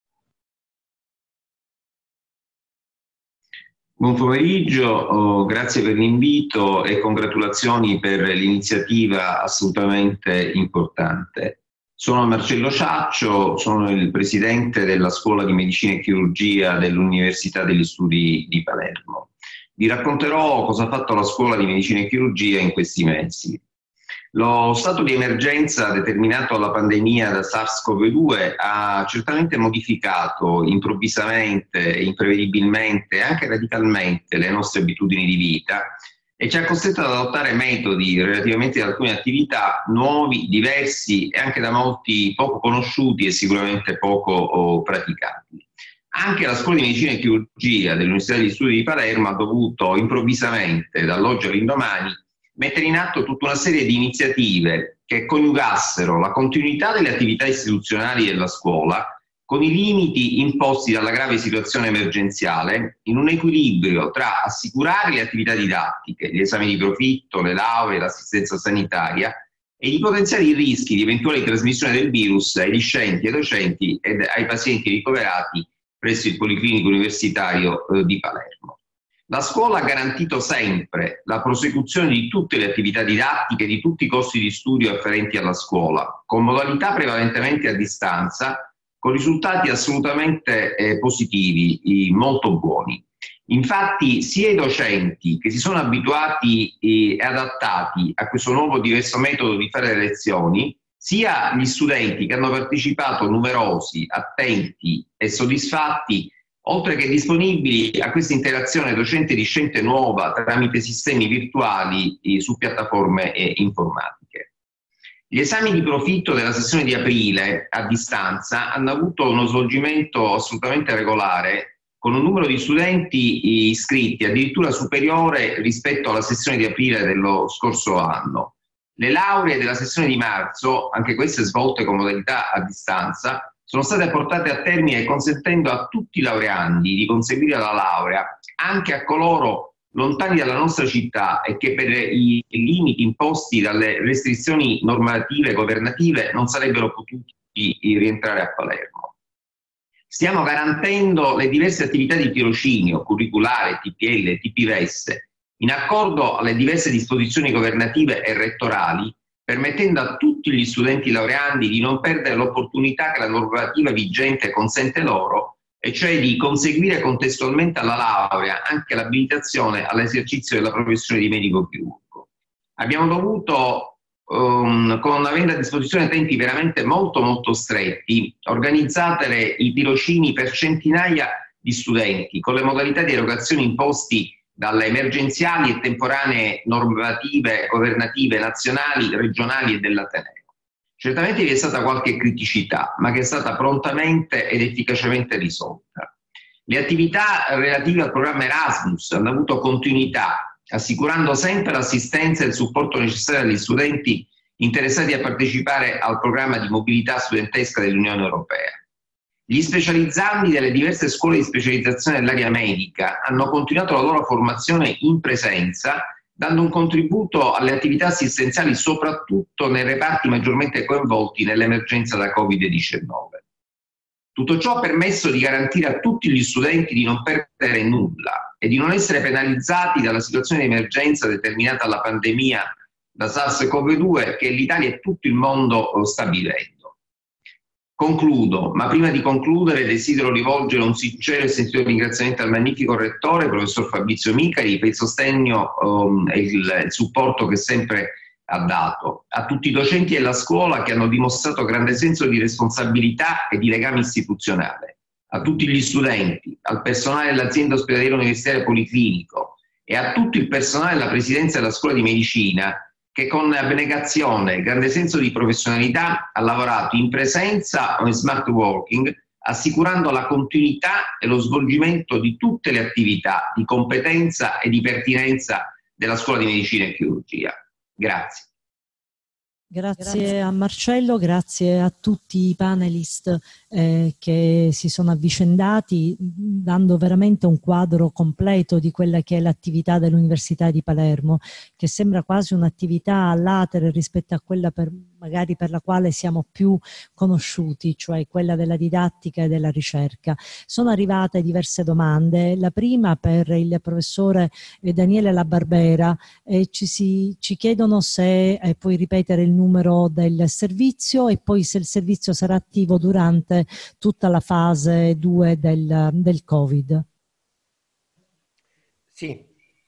Buon pomeriggio, oh, grazie per l'invito e congratulazioni per l'iniziativa assolutamente importante. Sono Marcello Ciaccio, sono il presidente della Scuola di Medicina e Chirurgia dell'Università degli Studi di Palermo. Vi racconterò cosa ha fatto la Scuola di Medicina e Chirurgia in questi mesi. Lo stato di emergenza determinato dalla pandemia da SARS-CoV due ha certamente modificato improvvisamente, imprevedibilmente e anche radicalmente le nostre abitudini di vita e ci ha costretto ad adottare metodi relativamente ad alcune attività nuovi, diversi e anche da molti poco conosciuti e sicuramente poco oh, praticati. Anche la Scuola di Medicina e Chirurgia dell'Università degli Studi di Palermo ha dovuto improvvisamente, dall'oggi all'indomani, mettere in atto tutta una serie di iniziative che coniugassero la continuità delle attività istituzionali della scuola con i limiti imposti dalla grave situazione emergenziale, in un equilibrio tra assicurare le attività didattiche, gli esami di profitto, le lauree, l'assistenza sanitaria e di potenziare i rischi di eventuale trasmissione del virus ai discenti, ai docenti e ai pazienti ricoverati presso il Policlinico Universitario eh, di Palermo. La scuola ha garantito sempre la prosecuzione di tutte le attività didattiche e di tutti i corsi di studio afferenti alla scuola, con modalità prevalentemente a distanza, con risultati assolutamente eh, positivi, molto buoni. Infatti sia i docenti che si sono abituati e adattati a questo nuovo diverso metodo di fare le lezioni, sia gli studenti che hanno partecipato numerosi, attenti e soddisfatti, oltre che disponibili a questa interazione docente-discente nuova tramite sistemi virtuali eh, su piattaforme eh, informatiche. Gli esami di profitto della sessione di aprile a distanza hanno avuto uno svolgimento assolutamente regolare, con un numero di studenti iscritti addirittura superiore rispetto alla sessione di aprile dello scorso anno. Le lauree della sessione di marzo, anche queste svolte con modalità a distanza, sono state portate a termine consentendo a tutti i laureandi di conseguire la laurea, anche a coloro lontani dalla nostra città e che per i limiti imposti dalle restrizioni normative governative non sarebbero potuti rientrare a Palermo. Stiamo garantendo le diverse attività di tirocinio, curriculare, T P L, T P V S, in accordo alle diverse disposizioni governative e rettorali, permettendo a tutti gli studenti laureandi di non perdere l'opportunità che la normativa vigente consente loro, e cioè di conseguire contestualmente alla laurea anche l'abilitazione all'esercizio della professione di medico chirurgo. Abbiamo dovuto, um, con avendo a disposizione tempi veramente molto molto stretti, organizzare i tirocini per centinaia di studenti, con le modalità di erogazione imposti dalle emergenziali e temporanee normative governative nazionali, regionali e dell'Ateneo. Certamente vi è stata qualche criticità, ma che è stata prontamente ed efficacemente risolta. Le attività relative al programma Erasmus hanno avuto continuità, assicurando sempre l'assistenza e il supporto necessario agli studenti interessati a partecipare al programma di mobilità studentesca dell'Unione Europea. Gli specializzandi delle diverse scuole di specializzazione dell'area medica hanno continuato la loro formazione in presenza, dando un contributo alle attività assistenziali soprattutto nei reparti maggiormente coinvolti nell'emergenza da Covid diciannove. Tutto ciò ha permesso di garantire a tutti gli studenti di non perdere nulla e di non essere penalizzati dalla situazione di emergenza determinata dalla pandemia da SARS-CoV due che l'Italia e tutto il mondo sta vivendo. Concludo, ma prima di concludere desidero rivolgere un sincero e sentito ringraziamento al magnifico rettore, professor Fabrizio Micari, per il sostegno um, e il, il supporto che sempre ha dato, a tutti i docenti della scuola che hanno dimostrato grande senso di responsabilità e di legame istituzionale, a tutti gli studenti, al personale dell'azienda ospedaliera universitaria Policlinico e a tutto il personale della presidenza della scuola di medicina che con abnegazione e grande senso di professionalità ha lavorato in presenza o in smart working, assicurando la continuità e lo svolgimento di tutte le attività di competenza e di pertinenza della Scuola di Medicina e Chirurgia. Grazie. Grazie a Marcello, grazie a tutti i panelist eh, che si sono avvicendati, dando veramente un quadro completo di quella che è l'attività dell'Università di Palermo, che sembra quasi un'attività a latere rispetto a quella per, magari per la quale siamo più conosciuti, cioè quella della didattica e della ricerca. Sono arrivate diverse domande, la prima per il professore Daniele Labarbera, eh, ci, si, ci chiedono se eh, puoi ripetere il numero del servizio e poi se il servizio sarà attivo durante tutta la fase due del, del Covid. Sì.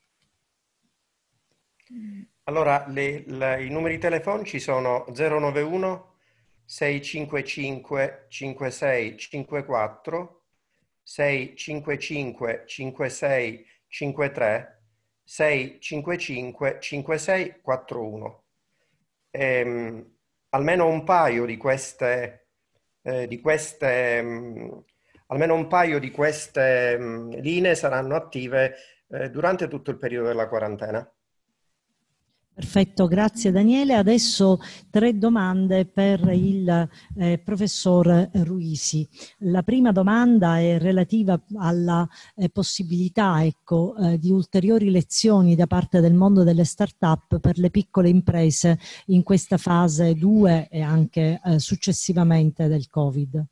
Allora, le, le, i numeri telefonici sono zero nove uno sei cinque cinque cinque sei cinque quattro, sei cinque cinque cinque sei cinque tre, sei cinque cinque cinque sei quattro uno. Ehm, almeno un paio di queste, eh, di queste mh, almeno un paio di queste mh, linee saranno attive eh, durante tutto il periodo della quarantena. Perfetto, grazie Daniele. Adesso tre domande per il eh, professor Ruisi. La prima domanda è relativa alla eh, possibilità ecco, eh, di ulteriori lezioni da parte del mondo delle start-up per le piccole imprese in questa fase due e anche eh, successivamente del Covid.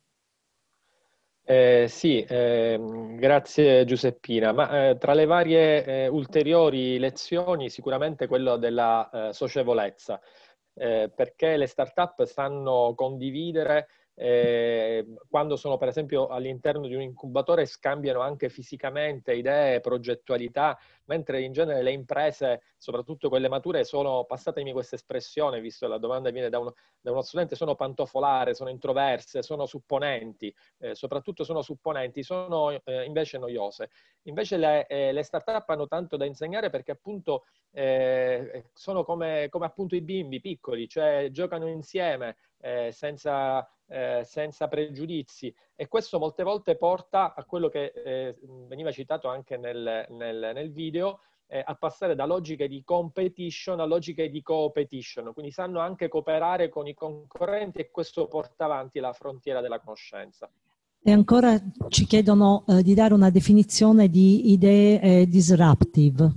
Eh, sì, eh, grazie Giuseppina, ma eh, tra le varie eh, ulteriori lezioni sicuramente quello della eh, socievolezza, eh, perché le start-up sanno condividere eh, quando sono per esempio all'interno di un incubatore, scambiano anche fisicamente idee, progettualità, mentre in genere le imprese, soprattutto quelle mature, sono, passatemi questa espressione, visto che la domanda viene da uno, da uno studente, sono pantofolare, sono introverse, sono supponenti, eh, soprattutto sono supponenti, sono eh, invece noiose. Invece le, eh, le start-up hanno tanto da insegnare perché appunto eh, sono come, come appunto i bimbi piccoli, cioè giocano insieme eh, senza, eh, senza pregiudizi, e questo molte volte porta a quello che eh, veniva citato anche nel, nel, nel video, eh, a passare da logiche di competition a logiche di co-petition, quindi sanno anche cooperare con i concorrenti e questo porta avanti la frontiera della conoscenza. E ancora ci chiedono eh, di dare una definizione di idee eh, disruptive.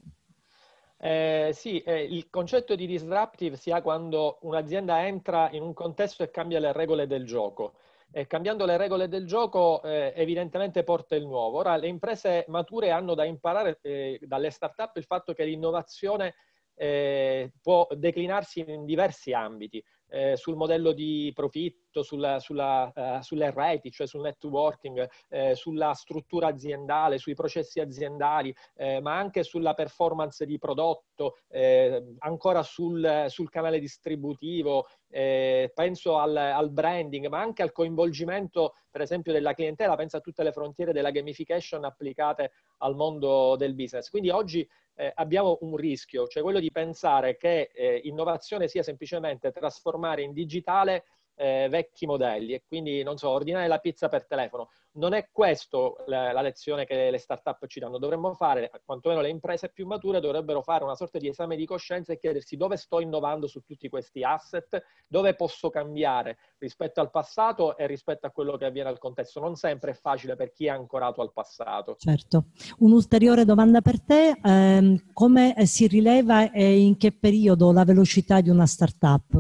Eh, sì, eh, il concetto di disruptive si ha quando un'azienda entra in un contesto e cambia le regole del gioco. E cambiando le regole del gioco eh, evidentemente porta il nuovo. Ora, le imprese mature hanno da imparare eh, dalle start-up il fatto che l'innovazione eh, può declinarsi in diversi ambiti. Eh, sul modello di profitto, sulla, sulla, uh, sulle reti, cioè sul networking, eh, sulla struttura aziendale, sui processi aziendali, eh, ma anche sulla performance di prodotto, eh, ancora sul, sul canale distributivo, eh, penso al, al branding, ma anche al coinvolgimento per esempio della clientela, penso a tutte le frontiere della gamification applicate al mondo del business. Quindi oggi Eh, abbiamo un rischio, cioè quello di pensare che eh, innovazione sia semplicemente trasformare in digitale eh, vecchi modelli e quindi, non so, ordinare la pizza per telefono. Non è questo la, la lezione che le start-up ci danno. Dovremmo fare, quantomeno le imprese più mature dovrebbero fare una sorta di esame di coscienza e chiedersi dove sto innovando su tutti questi asset, dove posso cambiare rispetto al passato e rispetto a quello che avviene al contesto. Non sempre è facile per chi è ancorato al passato. Certo. Un'ulteriore domanda per te, ehm, come si rileva e in che periodo la velocità di una start-up?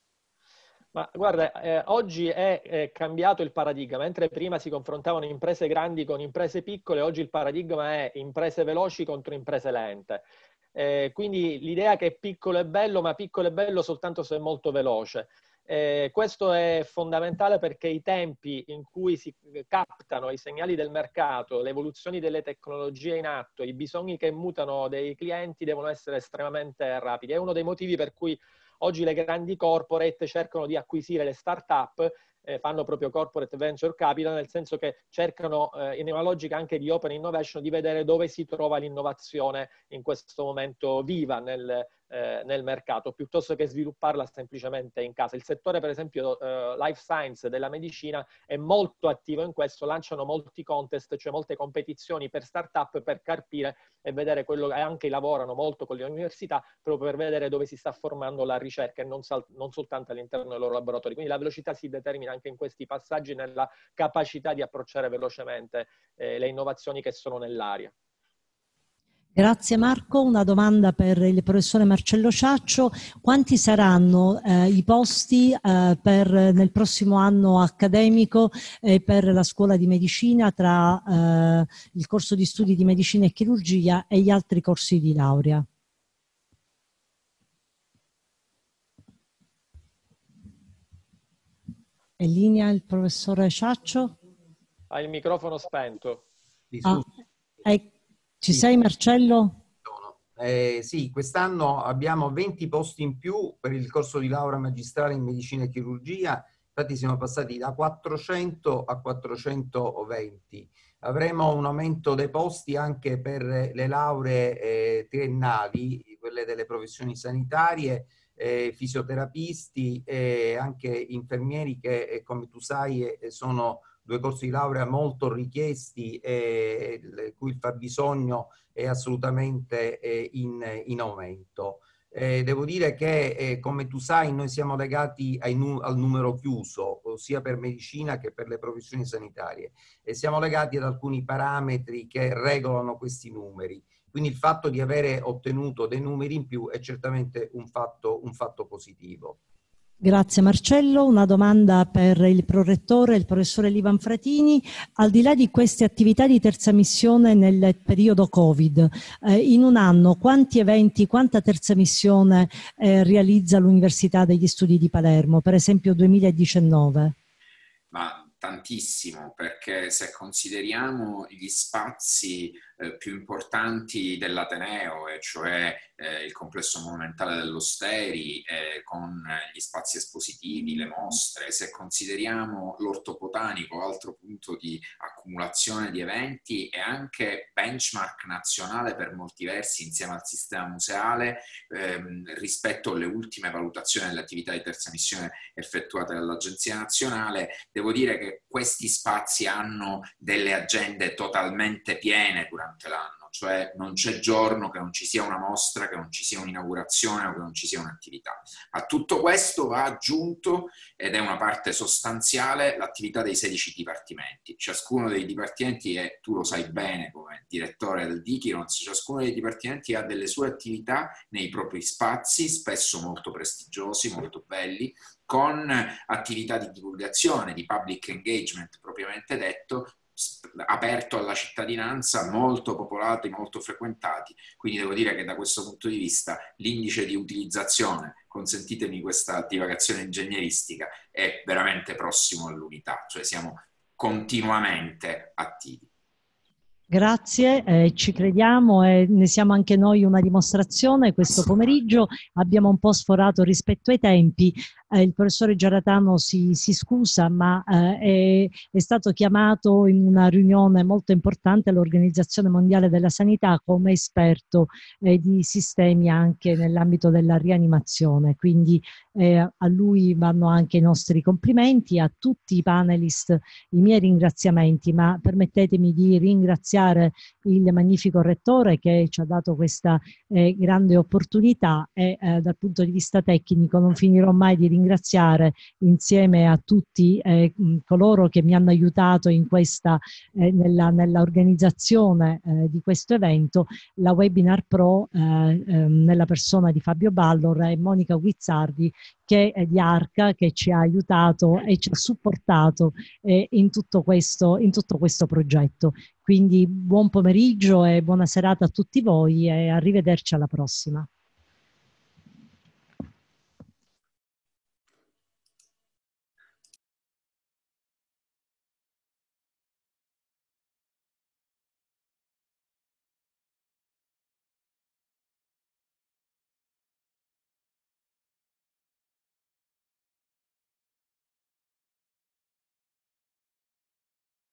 Ma guarda, eh, oggi è, è cambiato il paradigma, mentre prima si confrontavano imprese grandi con imprese piccole, oggi il paradigma è imprese veloci contro imprese lente. Eh, quindi l'idea che piccolo è bello, ma piccolo è bello soltanto se è molto veloce. Eh, questo è fondamentale perché i tempi in cui si captano i segnali del mercato, le evoluzioni delle tecnologie in atto, i bisogni che mutano dei clienti devono essere estremamente rapidi. È uno dei motivi per cui oggi le grandi corporate cercano di acquisire le start-up eh, fanno proprio corporate venture capital, nel senso che cercano eh, in una logica anche di open innovation di vedere dove si trova l'innovazione in questo momento viva nel, eh, nel mercato, piuttosto che svilupparla semplicemente in casa. Il settore per esempio eh, life science della medicina è molto attivo in questo, lanciano molti contest, cioè molte competizioni per start-up per carpire e vedere quello, e anche lavorano molto con le università proprio per vedere dove si sta formando la ricerca e non, sal- non soltanto all'interno dei loro laboratori. Quindi la velocità si determina anche in questi passaggi, nella capacità di approcciare velocemente eh, le innovazioni che sono nell'aria. Grazie Marco. Una domanda per il professore Marcello Ciaccio. Quanti saranno eh, i posti eh, per, nel prossimo anno accademico eh, per la scuola di medicina tra eh, il corso di studi di medicina e chirurgia e gli altri corsi di laurea? È in linea il professore Ciaccio? Ha il microfono spento. Ah, è... Ci sei Marcello? Eh, sì, quest'anno abbiamo venti posti in più per il corso di laurea magistrale in medicina e chirurgia, infatti siamo passati da quattrocento a quattrocentoventi. Avremo un aumento dei posti anche per le lauree eh, triennali, quelle delle professioni sanitarie, eh, fisioterapisti e anche infermieri che, eh, come tu sai, eh, sono due corsi di laurea molto richiesti e il cui fabbisogno è assolutamente eh, in, in aumento. Eh, devo dire che, eh, come tu sai, noi siamo legati ai nu- al numero chiuso, sia per medicina che per le professioni sanitarie, e siamo legati ad alcuni parametri che regolano questi numeri. Quindi il fatto di avere ottenuto dei numeri in più è certamente un fatto, un fatto positivo. Grazie Marcello. Una domanda per il prorettore, il professore Livan Fratini. Al di là di queste attività di terza missione nel periodo Covid, eh, in un anno quanti eventi, quanta terza missione eh, realizza l'Università degli Studi di Palermo, per esempio duemiladiciannove? Ma tantissimo, perché se consideriamo gli spazi eh, più importanti dell'Ateneo, e cioè eh, il complesso monumentale dell'Osteri eh, con gli spazi espositivi, le mostre, se consideriamo l'ortobotanico, altro punto di accumulazione di eventi e anche benchmark nazionale per molti versi insieme al sistema museale ehm, rispetto alle ultime valutazioni delle attività di terza missione effettuate dall'Agenzia Nazionale, devo dire che questi spazi hanno delle agende totalmente piene durante l'anno, cioè non c'è giorno che non ci sia una mostra, che non ci sia un'inaugurazione o che non ci sia un'attività. A tutto questo va aggiunto, ed è una parte sostanziale, l'attività dei sedici dipartimenti. Ciascuno dei dipartimenti, e tu lo sai bene come direttore del Dickinons, ciascuno dei dipartimenti ha delle sue attività nei propri spazi, spesso molto prestigiosi, molto belli, con attività di divulgazione, di public engagement propriamente detto, aperto alla cittadinanza, molto popolati, molto frequentati. Quindi devo dire che da questo punto di vista l'indice di utilizzazione, consentitemi questa divagazione ingegneristica, è veramente prossimo all'unità, cioè siamo continuamente attivi. Grazie, eh, ci crediamo e ne siamo anche noi una dimostrazione. Questo pomeriggio abbiamo un po' sforato rispetto ai tempi. Eh, il professore Giaratano si, si scusa, ma eh, è, è stato chiamato in una riunione molto importante all'Organizzazione Mondiale della Sanità come esperto eh, di sistemi anche nell'ambito della rianimazione. Quindi eh, a lui vanno anche i nostri complimenti, a tutti i panelist i miei ringraziamenti, ma permettetemi di ringraziare il magnifico rettore che ci ha dato questa eh, grande opportunità e eh, dal punto di vista tecnico non finirò mai di ringraziare insieme a tutti eh, coloro che mi hanno aiutato in questa eh, nella, nella organizzazione eh, di questo evento, la Webinar Pro eh, eh, nella persona di Fabio Ballor e Monica Guizzardi che è di Arca, che ci ha aiutato e ci ha supportato eh, in tutto questo, in tutto questo progetto. Quindi buon pomeriggio e buona serata a tutti voi e arrivederci alla prossima.